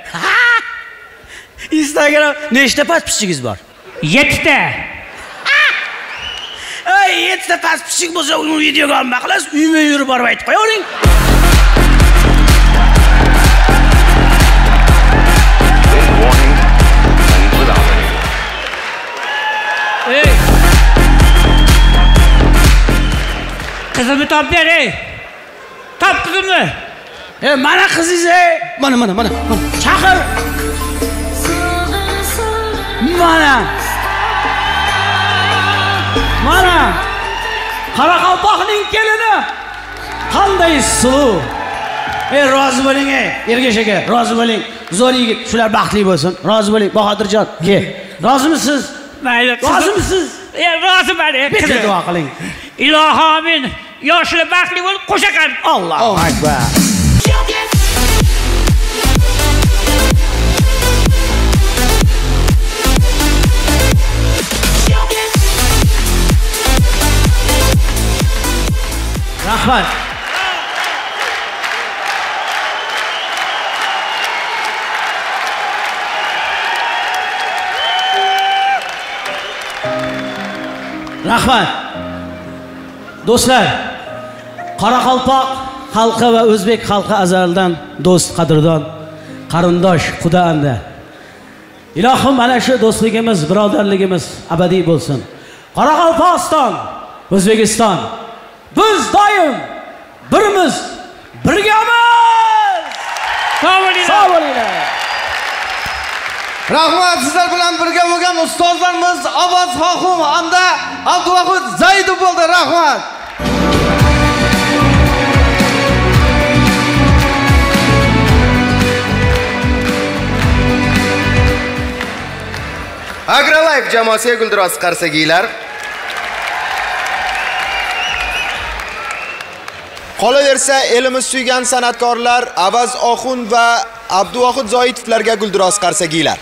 Instagram nechta pastpishchingiz bor? yettita. Ay, yettita pastpishching bo'lsa, uni videoga olma qilasiz, uyma yurib borib aytib qo'yavering. Ey. Qizimni topib ber, ey. Top qizimni. E, mana qizingiz, ey. Mana, mana, mana. Chaqir. Mana. Mana. Qoraqalpoqning kelini. Qanday suluv. Ey, rozi bo'ling, ey. Ergash aka, rozi bo'ling. Zo'r yigit, shular baxtli bo'lsin. Rozi bo'ling, Bahodirjon. Kel. Rozimisiz? Mayli. Rozimisiz? Ey, roziman, ey. Bitta duo qiling. Ilohim, amin. Yoshlar baxtli bo'lib qo'shaqan. Allohu akbar. Rahmat. Rahmat. Do'stlar, Qoraqalpoq xalqi va o'zbek xalqi azaldan do'st, qadrdon, qarindosh, xudo anda. Ilohim mana shu do'stligimiz, birodarligimiz abadiy bo'lsin. Qoraqalpog'iston, O'zbekiston, biz doim birimiz, birgamiz. Sog' bo'linglar. Sog' bo'linglar. Rahmat, sizlar bilan birga bo'lgan ustozlarimiz Ovoz Xohum hamda Abduvahid Zaydov bo'ldi. Rahmat. Agrolife jamoasiga guldiroz qarsagiylar. Qolaversa, elimiz suygan san'atkorlar Avaz Oxun va Abduvahid Zoidovlarga guldiroz qarsagiylar.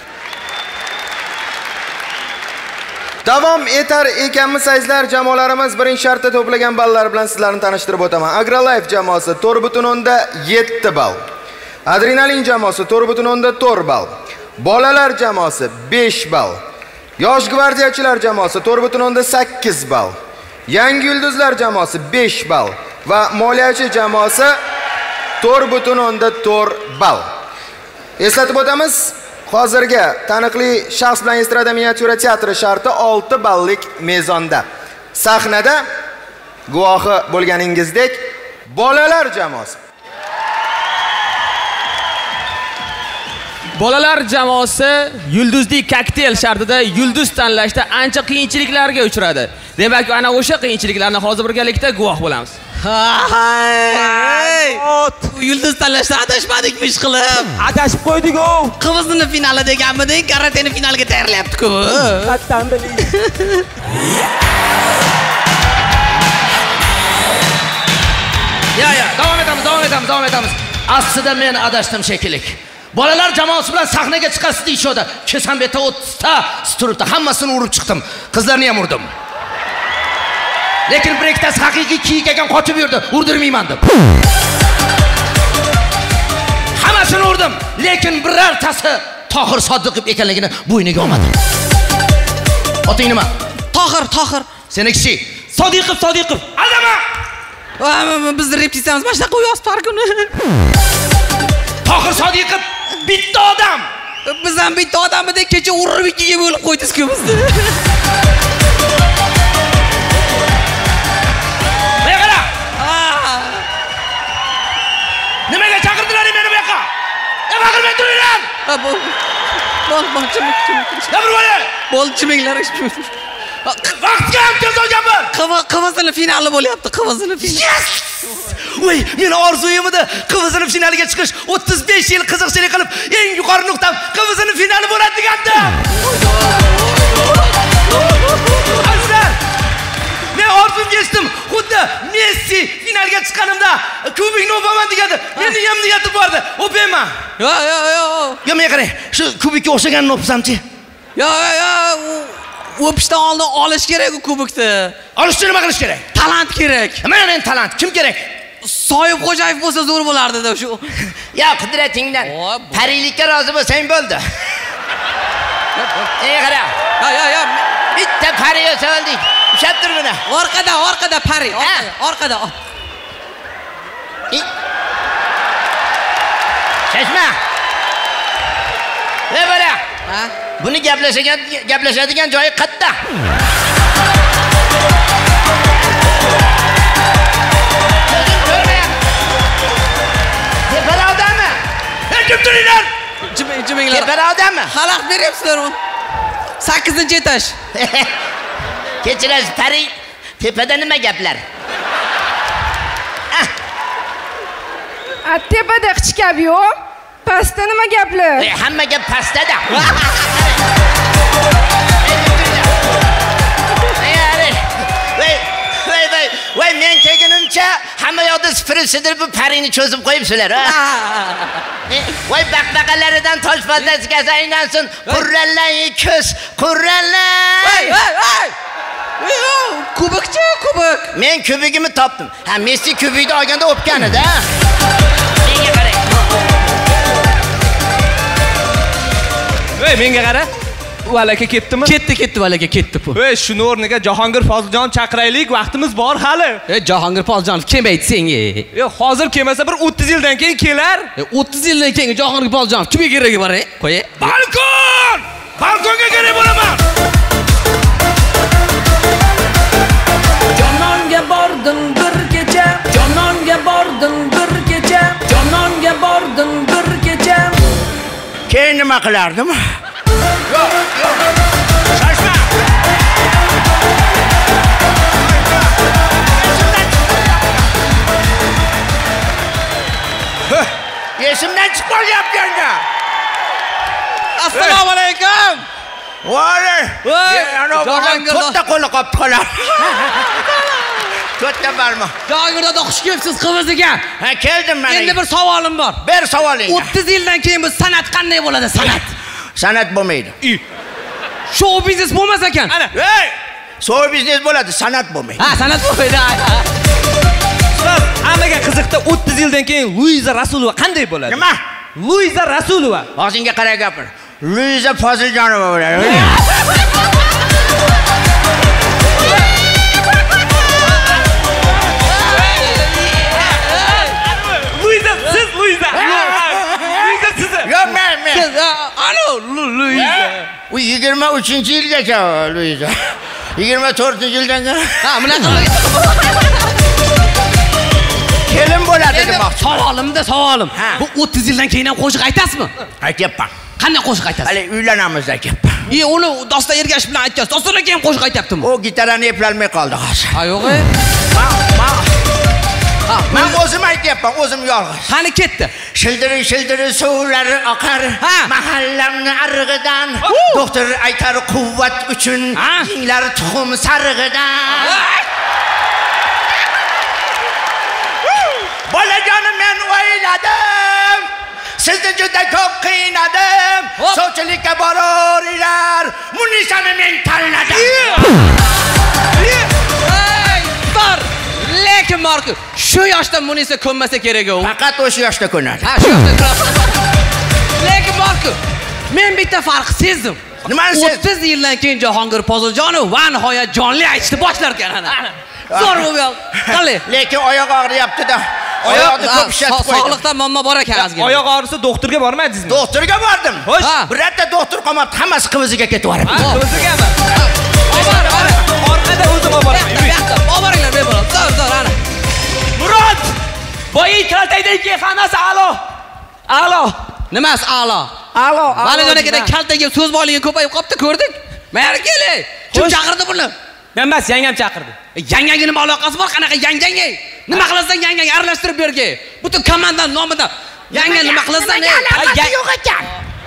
Davom etar ekanmiz sizlar, jamoalarimiz birinchi shartda to'plagan ballar bilan sizlarni tanishtirib o'taman. Agrolife jamoasi to'rt butun o'ndan yetti ball. Adrenalin jamoasi to'rt butun o'ndan to'rt ball. Bolalar jamoasi besh ball. Yosh gvardiyachilar jamoasi to'rt butun o'ndan sakkiz ball. Yangi yulduzlar jamoasi besh ball va moliyachi jamoasi to'rt butun o'ndan to'rt ball. Eslatib o'tamiz, hozirgi taniqli shaxs bilan estrada miniatyura teatri sharti olti ballik mezonda. Sahnada guvohi bo'lganingizdek bolalar jamoasi. Bolalar jamoasi yulduzli kokteyl shartida yulduz tanlashda ancha qiyinchiliklarga uchradi. Demak, ana o'sha qiyinchiliklarni hozir birgalikda guvoh bo'lamiz. Hay! Yulduz tanlashda adashmadik ish qilib. Adashib qo'ydik-ku. Qivizni finali deganmiding, karateni finalga tayyorlayapti-ku. Qattan biling. Ya, ya, davom etamiz, davom etamiz, davom etamiz. Aslida men adashdim shekilli. Bolalar jamoasi bilan sahnaga chiqasiz deyishdi. Kesambeta o'ttizta turibdi. Hammasini urib chiqdim. Qizlarni ham urdim. Lekin bir ikkitasi haqiqiy kiyik ekan qochib yurdi. Urdirmayman deb. Hammasini urdim. Lekin birortasi Tohir Sodiqov ekanligini bo'yniga olmadi. Oting nima? Tohir, Tohir. Seniki Sodiqov, Sodiqov. Adama! Biz repetitsiyamiz mana shunaqa uyoz har kuni. Tohir Sodiqov bitta odam. Biz ham bitta odammidik, kecha urib ikkiga bo'lib qo'ydingiz-ku bizni. Qara. Nimaga chaqirdilar meni bu yoqqa? Nima qilmay turinglar? Bol, bol, bol, chimik, chimik. Nima bo'li? Bol chimiklar ish. Vaqtga ham tez olganman. Qivizini finali bo'lyapti, qivizini finali. Yes! Voy, meni orzuyim edi. Qivizini finaliga chiqish, o'ttiz besh yil qiziqchilik qilib, eng yuqori nuqtam qivizini finali bo'ladi deganda. Azizlar, men orzumga yetdim. Xuddi Messi finalga chiqqanimda kubikni o'paman degandi. Meni ham niyatim bordi. O'payman. Yo, yo, yo. Yo, men qarang, shu kubikka o'xshaganini o'psamchi. Yo, yo, yo. O'pishdan oldin olish kerak u kubikni. Olish uchun nima qilish kerak? Talant kerak. Nima men talant? Kim kerak? Soyib Xo'jayev bo'lsa zo'r bo'lardi-da shu. Ya qudratingdan parilikka rozi bo'lsang bo'ldi. Ey qara. Ha, yo, yo. Bitta pari yo'saldik. Ushab tur buni. Orqada, orqada pari, orqada. Chashma. Ey qara. Ha? Buni gaplashadigan gaplashadigan joyi qayerda? Tepara odammi? Ey kim turinglar? Jiminglar. Tepara odammi? Xalaq beryapsizlar u. sakkizinchi etaj. Kechirasiz, pari tepada nima gaplar? A tepada hech gap yo'q. Pastda nima gaplar? Hamma gap pastda-da. Voy, men kelgunimcha hamma yoqda sidirib bu parini cho'zib qo'yibsizlar, ha? Voy, baqbaqalaridan tosh faldasigacha aylansin. Qurrallang ko'z, qurrallang. Voy, voy, voy. Kubikchi, kubik. Men kubigimni topdim. Ha, Messi kubikni olganda o'pgan edi, ha? Menga qarang. Voy, menga qara. U alaka ketdimi? Ketdi, ketdi alaka, ketdi bu. Voy, shuni o'rniga Jahongir Foziljon chaqiraylik, vaqtimiz bor hali. Ey, Jahongir Foziljon kelmaydi senga. Yo, hozir kelmasa bir o'ttiz yildan keyin kelar. o'ttiz yildan keyin Jahongir Foziljon kimga keragi bor, ey? Qo'y. Balkon! Balkonga kerak bo'laman. Jononga bordim bir kecha, jononga bordim bir kecha, jononga bordim bir kecha. Keyin nima qilardim? Yo'q, yo'q. Shoshma. Esimdan chiqib qolyapti endi. Assalomu alaykum. Voy, ana Jahongir to'rtta qo'li qolib qolar. To'rtta barmi? Jahongir doda xush kelibsiz qiviziga. Ha, keldim men. Endi bir savolim bor. Ber savoling. o'ttiz yildan keyin bu san'at qanday bo'ladi, san'at? San'at bo'lmaydi. Show biznes bo'lmas ekan. Ana, hey! Show biznes bo'ladi, san'at bo'lmaydi. Ha, san'at bo'lmaydi. Ustoz, hammaga qiziqda o'ttiz yildan keyin Luiza Rasulova qanday bo'ladi? Nima? Luiza Rasulova. Og'zingga qarab gapir. Luiza Foziljonova bo'ladi. Luiza, siz Luiza. Luiza siz. Yo'q, men, men. Siz, alo, Luiza. U yigirma uchinchi yilgacha Luiza. yigirma to'rtinchi yildan keyin. Ha, bunaqa. Kelin bo'ladi demoqchi. Savolimda savolim. Bu o'ttiz yildan keyin ham qo'shiq aytasizmi? Aytyapman. Qanday qo'shiq aytasiz? Hali uylanamiz aytyapman. E, uni Doston Ergashev bilan aytasiz. Doston aka ham qo'shiq aytyaptimi? O gitarani eplolmay qoldi hozir. Ha, yo'q-e. Men o'zim aytyapman, o'zim yolg'iz. Qani ketdi. Shildiri shildiri suvlari oqar mahallamni arig'idan. Doktor aytar quvvat uchun yinglar tuxum sarig'idan. Bolajonim men o'yladim. sizni juda ko'p qiynadim. Sovchilikka boraveringlar. Munisani men tanladim. Bar, lekin Marko, shu yoshda Munisa ko'nmasa kerak u. Faqat o'sha yoshda ko'nadi. Ha, shu yoshda. Lekin Marko, men bitta farq sezdim. Nimani sezdim? o'ttiz yildan keyin Jahongir Poziljonov va nihoyat jonli aytishni boshlar ekan ana. Zo'r bu yo'q. Qali. Lekin oyoq og'riyapti-da. Oyoqni ko'p ishlatib qo'ydim. Sog'liqdan muammo bor ekan azgina. Oyoq og'risa doktorga bormadingizmi? Doktorga bordim. Xo'sh, birorta doktor qolmadi, hammasi qiviziga ketib yuboribdi. Qivisigami? Orqada o'zim olib boraman. Oboringlar bemalol. Zo'r, zo'r ana. Murod! Boyi kaltaydagi kefanasi a'lo. A'lo. Nimasi a'lo? A'lo. Valijon akadan kaltaga so'z boyligi ko'payib qopti, ko'rdik. Mayli keling. Kim chaqirdi buni? Men emas, yangam chaqirdi. Yangang nima aloqasi bor? Qanaqa yangang? Nima qilasan yangang aralashtirib bergay? Butun komandan nomidan yangang nima qilasan? Aloqasi yo'q ekan.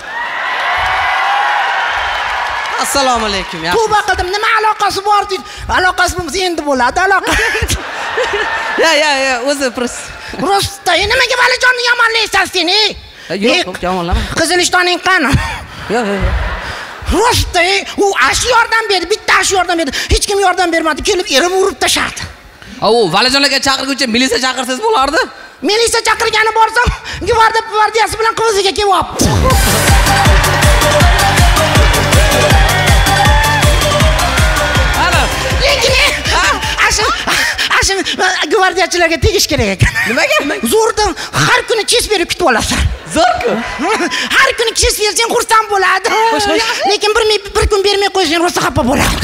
Assalomu alaykum. Tavba qildim, nima aloqasi bor deydi. Aloqasi bo'lmasa endi bo'ladi aloqa. Ya, ya, ya, o'zi pris. Prosta, nimaga Valijonni yomonlaysan sen? Yo'q, yomonlama. Qizilishtoning qani? Yo'q, yo'q. Prosta, u ashi yordam berdi, bitta ashi yordam berdi. Hech kim yordam bermadi, kelib erib urib tashardi. O, Valijon aka chaqirguncha militsiya chaqirsangiz bo'lardi. Militsiya chaqirgani borsam, gvarda gvardiyasi bilan qiziga kelyapti. Lekin ashin ashin gvardiyachilarga tegish kerak ekan. Nimaga? Zo'rdan har kuni chis berib kutib olasan. Zo'rku. Har kuni chis bersang xursand bo'ladi. Lekin bir bir kun bermay qo'ysang rosa xafa bo'ladi.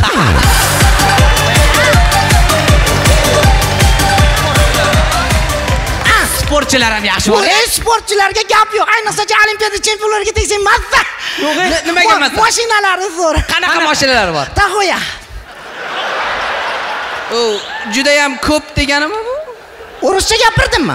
Sportchilar ham yaxshi bor. Ey, sportchilarga gap yo'q. Ayniqsa Olimpiada chempionlariga tegsang mazza. Nimaga mazza? Mashinalari zo'r. Qanaqa mashinalar bor? Tahoya. O, juda ham ko'p deganimi bu? O'rischa gapirdimmi?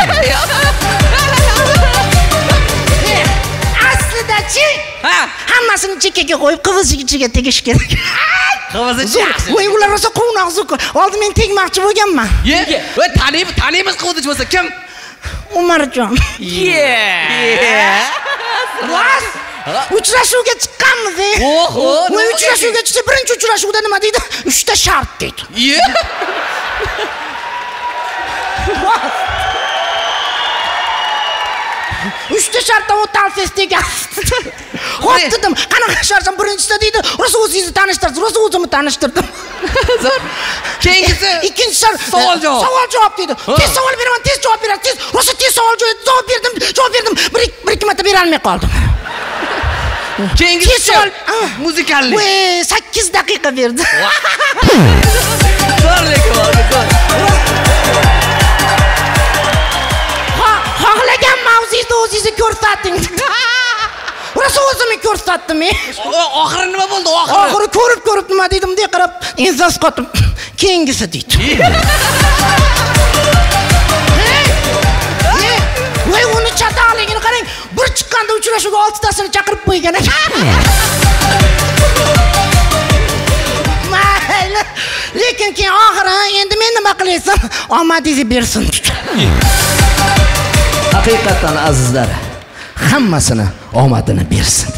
Aslida-chi, ha, hammasini chekkaga qo'yib qiviziga ichiga tegish kerak. Qivizi yaxshi. Voy, ular rosa quvnoq zuq. Oldin men tegmoqchi bo'lganman. Ye, voy, taniymiz, taniymiz qivizi bo'lsa kim? Umarjon. Yeah. Ras. Uchrashuvga chiqqanmiz. Oho. Voy, uchrashuvga chiqsa birinchi uchrashuvda nima deydi? uchta shart deydi. Ye. Uchta shartdan o'tasiz degan. Xo'p dedim, qanaqa shartdan birinchisida deydi, rosa o'zingizni tanishtirsiz, rosa o'zimni tanishtirdim. Zo'r. Keyingisi ikkinchi shart savol javob. Savol javob deydi. Tez savol beraman, tez javob berasiz. Tez, rosa tez savol javob berdim, javob berdim. Bir bir ikki marta bera olmay qoldim. Keyingisi savol muzikallik. Voy, sakkiz daqiqa berdi. Zo'rlik bor, zo'r. Xohlagan mavzuda o'zingizni ko'rsating. Rosa o'zimni ko'rsatdim. Oxiri nima bo'ldi? Oxiri. Oxiri ko'rib ko'rib nima dedim, deb qarab, ensas qotib. Keyingisi deydi. Voy, uni chatoqligini qarang. Bir chiqqanda uchrashuvga oltitasini chaqirib qo'ygan ekan. Mayli. Lekin keyin oxiri endi men nima qilaysam, omadingizni bersin. Haqiqatan azizlar, hammasini omadini bersin.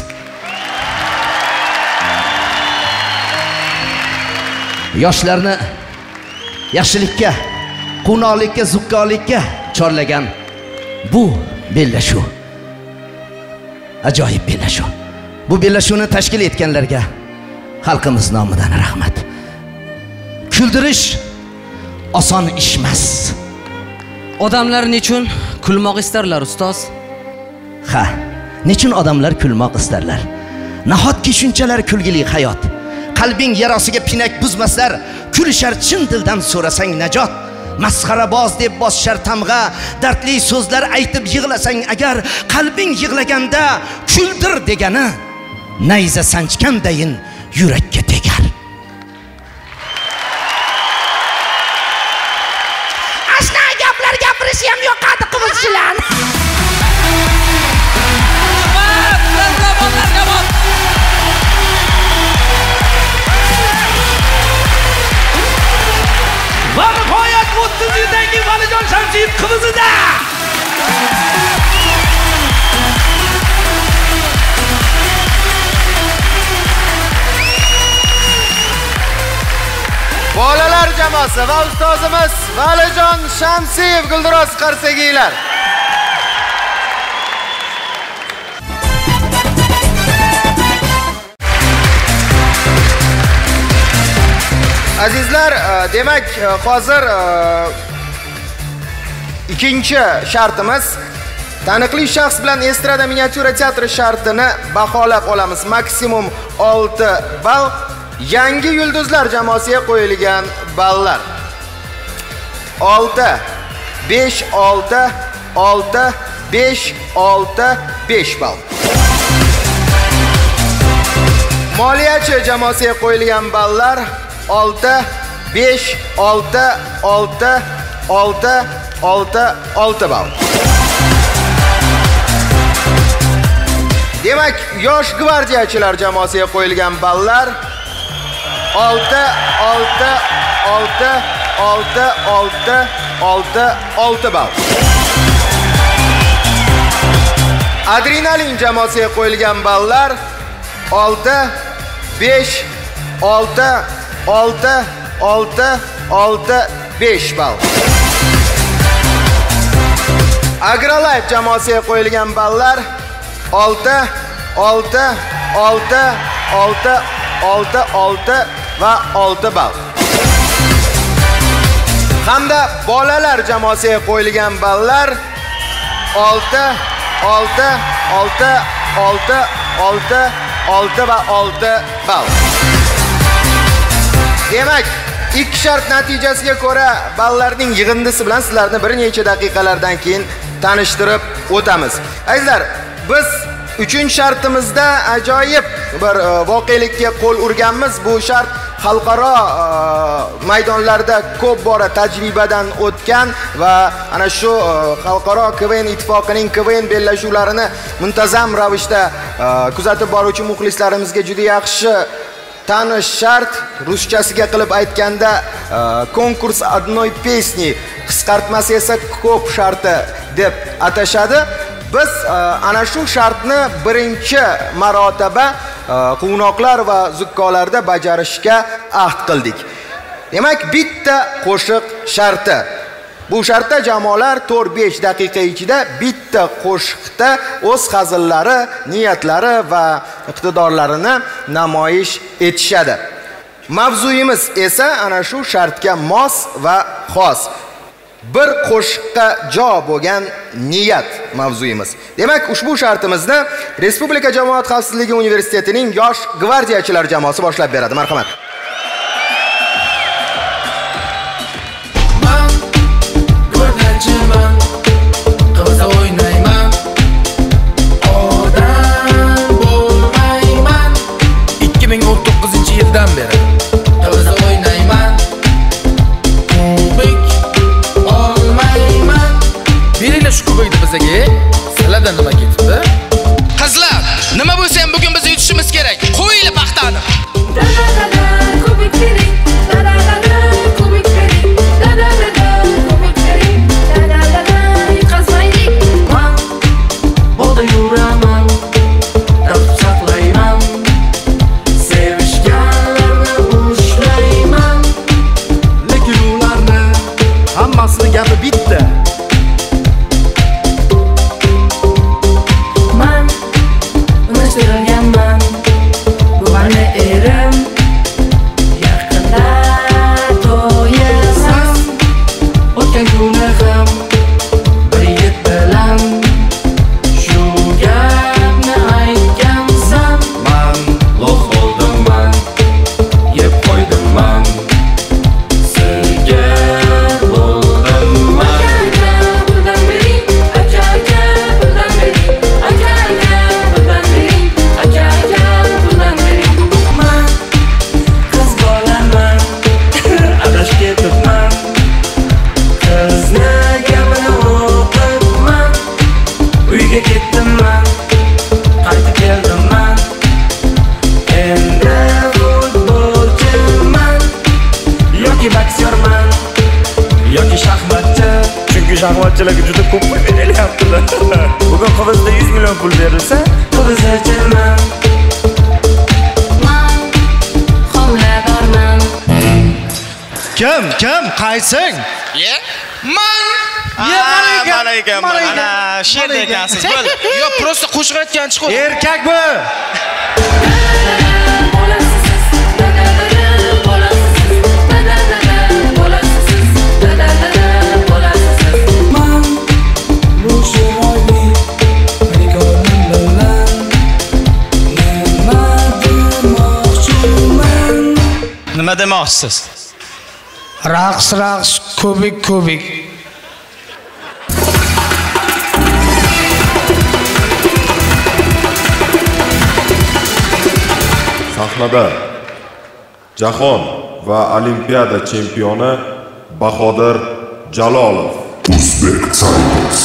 Yoshlarni yaxshilikka, quvnoqlikka, zukkolikka chorlagan bu bellashuv ajoyib bellashuv. Bu bellashuvni tashkil etganlarga xalqimiz nomidan rahmat. Kuldirish oson ish emas. Odamlar nechun kulmoq istarlar, ustoz? Ha, nechun odamlar kulmoq istarlar? Nahotki shunchalar kulgili hayot. Qalbing yarasiga pinak buzmaslar, kulishar chin dildan so'rasang najot. Masxaraboz deb bosishar tamg'a, dardli so'zlar aytib yig'lasang agar, qalbing yig'laganda kuldir degani nayza sanchgandayin yurakka tegar. Ashna gaplar gapirish ham yoqadi qivizchilarni. Va nihoyat o'ttiz yildagi Valijon Shamsiyev qivizida. jamoasi va ustozimiz Valijon Shamsiyev gulduros qarsakiylar. Azizlar, demak, hozir ikkinchi shartimiz taniqli shaxs bilan estrada miniatyura teatri shartini baholab olamiz. Maksimum olti ball. Yangi yulduzlar jamoasiga qo'yilgan ballar. olti, besh, olti, olti, besh, olti, besh ball. Moliyachi jamoasiga qo'yilgan ballar olti, besh, olti, olti, olti, olti, olti ball. Demak, yosh gvardiyachilar jamoasiga qo'yilgan ballar olti, olti, olti, olti, olti, olti, olti ball. Adrenalin jamoasiga qo'yilgan ballar olti, besh, olti, olti, olti, olti, besh ball. Agrolife jamoasiga qo'yilgan ballar olti, olti, olti, olti, olti, olti va olti ball. Hamda bolalar jamoasiga qo'yilgan ballar olti, olti, olti, olti, olti, olti va olti ball. Demak, ikki shart natijasiga ko'ra ballarning yig'indisi bilan sizlarni bir necha daqiqalardan keyin tanishtirib o'tamiz. Azizlar, biz uchinchi shartimizda ajoyib bir voqelikka qo'l urganmiz. Bu shart xalqaro maydonlarda ko'p bora tajribadan o'tgan va ana shu xalqaro K V N ittifoqining K V N bellashuvlarini muntazam ravishda kuzatib boruvchi muxlislarimizga juda yaxshi tanish shart. Ruschasiga qilib aytganda konkurs одной песни, qisqartmasi esa ko'p sharti deb atashadi. Biz ana shu shartni birinchi marotaba quvnoqlar va zukkolarda bajarishga ahd qildik. Demak, bitta qo'shiq sharti. Bu shartda jamoalar to'rt besh daqiqa ichida bitta qo'shiqda o'z hazillari, niyatlari va iqtidorlarini namoyish etishadi. Mavzuyimiz esa ana shu shartga mos va xos. Bir qo'shiqqa jo bo'lgan niyat mavzuyimiz. Demak, ushbu shartimizni Respublika Jamoat xavfsizligi universitetining yosh gvardiyachilar jamoasi boshlab beradi. Marhamat. Man gvardiyachiman, qilsa o'ynayman, odam bo'lmayman. ikki ming o'n to'qqizinchi yildan beri qilsa o'ynayman. Beringlar shu kubikni bizga. Sizlardan nima ketibdi? Qizlar, nima bo'lsa ham bugun biz yutishimiz kerak. Qo'yinglar paxtani. Kubik bering. Kubik bering. Kubik bering. Yutqazmaylik. Man bo'ldi yuraman. Topib saqlayman. Sevishganlarni ushlayman. Lekin ularni hammasini gapi bitta. Bu bana erim yaqinda to'yasam, o'tgan gunohim bir yil bilan shu gapni aytgansan. Man lo'q bo'ldimman, yeb qo'ydimman, sizga bo'ldimman. Bundan bering, aka-aka, bundan bering, aka-aka, bundan bering. Uyga ketdimman, qaytib keldimman. Endi futbolchiman yoki boksyorman yoki shaxmatchi. Chunki shaxmatchilarga juda ko'p pul berilyaptilar. Bugun qovizda yuz million pul berilsa, qovizchiman. Kim? Kim? Qaysing? Ye? Man. Ye, mana ekan. Mana ekan. Mana she'r ekansiz. Bo'ldi. Yo, prosta qo'shiq aytgan chiqdi. Erkak bu. Nima demoqchisiz? Raqs, raqs, kubik, kubik. Sahnada Jahon va Olimpiada chempioni Bahodir Jalolov. Uzbek Tigers.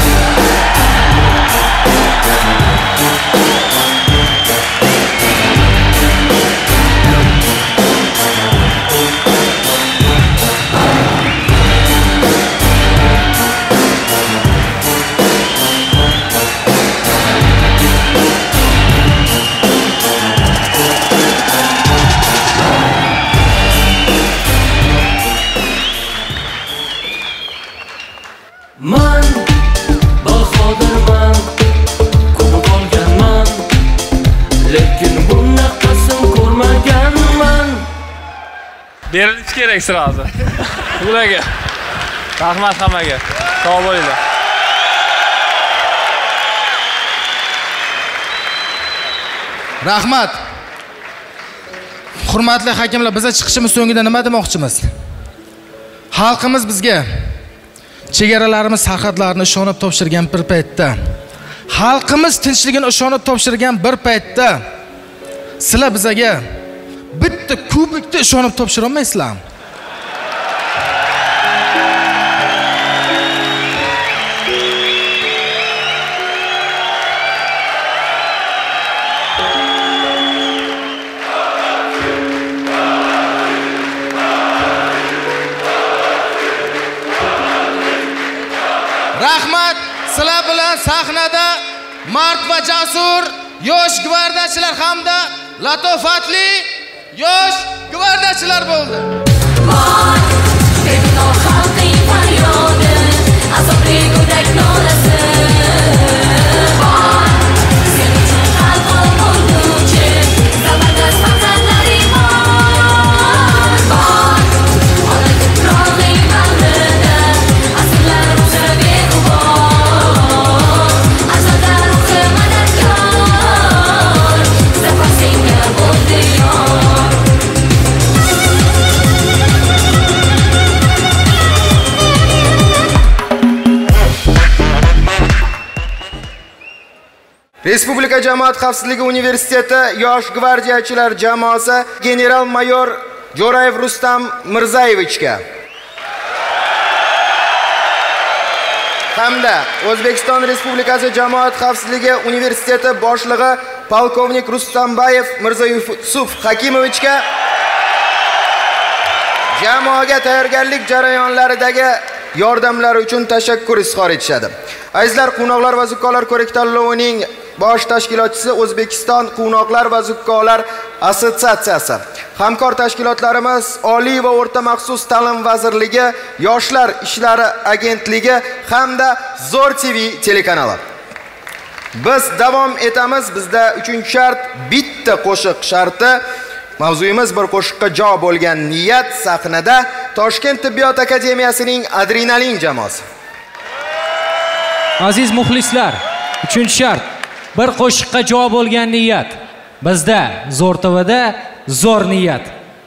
Man Bahodirman, ko'p olganman, lekin bunaqasini ko'rmaganman. Berilish kerak sirazi. Ularga. Rahmat hammaga. Sog' bo'linglar. Rahmat. Hurmatli hakamlar, biz chiqishimiz so'ngida nima demoqchimiz? Xalqimiz bizga chegaralarimiz sarhadlarini ishonib topshirgan bir paytda, xalqimiz tinchligini ishonib topshirgan bir paytda sizlar bizga bitta kubikni ishonib topshira olmaysizlarmi? Rahmat, sizlar bilan sahnada mard va jasur yosh gvardiyachilar hamda latofatli yosh gvardiyachilar bo'ldi. Respublika Jamoat xavfsizligi universiteti yosh gvardiyachilar jamoasi general-mayor Jo'rayev Rustam Mirzayevichga hamda O'zbekiston Respublikasi Jamoat xavfsizligi universiteti boshlig'i polkovnik Rustambayev Mirzayusuf Hakimovichga jamoaga tayyorgarlik jarayonlaridagi yordamlari uchun tashakkur izhor etishadi. Azizlar, Quvnoqlar va zukkolar ko'rik tanlovining bosh tashkilotchisi O'zbekiston Quvnoqlar va zukkolar assotsiatsiyasi. Hamkor tashkilotlarimiz Oliy va o'rta maxsus ta'lim vazirligi, Yoshlar ishlari agentligi hamda Zo'r T V telekanali. Biz davom etamiz. Bizda uchinchi shart bitta qo'shiq sharti. Mavzuyimiz bir qo'shiqqa jo bo'lgan niyat. Sahnada Toshkent tibbiyot akademiyasining Adrenalin jamoasi. Aziz muxlislar, uchinchi shart bir qo'shiqqa jo bo'lgan niyat. Bizda Zo'r T V'da zo'r niyat.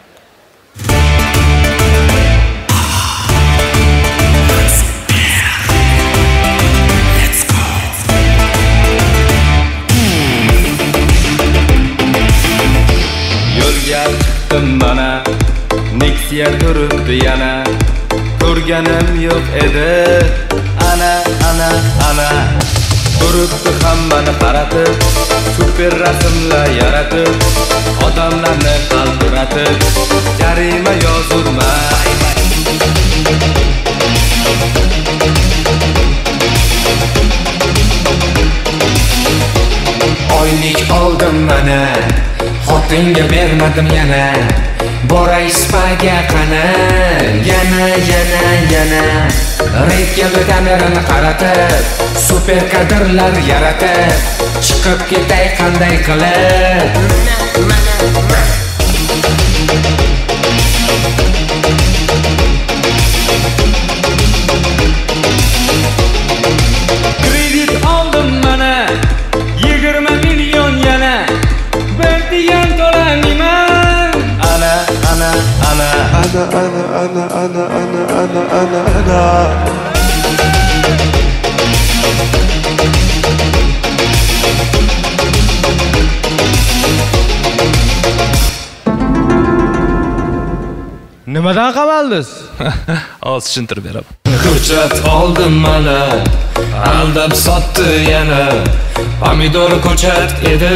Yo'lga chiqdim mana, Nexia turibdi yana, ko'rganim yo'q edi. Ana, ana, ana, turibdi hammani qaratib, super rasmlar yaratib, odamlarni qaltiratib, jarima yozurmay. Oylik oldim mana, xotinga bermadim yana, boray spaga qana, yana yana yana red keldi kamerani qaratib, super kadrlar yaratib, chiqib ketay qanday qilib. Kredit oldim mana yigirma million yana, berdigan to'lamayman. Ana ana ana ana ana ana ana ana ana ana ana Nimadan qamaldingiz? Oz tushuntirib beraman. Ko'chat oldim mana, aldab sotdi yana. Pomidor ko'chat edi.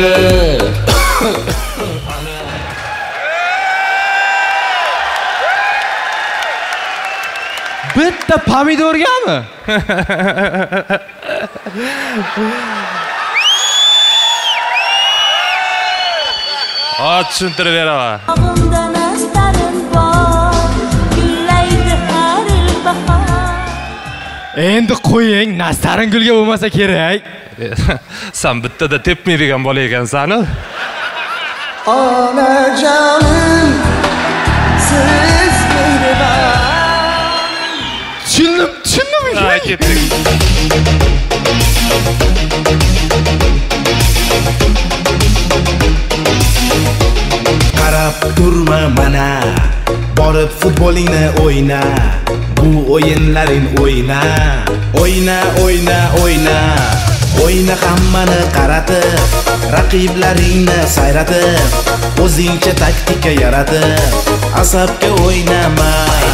Bitta pomidorgami? Oz tushuntirib beraman. Endi qo'ying, nastarin gulga bo'lmasa kerak. Sen bittada tepmaydigan bola ekansan-ku. Onajonim, siz mehribon. Tushundim, tushundim. Ha, ketdik. Qarab turma mana, borib futbolingni o'yna. Bu o'yinlaring o'yna, o'yna, o'yna, o'yna. O'yna hammani qaratib, raqiblaringni sayratib, o'zingcha taktika yaratib, asabga o'ynama.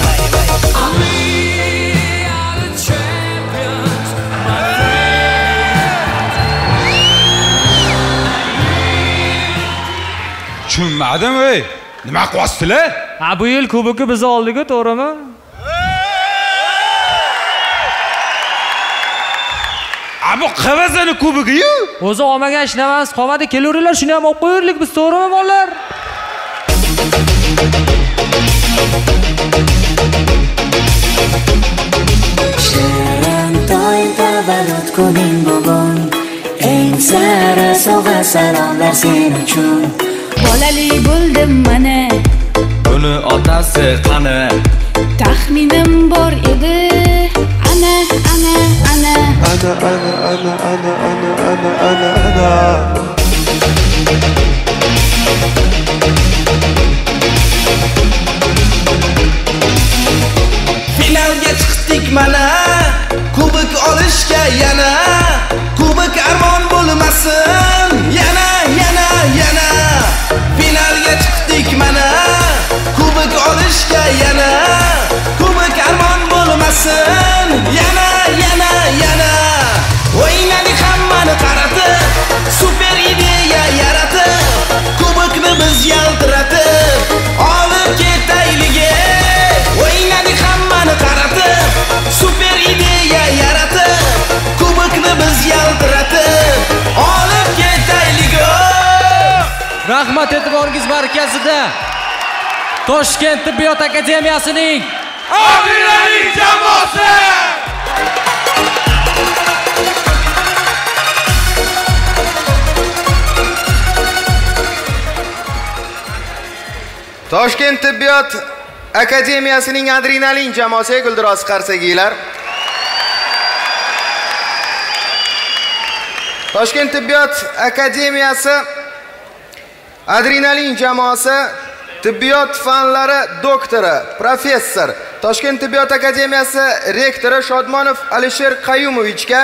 Tushunmadim ey. Nima qilyapsizlar? Ha, bu yil kubokni biz oldik-ku, to'g'rimi? Bu qavazani kubogi-yu. O'zi olmagan ish emas, qolmadi, kelaveringlar, shuni ham olib qo'yirlik biz, to'g'rimi bolalar? Shirin to'y tavallud kuning bugun, eng sara sovg'a salomlar sen uchun. Bolali bo'ldim mana, Buni otasi qani? taxminim bor edi. Ana ana ana ana ana ana ana ana ana ana ana Finalga chiqdik mana, kubok olishga yana. Kubok armon bo'lmasin, yana yana yana. Finalga chiqdik mana, kubok olishga yana. Kubok armon bo'lmasin, yana yana yana. O'ynadik hammani qaratib, super ideya yaratib, kubokni biz yaltiratib, olib ketaylik. O'ynadik hammani qaratib, super ideya yaratib, kubokni biz yaltiratib, olib ketaylik. Rahmat e'tiboringiz markazida Toshkent tibbiyot akademiyasining Adrenalin jamoasi! Toshkent tibbiyot akademiyasining adrenalin jamoasiga guldiroz qarsagiylar. Toshkent tibbiyot akademiyasi adrenalin jamoasi tibbiyot fanlari doktori, professor, Toshkent tibbiyot akademiyasi rektori Shodmonov Alisher Qayumovichga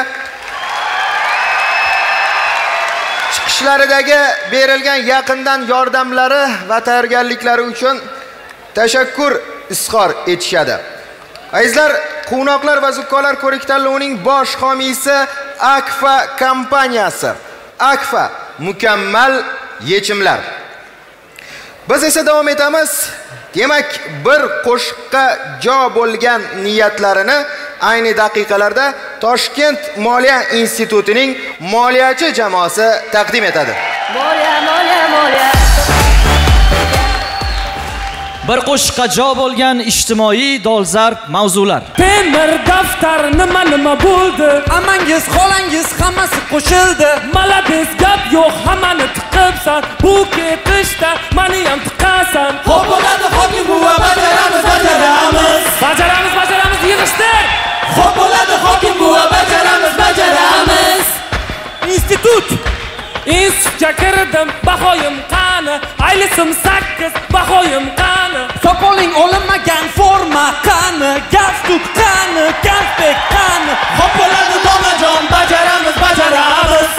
chiqishlaridagi berilgan yaqindan yordamlari va tayyorgarliklari uchun tashakkur izhor etishadi. Azizlar, Quvnoqlar va zukkolar ko'rik-tanlovining bosh homiysi Akfa kompaniyasi. Akfa mukammal yechimlar. Biz esa davom etamiz. Demak, bir qo'shiqqa jo bo'lgan niyatlarini ayni daqiqalarda Toshkent Moliya institutining moliyachi jamoasi taqdim etadi. Moliya, moliya, moliya. bir qo'shiqqa jo bo'lgan ijtimoiy dolzarb mavzular. Temir daftar nima nima bo'ldi? Amangiz, xolangiz hammasi qo'shildi. Malades gap yo'q, hammani tiqibsan. Bu ketishda meni ham tiqasan. Xo'p bo'ladi, hokim buva, bajaramiz, bajaramiz. Bajaramiz, bajaramiz, yig'ishtir. Xo'p bo'ladi, hokim buva, bajaramiz, bajaramiz. Institut Institutga kirdim, bahoyim qani? Aylisim sakkiz, bahoyim qani? Soqoling olinmagan forma qani? Galstuk qani? Galsbek qani? Xo'p bo'ladi, domajon, bajaramiz, bajaramiz.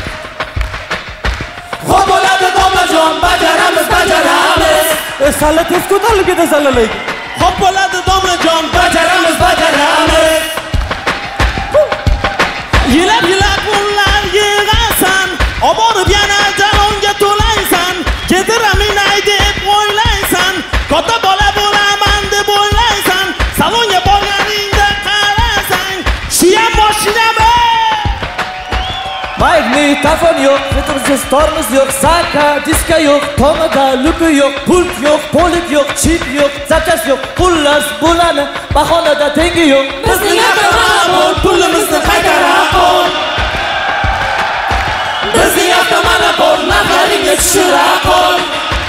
Xo'p bo'ladi, domajon, bajaramiz, bajaramiz. E, salla tez ko'tarilib ketadi sallalayga. Xo'p bo'ladi, domajon, bajaramiz, bajaramiz. Yilab yilab pullar yig'asan, oborib yana jalonga to'laysan. Ketiraminay deb o'ylaysan, katta bola bo'laman deb o'ylaysan. Salonga borganingda qarasang, shiya moshinami? Magnitofon yo'q, fitrsiz tormoz yo'q, saka, diska yo'q, tomada luki yo'q, pult yo'q, polik yo'q, chip yo'q, zapchas yo'q, pullar bo'lani, bahonada tengi yo'q. Bizning avtomonopol pulimizni qaytarib ol. Bizning avtomonopol narxlaringni tushirib ol.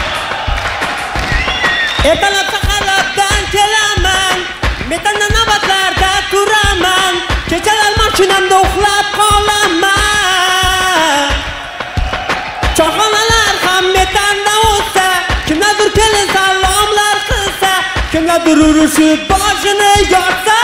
Ertalab saharlardan kelaman, metalda navbatlarda turaman, kechalar mashinamda uxlab qolaman. Choyxonalar ham metalda o'tsa, kimlardir kelin salomlar qilsa, kimlardir urushib boshini yorsa.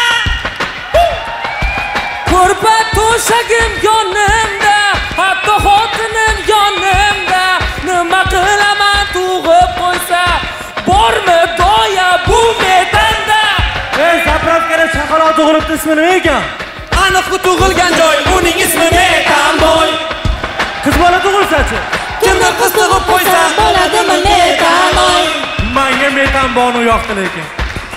Ko'rpa to'shagim yonimda, hatto xotinim yonimda. Nima qilaman tug'ib qo'ysa, bormi doya bu metanda? Ey, zapravkada chaqaloq tug'ilibdi, ismi nima ekan? Aniq tug'ilgan joy, uning ismi Metanboy. Qiz bola tug'ilsa-chi? Kimdir qiz tug'ib qo'ysa, bo'ladimi Metanboy? Menga Metanboyni yoqdi lekin.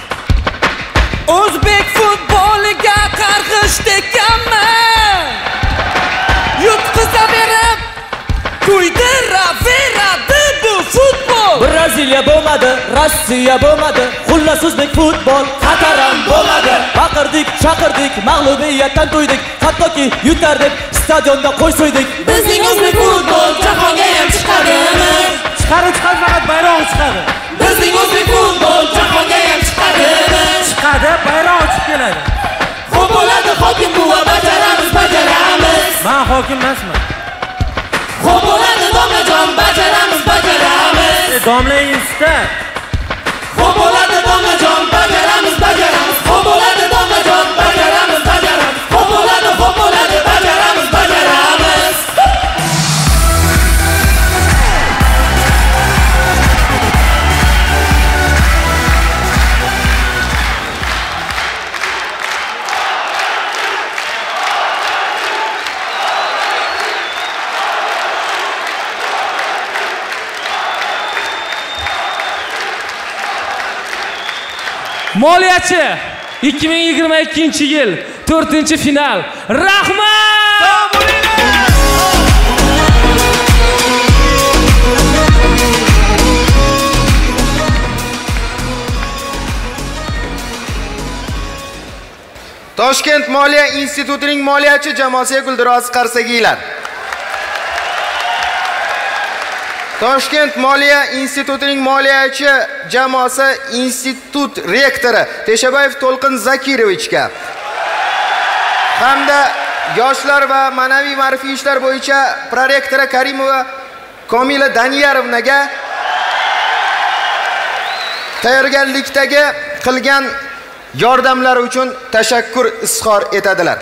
O'zbek futboliga qarg'ish tekanman. Yutqizaverib, kuydiraveradi bu futbol. Braziliya bo'lmadi, Rossiya bo'lmadi, xullas o'zbek futbol xataram bo'ladi. Baqirdik, chaqirdik, mag'lubiyatdan to'ydik, hattoki yutar deb stadionda qo'y so'ydik. Bizning o'zbek futbol jahonga ham chiqadimi? Chiqadi, chiqadi, faqat bayroq chiqadi. Bizning o'zbek futbol jahonga ham chiqadimi? Chiqadi, bayroq chiqib keladi. Xo'p bo'ladi, hokim buva, bajaramiz, bajaramiz. Men hokim emasman. Xo'p bo'ladi, domajon, bajaramiz, bajaramiz. E, domlangiz-da. Xo'p bo'ladi, domajon, bajaramiz, bajaramiz. Xo'p bo'ladi, domajon, bajaramiz, bajaramiz. Xo'p bo'ladi, xo'p bo'ladi, bajaramiz, bajaramiz. Moliyachi ikki ming yigirma ikkinchi yil to'rtinchi final. Rahmat! Toshkent Moliya institutining moliyachi jamoasiga guldiroz qarsagiylar. Toshkent Moliya institutining moliyachi jamoasi institut rektori Teshabayev To'lqin Zakirovichga hamda yoshlar va ma'naviy ma'rifiy ishlar bo'yicha prorektori Karimova Komila Daniyarovnaga tayyorgarlikdagi qilgan yordamlari uchun tashakkur izhor etadilar.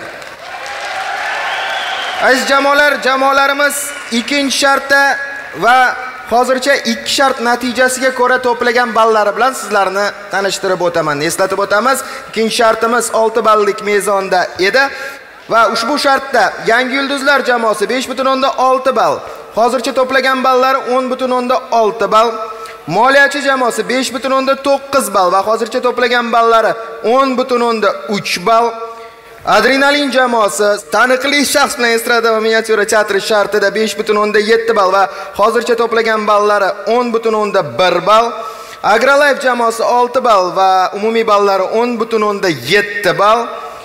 Aziz jamoalar, jamoalarimiz ikkinchi shartda va hozircha ikki shart natijasiga ko'ra to'plagan ballari bilan sizlarni tanishtirib o'taman. Eslatib o'tamiz, ikkinchi shartimiz olti ballik mezonda edi va ushbu shartda Yangi yulduzlar jamoasi besh butun o'ndan olti ball, hozircha to'plagan ballari o'n butun o'ndan olti ball, moliyachi jamoasi besh butun o'ndan to'qqiz ball va hozircha to'plagan ballari o'n butun o'ndan uch ball, Adrenalin jamoasi taniqli shaxs bilan estrada va miniatyura teatri shartida besh butun o'ndan yetti ball va hozircha to'plagan ballari o'n butun o'ndan bir ball. Agrolife jamoasi olti ball va umumiy ballari o'n butun o'ndan yetti ball.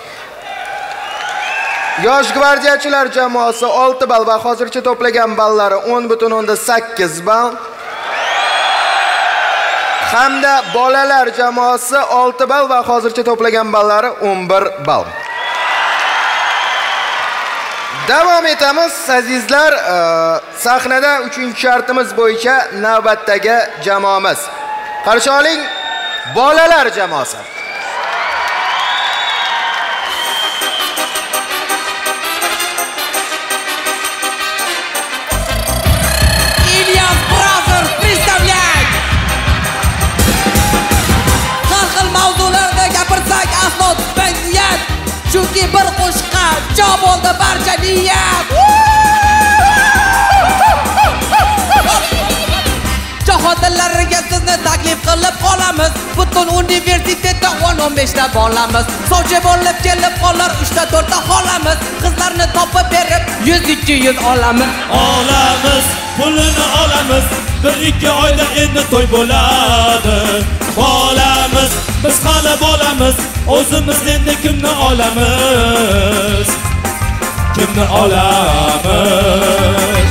Yosh gvardiyachilar jamoasi olti ball va hozircha to'plagan ballari o'n butun o'ndan sakkiz ball. Hamda bolalar jamoasi olti ball va hozircha to'plagan ballari o'n bir ball. Davom etamiz azizlar. Sahnada uchinchi shartimiz bo'yicha navbatdagi jamoamiz. Qarshi oling, bolalar jamoasi. Ilyas Brothers представляет. Har xil mavzularda gapirsak aslo tutmaydi niyat. Chunki bir qo'shiqqa jo bo'ldi barcha niyat. Jahon tillariga sizni taklif qilib qolamiz. Butun universitetda o'n o'n besh ta bolamiz. Sovchi bo'lib kelib qolar uch ta to'rt ta xolamiz. Qizlarni topib berib yuz ikki yuz olamiz. Olamiz, pulini olamiz. Bir ikki oyda endi to'y bo'ladi. Bolamiz, biz hali bolamiz. O'zimiz endi kimni olamiz? Kimni olamiz?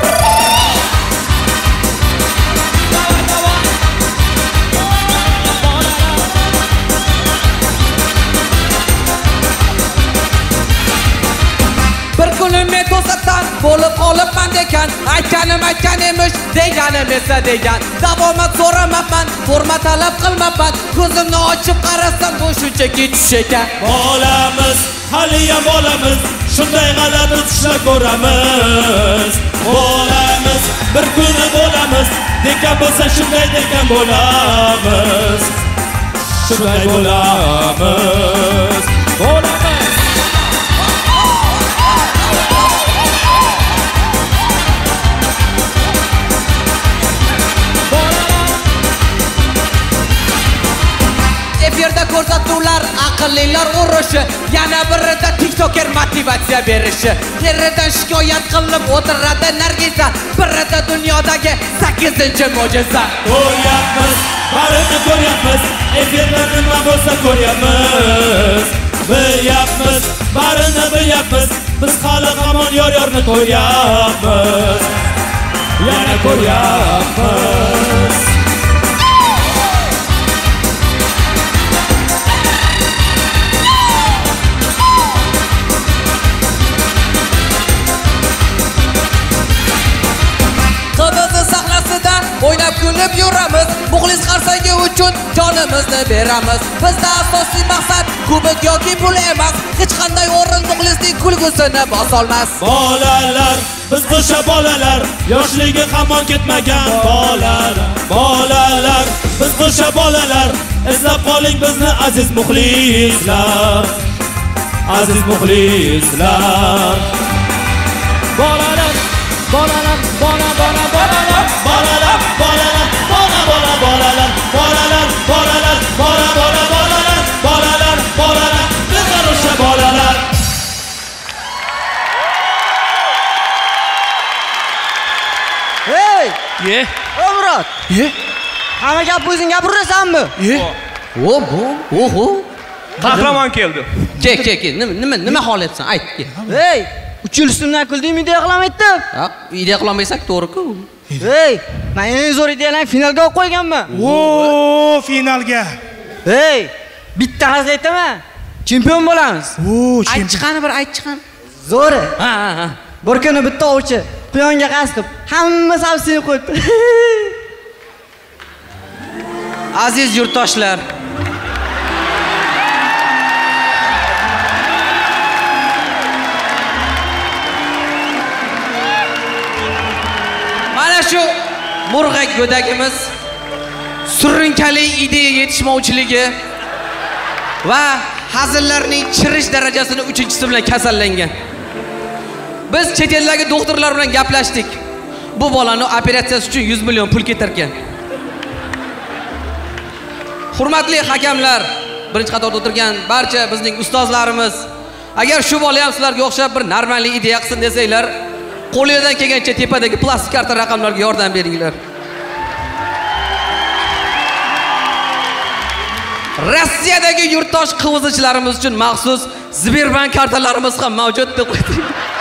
Bir kuni men to'satdan bo'lib qolibman degan, aytganim aytgan emish, deganim esa degan. Davomat so'ramabman, forma talab qilmabman. Ko'zimni ochib qarasam bu shunchaki tush ekan. Bolamiz, haliyam bolamiz. Shunday g'alati tushlar ko'ramiz. Bolamiz, bir kuni bo'lamiz. Degan bo'lsa shunday degan bo'lamiz. Shunday bo'lamiz. Bolamiz. Efirda ko'rsatuvlar, aqllilar urushi, yana birida TikToker motivatsiya berishi. Yeridan shikoyat qilib o'tiradi Nargiza, birida dunyodagi sakkizinchi mo'jiza. Ko'ryapmiz, barini ko'ryapmiz, efirda nima bo'lsa ko'ryapmiz. Bilyapmiz, barini bilyapmiz, biz hali hamon yor-yorni ko'ryapmiz. Yana ko'ryapmiz. O'ynab kulib yuramiz, muxlis qarsangi uchun jonimizni beramiz. Bizda asosiy maqsad kubok yoki pul emas, hech qanday o'rin muxlisning kulgusini bosolmas. Bolalar, biz o'sha bolalar, yoshligi hamon ketmagan bolalar. Bolalar, biz o'sha bolalar, eslab qoling bizni aziz muxlislar. Aziz muxlislar. Bolalar, bolalar, bola bola bolalar, bolalar, bolalar, bola bola bolalar, bolalar, bolalar, bola bola bolalar, bolalar, bolalar, bizlar o'sha bolalar. Hey! Ye. Omrod. Ye. Hamma gap o'zing gapirasanmi? Ye. O bu, oho. Qahramon keldi. Kel, kel, kel. Nima, nima, nima holatsan? Ayt, kel. Hey! uch yil ustimdan kuldingmi, ideya qilamayaptim. Ha, ideya qilmaysak to'g'ri-ku. Hey, men eng zo'r ideyalarni finalga olib qo'yganman. O, finalga. Hey, bitta qarz aytaman. Chempion bo'lamiz. O, ayt chiqani bir ayt chiqani. Zo'ri. Ha, ha, ha. Bir kuni bitta ovchi quyonga qarz qilib, hamma savsini qo'yibdi. Aziz yurtdoshlar, mana shu murg'ak go'dagimiz surunkali ideya yetishmovchiligi va hazillarning chirish darajasini uchinchisi bilan kasallangan. Biz chet eldagi doktorlar bilan gaplashdik. Bu bolani operatsiyasi uchun yuz million pul ketar ekan. Hurmatli hakamlar, birinchi qatorda o'tirgan barcha bizning ustozlarimiz, agar shu bola ham sizlarga o'xshab bir normalniy ideya qilsin desanglar, qo'lingizdan kelgancha tepadagi plastik karta raqamlarga yordam beringlar. Rossiyadagi yurtdosh qivizchilarimiz uchun maxsus Sberbank kartalarimiz ham mavjud deb qo'ydik.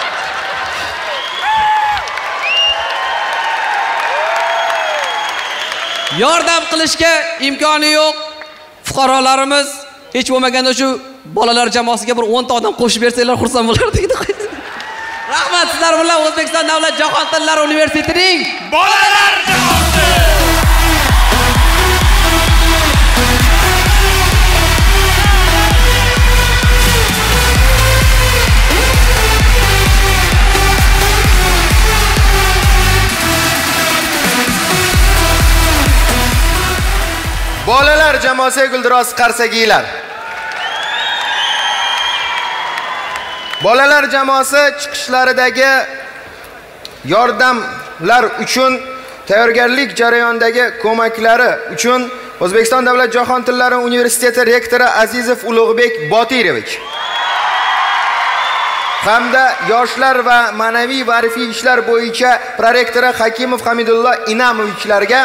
Yordam qilishga imkoni yo'q fuqarolarimiz hech bo'lmaganda shu bolalar jamoasiga bir o'n ta odam qo'shib bersanglar xursand bo'lardik deb qo'ydik. Rahmat, sizlar bilan O'zbekiston Davlat jahon tillari universitetining bolalar jamoasi. Bolalar jamoasi guldiroz qarsagiylar. Bolalar jamoasi chiqishlaridagi yordamlar uchun, tayyorgarlik jarayonidagi ko'maklari uchun O'zbekiston Davlat jahon tillari universiteti rektori Azizov Ulug'bek Botirovich hamda yoshlar va ma'naviy ma'rifiy ishlar bo'yicha prorektori Hakimov Hamidullo Inamovichlarga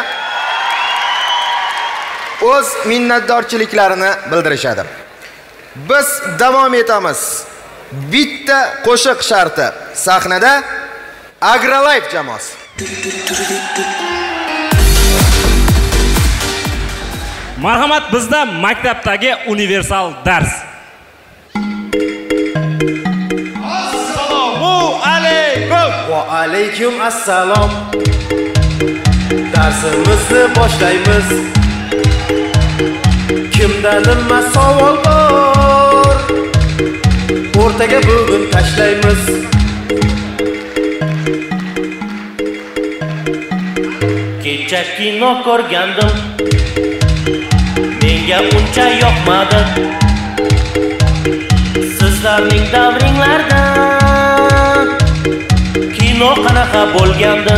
o'z minnatdorchiliklarini bildirishadi. Biz davom etamiz. Bitta qo'shiq sharti. Sahnada Agrolife jamoasi. Marhamat, bizda maktabdagi universal dars. Assalomu alaykum. Va alaykum assalom. Darsimizni boshlaymiz. Kimda nima savol bor? O'rtaga bugun tashlaymiz. Kecha kino ko'rgandim. Menga uncha yoqmadi. Sizlarning davringlarda kino qanaqa bo'lgandi?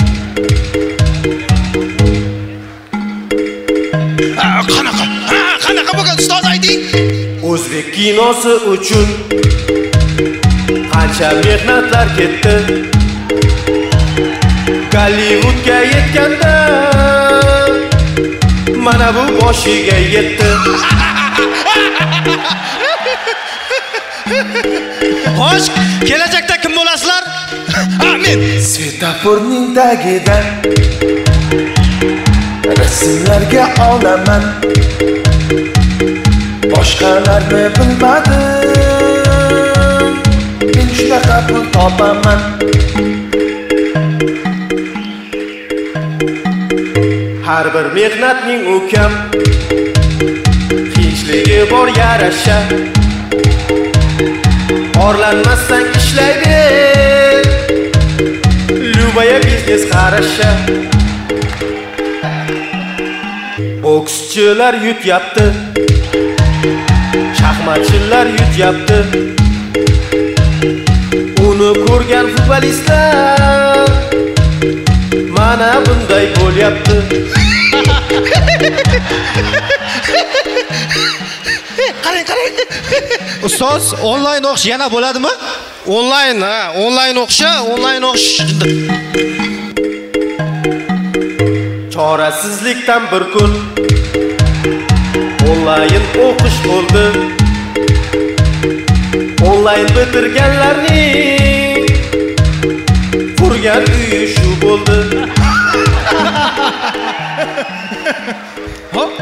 Qanaqa? Qanaqa bo'lgan ustoz ayting? O'zbek kinosi uchun qancha mehnatlar ketdi. Gollivudga yetganda mana bu boshiga yetdi. Xo'sh, kelajakda kim bo'lasizlar? Amin. Svetoforning tagida rasmlarga olaman. Boshqalarni bilmadim. Men shunaqa pul topaman. Har bir mehnatning ukam qiyinchiligi bor yarasha. Orlanmasdan ishlayver. Lubaya biznes qarasha. Bokschilar yutyapti. Shaxmatchilar yutyapti. Uni ko'rgan futbolistlar mana bunday bo'lyapti. Qarang, qarang. Ustoz, onlayn o'qish yana bo'ladimi? Onlayn, ha, onlayn o'qishi, onlayn o'qish. Chorasizlikdan bir kun onlayn o'qish bo'ldi. Onlayn bitirganlarning qurgan uyi shu bo'ldi. Hop.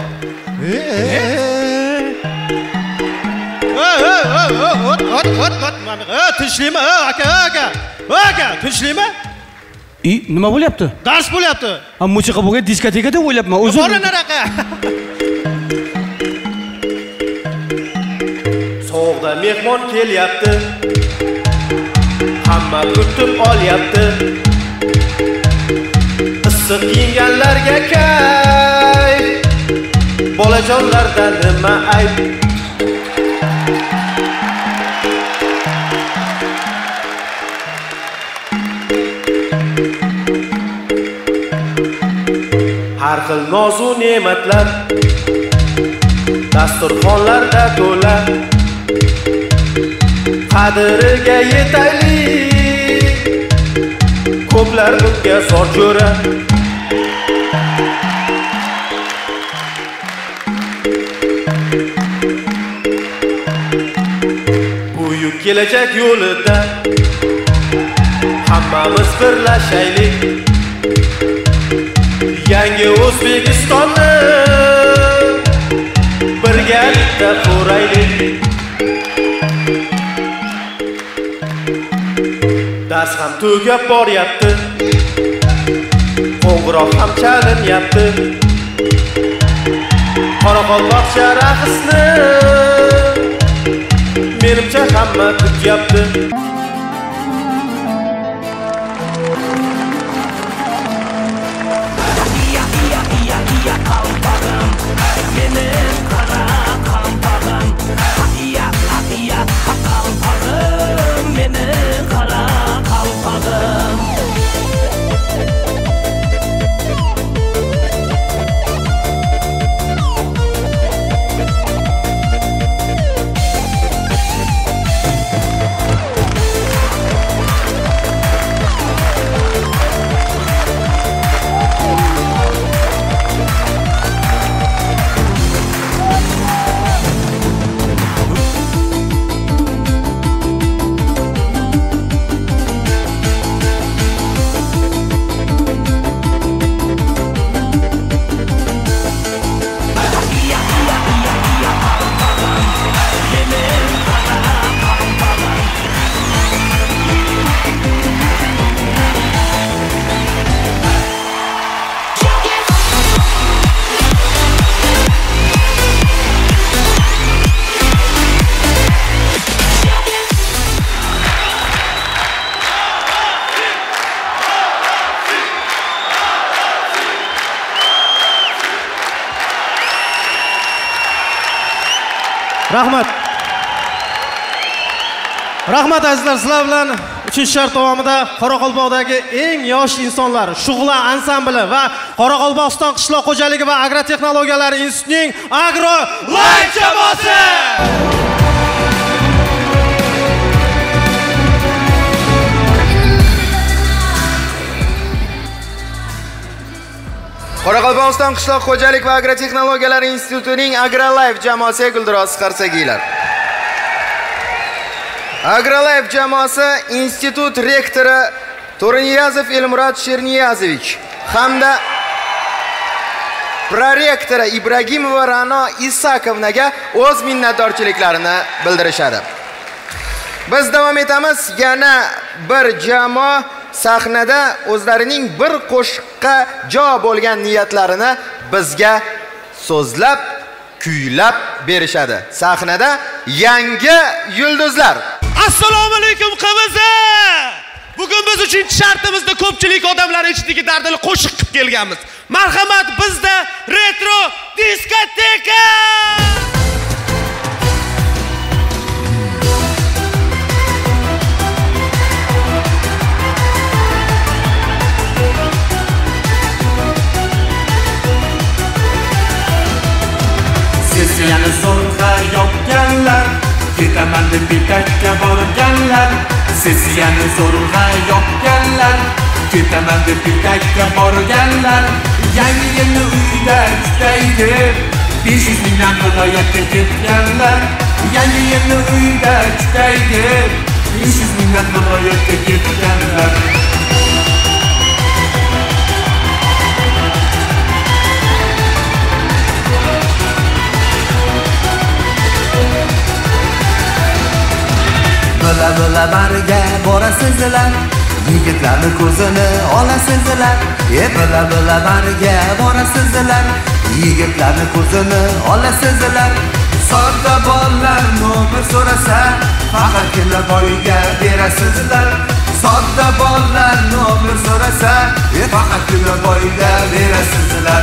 Ot, ot, ot, ot. Tinchlikmi? Aka, aka. Aka, tinchlikmi? I, nima bo'lyapti? Dars bo'lyapti. Ha, musiqa bo'lgan diskotekada o'ylabman. O'zim. Bora naraqa? Sovuqda mehmon kelyapti. Hamma kutib olyapti. Issiq kiyinganlarga kayf. Bolajonlardan nima ayb? Har xil nozu ne'matlar dasturxonlarda to'la. Qadriga yetaylik, ko'plar bunga zor ko'ra. kelajak yo'lida hammamiz birlashaylik, yangi O'zbekistonni birgalikda quraylik. Dars ham tugab boryapti, qo'ng'iroq ham chalinyapti. Qoraqalpoqcha raqsni menimcha hamma kutyapti. Rahmat. Rahmat azizlar, sizlar bilan uchinchi shart davomida Qoraqalpoqdagi eng yosh insonlar Shug'ula ansambli va Qoraqalpog'iston qishloq xo'jaligi va agrotexnologiyalari institutining Agro Live jamoasi. Qoraqalpog'iston qishloq xo'jalik va agrotexnologiyalari institutining AgroLife jamoasi guldiroz qarsakiylar. AgroLife jamoasi institut rektori To'riniyazov Elmurod Sherniyazovich hamda prorektori Ibragimova Ra'no Isakovnaga o'z minnatdorchiliklarini bildirishadi. Biz davom etamiz. Yana bir jamoa sahnada o'zlarining bir qo'shiqqa jo bo'lgan niyatlarini bizga so'zlab, kuylab berishadi. Sahnada yangi yulduzlar. Assalomu alaykum qivizi. Bugun biz uchinchi shartimizda ko'pchilik odamlar ichidagi dardli qo'shiq qilib kelganmiz. Marhamat, bizda retro diskoteka. Sesiyani zo'rg'a yopganlar, ketaman deb betakka borganlar. Sesiyani zo'rg'a yopganlar, ketaman deb betakka borganlar. Yangi yilni uyda kutaydi, besh yuz mingdan viloyatga ketganlar. Yangi yilni uyda kutaydi, besh yuz mingdan viloyatga ketganlar. Bila bila barga borasizlar, yigitlarni ko'zini olasizlar. E bila bila barga borasizlar, yigitlarni ko'zini olasizlar. Sodda bolalar nomi so'rasa, faqatgina boyga berasizlar. Sodda bolalar nomi so'rasa, e faqatgina boyga berasizlar.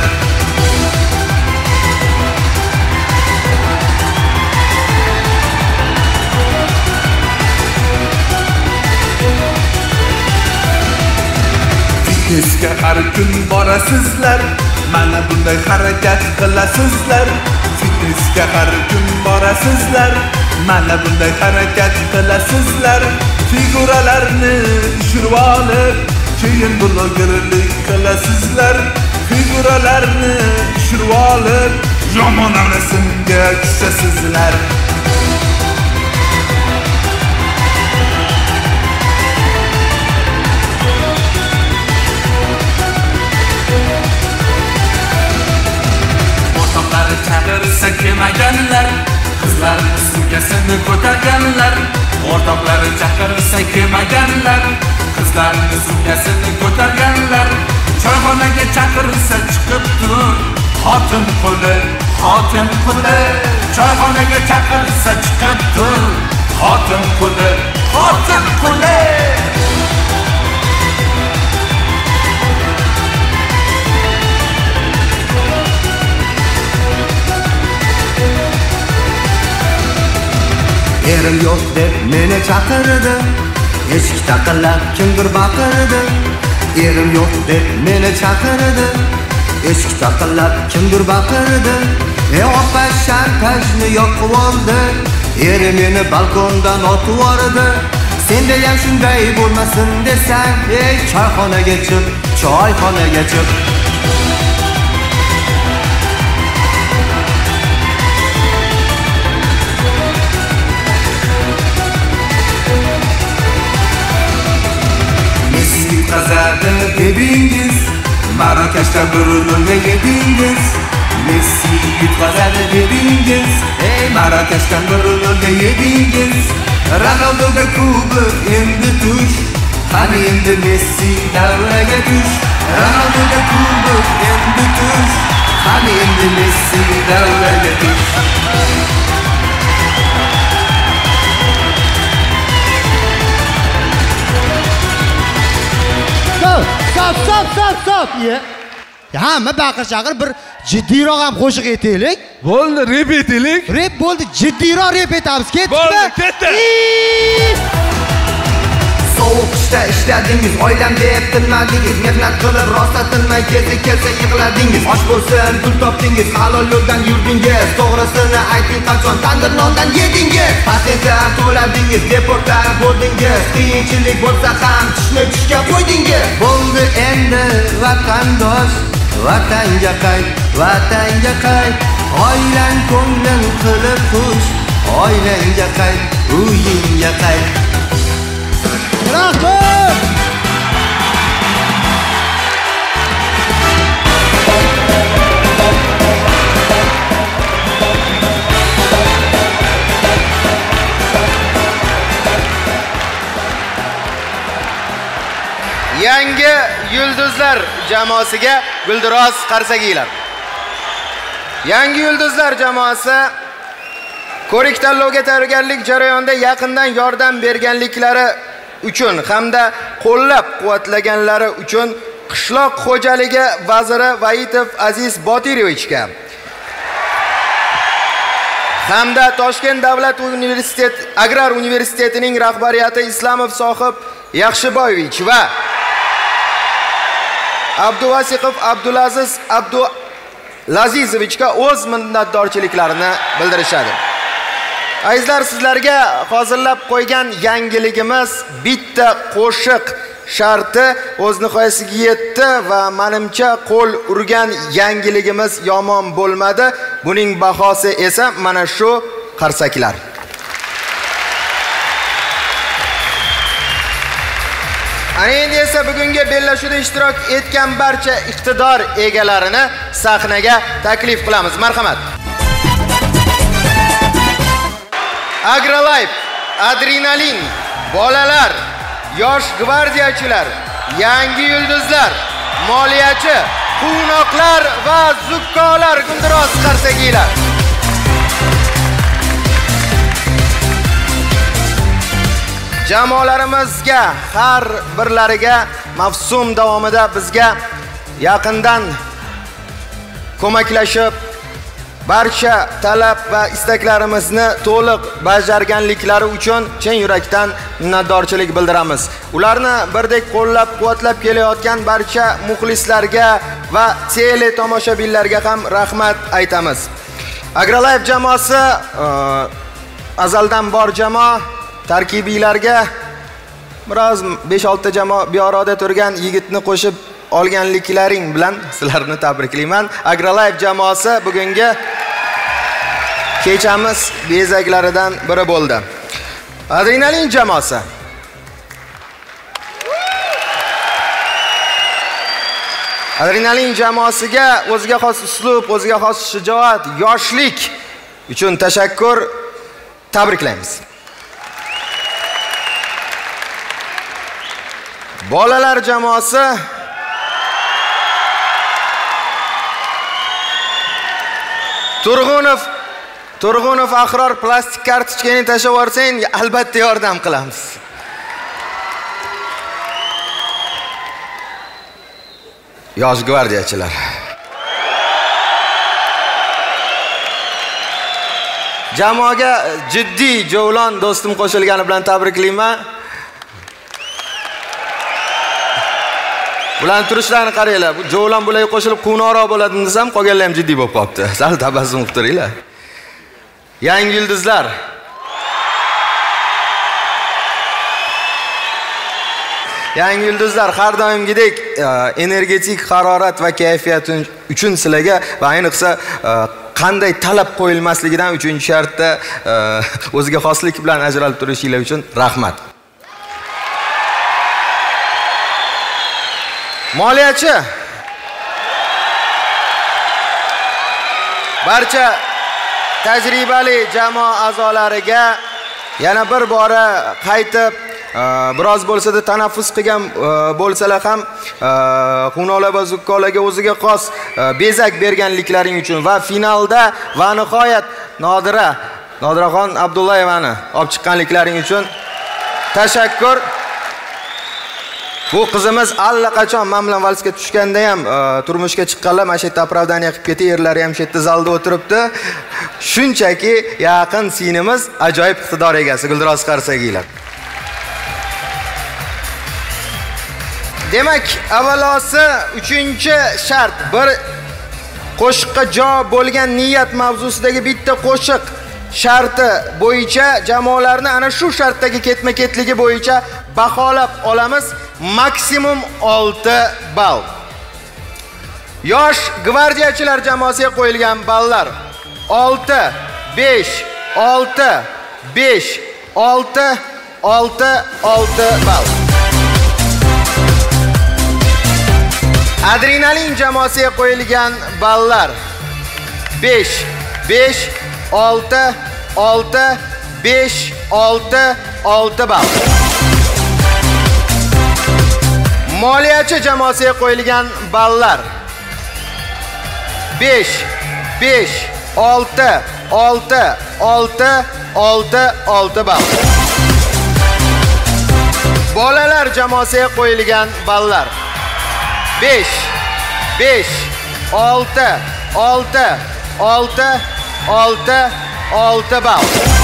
Fitnessga har kun borasizlar, mana bunday harakat qilasizlar. Fitnessga har kun borasizlar, mana bunday harakat qilasizlar. Figuralarni tushirib olib, keyin blogerlik qilasizlar. Figuralarni tushirib olib, yomon rasmga tushasizlar. sumkasini ko'targanlar, o'rtoqlari chaqirsa kelmaganlar. Qizlarning sumkasini ko'targanlar, choyxonaga chaqirsa chiqib tur. Xotin quli, xotin quli, choyxonaga chaqirsa chiqib tur. Xotin quli, xotin quli. Erim yo'q deb meni chaqirdi, eshik taqillab kimdir baqirdi. Erim yo'q deb meni chaqirdi, eshik taqillab kimdir baqirdi. E opa shantajni yoqib oldi, eri meni balkondan otib yubordi. Senda ham shunday bo'lmasin desang, ey choyxonaga chiq, choyxonaga chiq. Qazadi dedingiz, Marokashda bir nolga yedingiz. Messi yutqazadi dedingiz, ey Marokashdan bir nolga yedingiz. Ronaldoga kubok endi tush, qani endi Messi davraga tush. Ronaldoga kubok endi tush, qani endi Messi davraga tush. Stop, stop, stop, stop. Ya. Hamma baqir-chaqir bir jiddiyroq ham qo'shiq aytaylik. Bo'ldi, rep aytaylik. Rep bo'ldi, jiddiyroq rep aytamiz. Ketdikmi? Bo'ldi, ketdi. Sovuq qishda ishladingiz, oilam deb tinmadingiz, mehnat qilib rosa tinmay kezi kelsa yig'ladingiz. Osh bo'lsin, pul topdingiz, halol yo'ldan yurdingiz. To'g'risini ayting, qachon tandir nondan yedingiz? Patentdan to'ladingiz, deportlar bo'ldingiz. Qiyinchilik bo'lsa ham tushni tushga qo'ydingiz. Bo'ldi endi vatandosh, vatanga qayt, vatanga qayt. Oilang ko'nglim qilib xush, oilangga qayt, uyingga qayt. Rahmat! Yangi yulduzlar jamoasiga Guldiroz Qarsagiylar. Yangi yulduzlar jamoasi ko'rik tanlovga tayyorgarlik jarayonida yaqindan yordam berganliklari uchun hamda qo'llab-quvvatlaganlari uchun qishloq xo'jaligi vaziri Vaitov Aziz Botirovichga hamda Toshkent davlat universitet agrar universitetining rahbariyati Islomov sohib Yaxshiboyevich va Abduvasiqov Abdulaziz Abdulazizovichga o'z minnatdorchiliklarini bildirishadi. Azizlar, sizlarga hozirlab qo'ygan yangiligimiz bitta qo'shiq sharti o'z nihoyasiga yetdi va menimcha qo'l urgan yangiligimiz yomon bo'lmadi. Buning bahosi esa mana shu qarsaklar. Ana endi esa bugungi bellashuvda ishtirok etgan barcha iqtidor egalarini sahnaga taklif qilamiz. Marhamat. Agrolife, Adrenalin, bolalar, yosh gvardiyachilar, yangi yulduzlar, moliyachi, quvnoqlar va zukkolar Guldiroz Qarsagiylar. Jamoalarimizga har birlariga mavsum davomida bizga yaqindan ko'maklashib barcha talab va istaklarimizni to'liq bajarganliklari uchun chin yurakdan minnatdorchilik bildiramiz. Ularni birdek qo'llab-quvvatlab kelayotgan barcha muxlislarga va tele tomoshabinlarga ham rahmat aytamiz. Agrolife jamoasi azaldan bor jamoa, tarkibiylarga biroz besh olti jamoa beoroda turgan yigitni qo'shib olganliklaring bilan sizlarni tabriklayman. Agrolife jamoasi bugungi kechamiz bezaklaridan biri bo'ldi. Adrenalin jamoasi Adrenalin jamoasiga o'ziga xos uslub, o'ziga xos shijoat, yoshlik uchun tashakkur tabriklaymiz. Bolalar jamoasi Turg'unov Turg'unov Ahror plastik kartochkani tashlab yuborsang, albatta yordam qilamiz. Yosh gvardiyachilar. Jamoaga jiddiy Jovlon do'stim qo'shilgani bilan tabriklayman. Bularni turishlarini qaranglar. Bu Jovlon bularga qo'shilib quvnoqroq bo'ladi desam, qolganlar ham jiddiy bo'lib qolibdi. Sal tabassum qilib turinglar. Yangi yulduzlar. Yangi yulduzlar har doimgidek energetik harorat va kayfiyat uchun sizlarga va ayniqsa qanday talab qo'yilmasligidan uchinchi shartda o'ziga xoslik bilan ajralib turishinglar uchun rahmat. Moliyachi barcha tajribali jamoa a'zolariga yana bir bora qaytib biroz bo'lsa-da tanaffus qilgan bo'lsalar ham Xunola va Zukkolarga o'ziga xos bezak berganliklaring uchun va finalda va nihoyat Nodira Nodiraxon Abdullayevani olib chiqqanliklaring uchun tashakkur. Bu qizimiz allaqachon men bilan valsga tushganda ham turmushga chiqqanlar mana shu yerda opravdaniya qilib ketdi, erlari ham shu yerda zalda o'tiribdi. Shunchaki yaqin sinimiz ajoyib iqtidor egasi Guldiroz Qarsagiylar. Demak, avvalosi uchinchi shart bir qo'shiqqa javob bo'lgan niyat mavzusidagi bitta qo'shiq sharti bo'yicha jamoalarni ana shu shartdagi ketma-ketligi bo'yicha baholab olamiz. Maksimum olti ball. Yosh gvardiyachilar jamoasiga qo'yilgan ballar olti, besh, olti, besh, olti, olti, olti ball. Adrenalin jamoasiga qo'yilgan ballar besh, besh, olti, olti, besh, olti, olti ball. Moliyachi jamoasiga qo'yilgan ballar besh, besh, olti, olti, olti, olti, olti ball. Bolalar jamoasiga qo'yilgan ballar besh, besh, olti, olti, olti, olti, olti ball.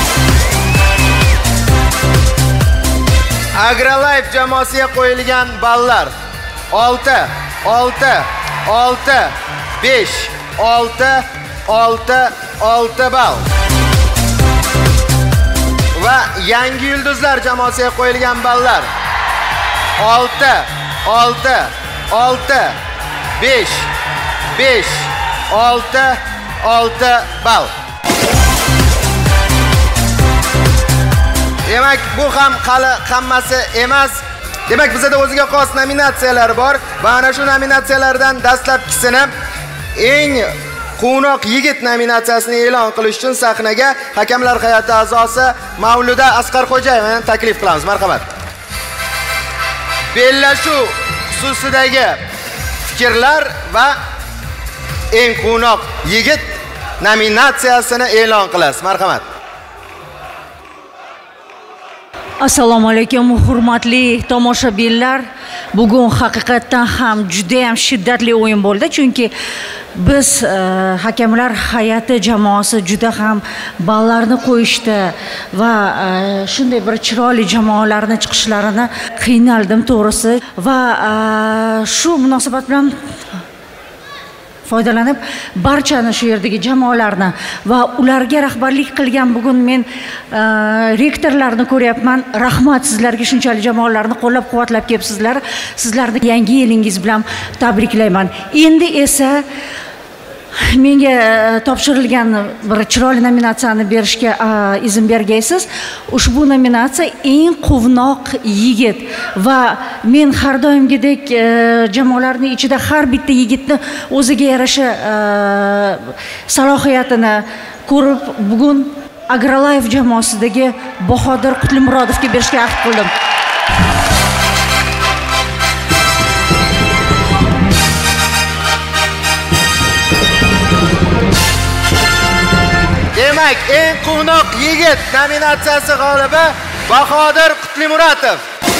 Agrolife jamoasiga qo'yilgan ballar olti, olti, olti, besh, olti, olti, olti ball. Va yangi yulduzlar jamoasiga qo'yilgan ballar olti, olti, olti, besh, besh, olti, olti ball. Demak, bu ham hali hammasi emas. Demak, bizda o'ziga xos nominatsiyalar bor va ana shu nominatsiyalardan dastlabkisini eng quvnoq yigit nominatsiyasini e'lon qilish uchun sahnaga hakamlar hay'ati a'zosi Mavluda Asqarxo'jayevani taklif qilamiz. Marhamat. Bellashuv xususidagi fikrlar va eng quvnoq yigit nominatsiyasini e'lon qilasiz. Marhamat. Assalomu alaykum hurmatli tomoshabinlar. Bugun haqiqatan ham juda ham shiddatli o'yin bo'ldi, chunki biz uh, hakamlar hay'ati jamoasi juda ham ballarni qo'yishdi va uh, shunday bir chiroyli jamoalarni chiqishlarini qiynaldim to'g'risi va uh, shu munosabat bilan foydalanib barchani shu yerdagi jamoalarni va ularga rahbarlik qilgan bugun men rektorlarni ko'ryapman. Rahmat sizlarga, shunchalik jamoalarni qo'llab-quvvatlab kelibsizlar. Sizlarni yangi yilingiz bilan tabriklayman. Endi esa menga topshirilgan bir chiroyli nominatsiyani berishga izn bergaysiz. Ushbu nominatsiya eng quvnoq yigit va men har doimgidek jamoalarning ichida har bitta yigitni o'ziga yarasha salohiyatini ko'rib bugun Agrolife jamoasidagi Bahodir Qutlimurodovga berishga ahd qildim. Demak, eng quvnoq yigit nominatsiyasi g'olibi Bahodir Qutlimurodov.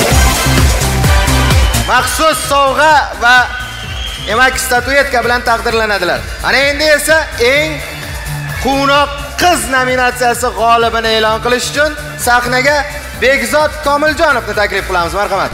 Maxsus sovg'a va demak statuetka bilan taqdirlanadilar. Ana endi esa eng quvnoq qiz nominatsiyasi g'olibini e'lon qilish uchun sahnaga Bekzod Komiljonovni taklif qilamiz. Marhamat.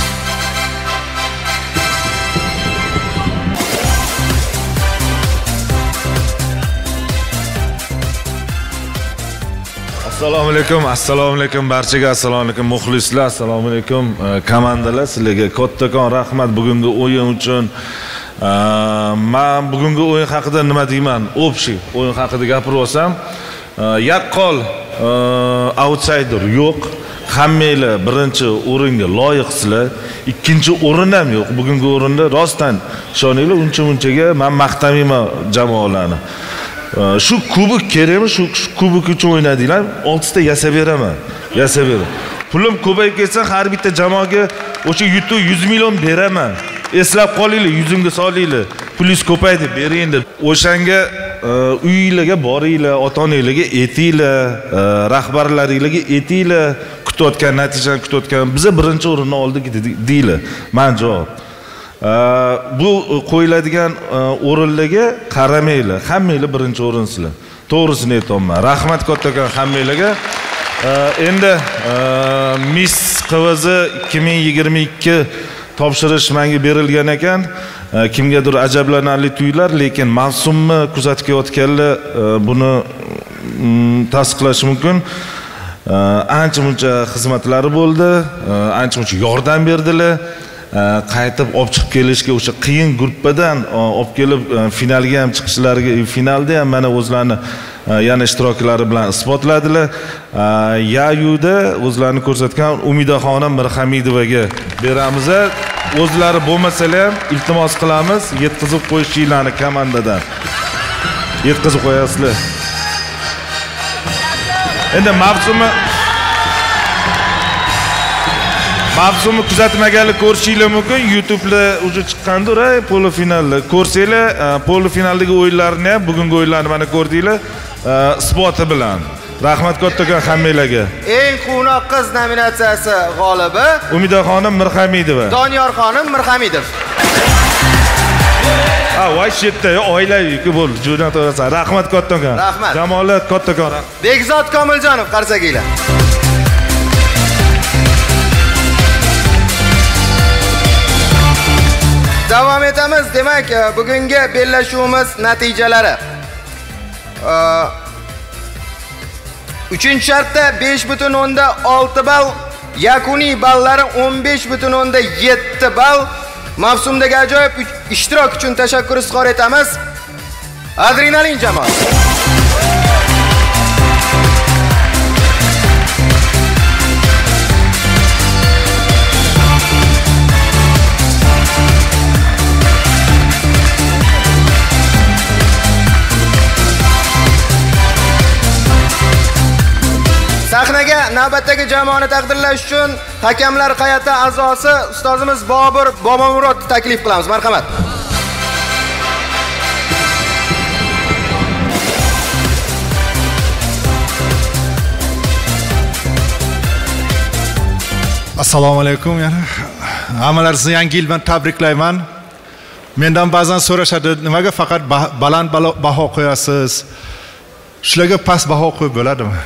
Assalomu alaykum, assalomu alaykum barchaga, assalomu alaykum muxlislar, assalomu alaykum komandalar, sizlarga kattakon rahmat bugungi o'yin uchun. Men bugungi o'yin haqida nima deyman? Общий o'yin haqida gapirib olsam, yaqqol outsider yo'q. Hammanglar birinchi o'ringa loyiqsizlar. Ikkinchi o'rin ham yo'q. Bugungi o'rinda rostdan ishoninglar, uncha-munchaga men maqtamayman jamoalarni. Shu kubok kerakmi? Shu kubok uchun o'ynadinglar. oltita yasab beraman. Yasab beraman. Pulim ko'payib ketsa, har bitta jamoaga o'sha yutuq yuz million beraman. Eslab qolinglar, yuzimga solinglar. Pulingiz ko'paydi, bering deb. O'shanga uyingizga boringlar, ota-onangizga aytinglar, rahbarlaringizga aytinglar, kutayotgan natijani kutayotgan biza birinchi o'rinni oldik deylar. Men javob. Bu qo'yiladigan o'rinlarga qaramanglar. Hammanglar birinchi o'rinsizlar. To'g'risini aytaman. Rahmat kattakon hammanglarga. Endi Miss Qiviz ikki ming yigirma ikki topshirish menga berilgan ekan. Kimgadir ajablanarli tuyular, lekin mavsumni kuzatib kelayotganlar buni tasdiqlash mumkin. Ancha-muncha xizmatlari bo'ldi, ancha-muncha yordam berdilar. Qaytib olib chiqib kelishga o'sha qiyin gruppadan olib kelib finalga ham chiqishlariga, finalda ham mana o'zlarini yana ishtirokchilari bilan isbotladilar. Yayuda o'zlarini ko'rsatgan Umidaxonim Mirhamidovaga beramiz. O'zlari bo'lmasalar ham iltimos qilamiz, yetkazib qo'yishinglarni komandadan. Yetkazib qo'yasizlar. Endi mavsumni Mavsumni kuzatmaganlar ko'rishinglar mumkin. YouTube'da uje chiqqandir, polofinalda. Ko'rsanglar, polofinaldagi o'yinlarni ham, bugungi o'yinlarni mana ko'rdinglar, isboti bilan. Rahmat kattakon hammanglarga. Eng quvnoq qiz nominatsiyasi g'olibi Umidaxonim Mirhamidova. Doniyorxonim Mirhamidov. Ha, voy shetda, oilaviy-ku bo'ldi. Jo'nat o'rasan. Rahmat kattakon. Rahmat. Jamoalar kattakon. Bekzod Komiljonov qarsaginglar. Davom etamiz. Demak, bugungi bellashuvimiz natijalari. uchinchi shartda besh butun o'ndan olti ball, yakuniy ballari o'n besh butun o'ndan yetti ball. Mavsumdagi ajoyib ishtirok uchun tashakkur izhor etamiz. Adrenalin jamoasi. Sahnaga navbatdagi jamoani taqdirlash uchun hakamlar hay'ati a'zosi ustozimiz Bobur Bobomurodni taklif qilamiz. Marhamat. Assalomu alaykum. Yana hammalaringizni yangi yil bilan tabriklayman. Mendan ba'zan so'rashadi, nimaga faqat baland baho qo'yasiz? Shularga past baho qo'yib bo'ladimi?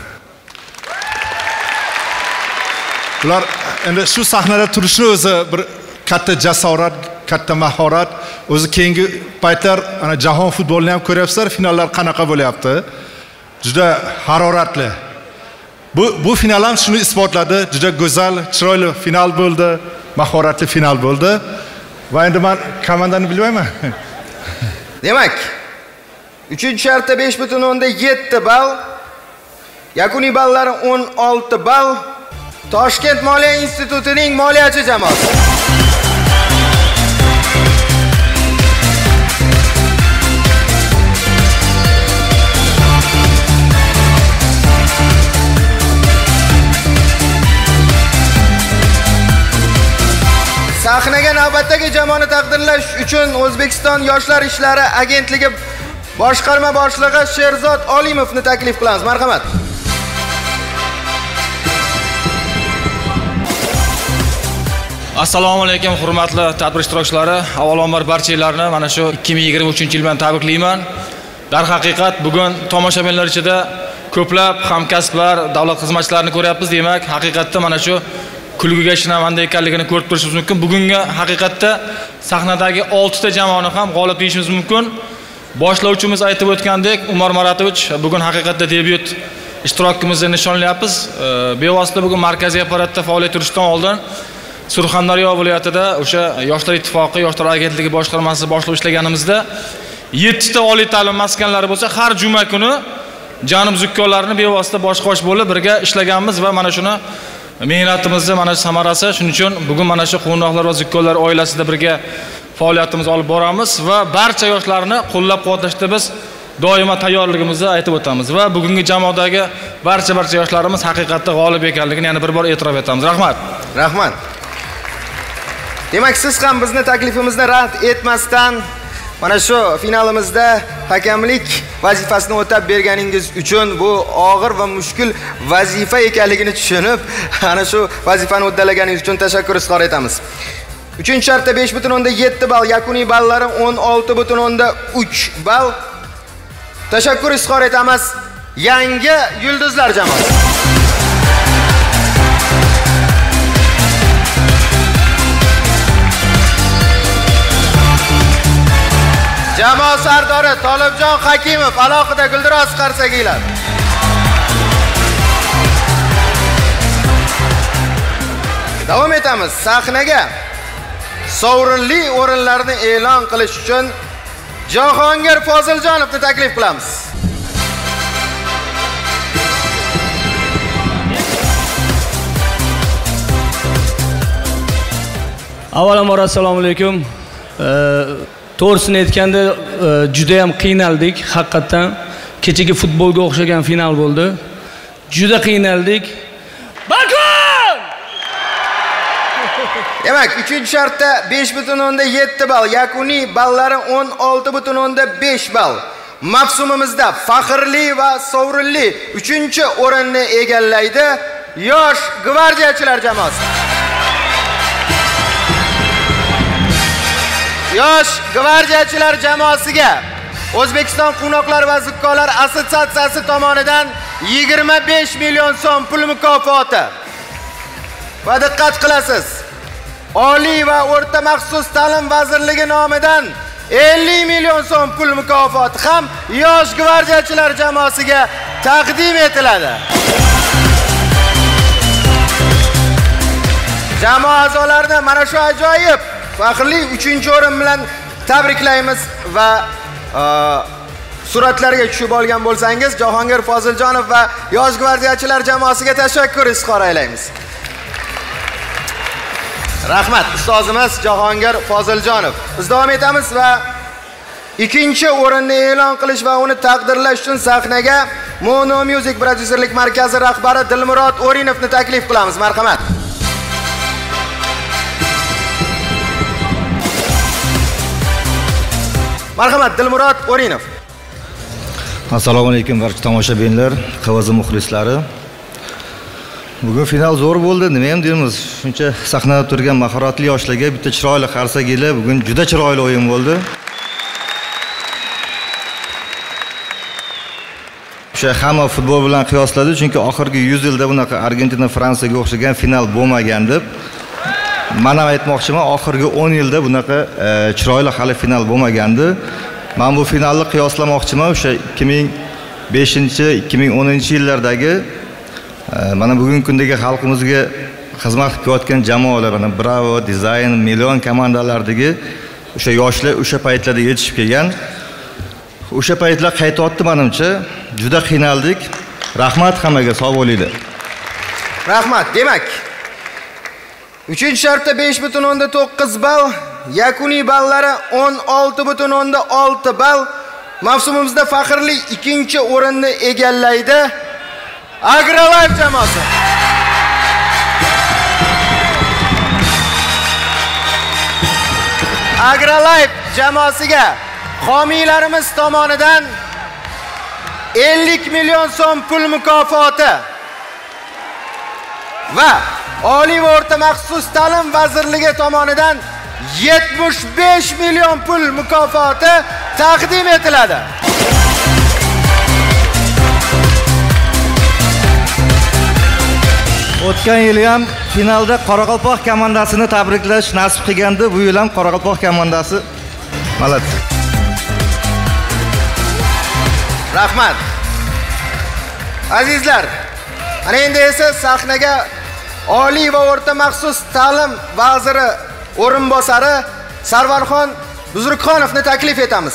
Ular endi shu sahnada turishni o'zi bir katta jasorat, katta mahorat. O'zi keyingi paytlar ana jahon futbolini ham ko'ryapsizlar, finallar qanaqa bo'lyapti. Juda haroratli. Bu bu final ham shuni isbotladi. Juda go'zal, chiroyli final bo'ldi, mahoratli final bo'ldi. Va endi men komandani bilmayman. Demak, uchinchi shartda besh butun o'ndan yetti ball, yakuniy ballari o'n olti ball. Toshkent Moliya institutining moliyachi jamoasi. jamoani taqdirlash uchun O'zbekiston Yoshlar ishlari agentligi boshqarma boshlig'i Sherzod Olimovni taklif qilamiz. Marhamat. Assalomu alaykum hurmatli tadbir ishtirokchilari. Avvalambor barchalarni mana shu ikki ming yigirma uchinchi yil bilan tabriklayman. Darhaqiqat bugun tomoshabinlar ichida ko'plab hamkasblar, davlat xizmatchilarini ko'ryapmiz. Demak, haqiqatda mana shu kulguga shinamanda ekanligini ko'rib turishimiz mumkin. Bugungi haqiqatda sahnadagi olti ta jamoani ham g'olib deyishimiz mumkin. Boshlovchimiz aytib o'tgandek, Umar Maratovich bugun haqiqatda debyut ishtirokimizni nishonlayapmiz. Bevosita bugun markaziy apparatda faoliyat yuritishdan oldin Surxondaryo viloyatida o'sha Yoshlar ittifoqi, Yoshlar agentligi boshqarmasi boshlab ishlaganimizda yetti ta oliy ta'lim maskanlari bo'lsa, har juma kuni janub zukkonlarini bevosita bosh-qosh bo'lib birga ishlaganmiz va mana shuni mehnatimizni mana shu samarasi. Shuning uchun bugun mana shu quvnoqlar va zukkonlar oilasida birga faoliyatimizni olib boramiz va barcha yoshlarni qo'llab-quvvatlashda biz doimo tayyorligimizni aytib o'tamiz va bugungi jamoadagi barcha barcha yoshlarimiz haqiqatda g'olib ekanligini yana bir bor e'tirof etamiz. Rahmat. Rahmat. Demak, siz ham bizni taklifimizni rad etmasdan mana shu finalimizda hakamlik vazifasini o'tab berganingiz uchun, bu og'ir va mushkul vazifa ekanligini tushunib, ana shu vazifani uddalaganingiz uchun tashakkur izhor etamiz. uchinchi shartda besh butun o'nda yetti ball, yakuniy ballari o'n olti butun o'nda uch ball. Tashakkur izhor etamiz yangi yulduzlar jamoasi. Jamoa sardori Tolibjon Hakimov alohida guldiroz qarsakiylar. Davom etamiz. Sahnaga sovrinli o'rinlarni e'lon qilish uchun Jahongir Foziljonovni taklif qilamiz. Avvalambor assalomu alaykum. To'g'risini aytganda juda ham qiynaldik. Haqiqatan kechagi futbolga o'xshagan final bo'ldi. Juda qiynaldik. Balkon! Demak, uchinchi shartda besh butun o'nda yetti ball, yakuniy ballari o'n olti butun o'nda besh ball. Mavsumimizda faxrli va sovrinli uchinchi o'rinni egallaydi Yosh gvardiyachilar jamoasi. Yosh gvardiyachilar jamoasiga O'zbekiston Quvnoqlar va zukkolar assotsiatsiyasi tomonidan yigirma besh million so'm pul mukofoti. Va diqqat qilasiz, Oliy va o'rta maxsus ta'lim vazirligi nomidan ellik million so'm pul mukofoti ham Yosh gvardiyachilar jamoasiga taqdim etiladi. Jamoa a'zolarini mana shu ajoyib faxrli uchinchi o'rin bilan tabriklaymiz va suratlarga tushib olgan bo'lsangiz, Jahongir Foziljonov va Yosh gvardiyachilar jamoasiga tashakkur izhor aylaymiz. Rahmat ustozimiz Jahongir Foziljonov. Biz davom etamiz va ikkinchi o'rinni e'lon qilish va uni taqdirlash uchun sahnaga Mono Music prodyuserlik markazi rahbari Dilmurod O'rinovni taklif qilamiz. Marhamat. Marhamat Dilmurod O'rinov. Assalomu alaykum barcha tomoshabinlar, Qavaz muxlislari. Bugun final zo'r bo'ldi, nima ham deymiz? Shuncha sahnada turgan mahoratli yoshlarga bitta chiroyli qarsakiylar, bugun juda chiroyli o'yin bo'ldi. O'sha hamma futbol bilan qiyosladi, chunki oxirgi yuz yilda bunaqa Argentina Fransiyaga o'xshagan final bo'lmagan deb. Men ham aytmoqchiman, oxirgi o'n yilda bunaqa chiroyli hali final bo'lmagandi. Men bu finalni qiyoslamoqchiman o'sha ikki ming beshinchi ikki ming o'ninchi yillardagi mana bugungi kundagi xalqimizga xizmat qilayotgan jamoalar, mana Bravo, Dizayn, Million komandalardagi o'sha yoshlar o'sha paytlarda yetishib kelgan. O'sha paytlar qaytayotdi menimcha, juda qiynaldik. Rahmat hammaga, sog' bo'linglar. Rahmat. Demak, uchinchi shartda besh butun o'nda to'qqiz ball, yakuniy ballari o'n olti butun o'nda olti ball. Mavsumimizda faxrli ikkinchi o'rinni egallaydi Agrolife jamoasi. AgroLife jamoasiga homiylarimiz tomonidan ellik million so'm pul mukofoti va Oliy va o'rta maxsus ta'lim vazirligi tomonidan yetmish besh million pul mukofoti taqdim etiladi. O'tgan yili ham finalda Qoraqalpoq komandasini tabriklash nasib qilgandi. Bu yil ham Qoraqalpoq komandasi malat. Rahmat. Azizlar, ana endi esa sahnaga Oliy va o'rta maxsus ta'lim vaziri o'rinbosari Sarvarxon Buzrukxonovni taklif etamiz.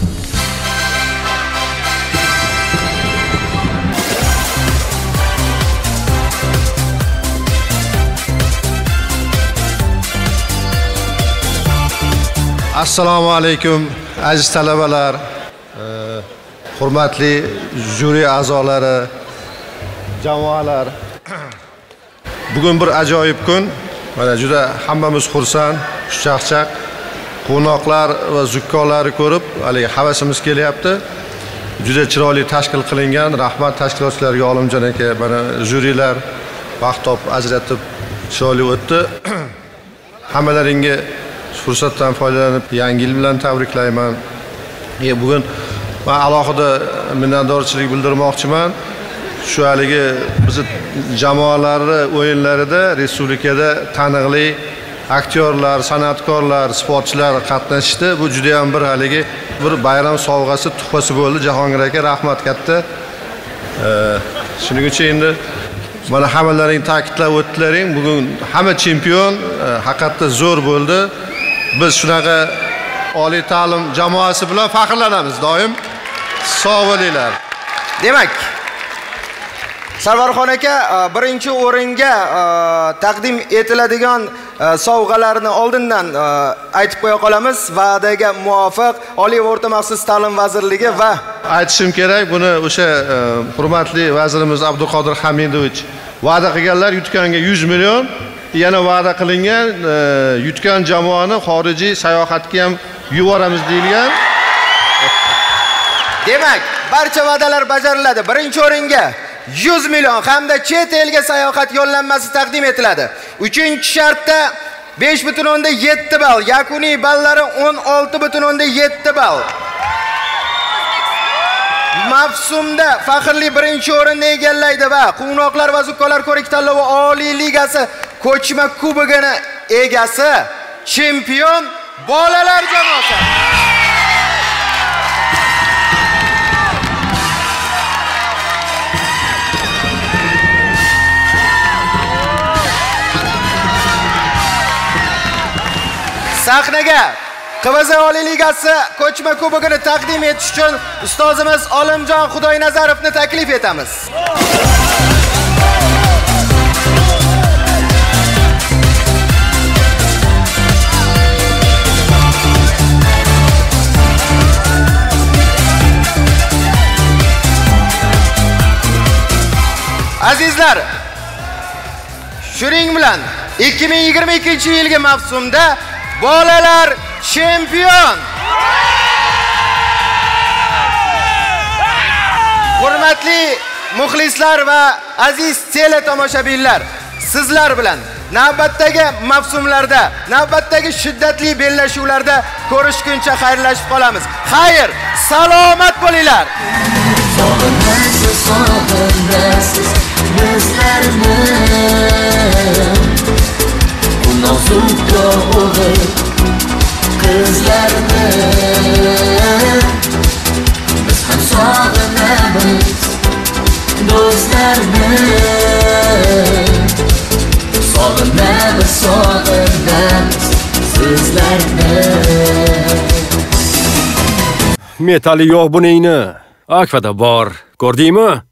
Assalomu alaykum aziz talabalar, hurmatli juri a'zolari, jamoalar. Bugun bir ajoyib kun. Mana juda hammamiz xursand, xushchaqchaq, qo'noqlar va zukkolarni ko'rib, hali havasimiz kelyapti. Juda chiroyli tashkil qilingan. Rahmat tashkilotchilarga, Olimjon aka, mana jurilar vaqt topib ajratib chiroyli o'tdi. Hammalaringga fursatdan foydalanib yangi yil bilan tabriklayman. Bugun men alohida minnatdorchilik bildirmoqchiman. Shu haligi bizni jamoalari o'yinlarida respublikada taniqli aktyorlar, san'atkorlar, sportchilar qatnashdi. Bu juda ham bir haligi bir bayram sovg'asi, tuhfasi bo'ldi. Jahongir aka, rahmat katta. Shuning uchun endi mana hammalaring ta'kidlab o'tdilaring. Bugun hamma chempion, haqiqatda zo'r bo'ldi. Biz shunaqa oliy ta'lim jamoasi bilan faxrlanamiz doim. Sog' bo'linglar. Demak, Sarvarxon aka birinchi o'ringa taqdim etiladigan sovg'alarni oldindan aytib qo'ya qolamiz. Va'daga muvofiq Oliy va o'rta maxsus ta'lim vazirligi va aytishim kerak, buni o'sha hurmatli vazirimiz Abduqodir Hamidovich va'da qilganlar, yutganga yuz million, yana va'da qilingan yutgan jamoani xorijiy sayohatga ham yuboramiz deyilgan. Demak, barcha va'dalar bajariladi. Birinchi o'ringa yuz million hamda chet elga sayohat yo'llanmasi taqdim etiladi. Uchinchi shartda besh butun o'ndan yetti ball, yakuniy ballari o'n olti butun o'ndan yetti ball. Mavsumda faxrli birinchi o'rinni egallaydi va Quvnoqlar va Zukkolar ko'rik tanlovi Oliy Ligasi ko'chma kubogini egasi chempion bolalar jamoasi. Sahnaga Q V Z Oliy Ligasi ko'chma kubogini taqdim etish uchun ustozimiz Olimjon Xudoynazarovni taklif etamiz. Azizlar, shuning bilan ikki ming yigirma ikkinchi yilgi mavsumda bolalar chempion. Hurmatli muxlislar va aziz tele tomoshabinlar, sizlar bilan navbatdagi mavsumlarda, navbatdagi shiddatli bellashuvlarda ko'rishguncha xayrlashib qolamiz. Xayr, salomat bo'linglar. Sog'inasiz, sog'inasiz bizlarni, Nozukka o'g'il qizlarni biz ham sog'inamiz, do'stlarni sog'inamiz, sog'inamiz sizlarni. Metali yo'q buningni. Akvada bor, ko'rdingmi?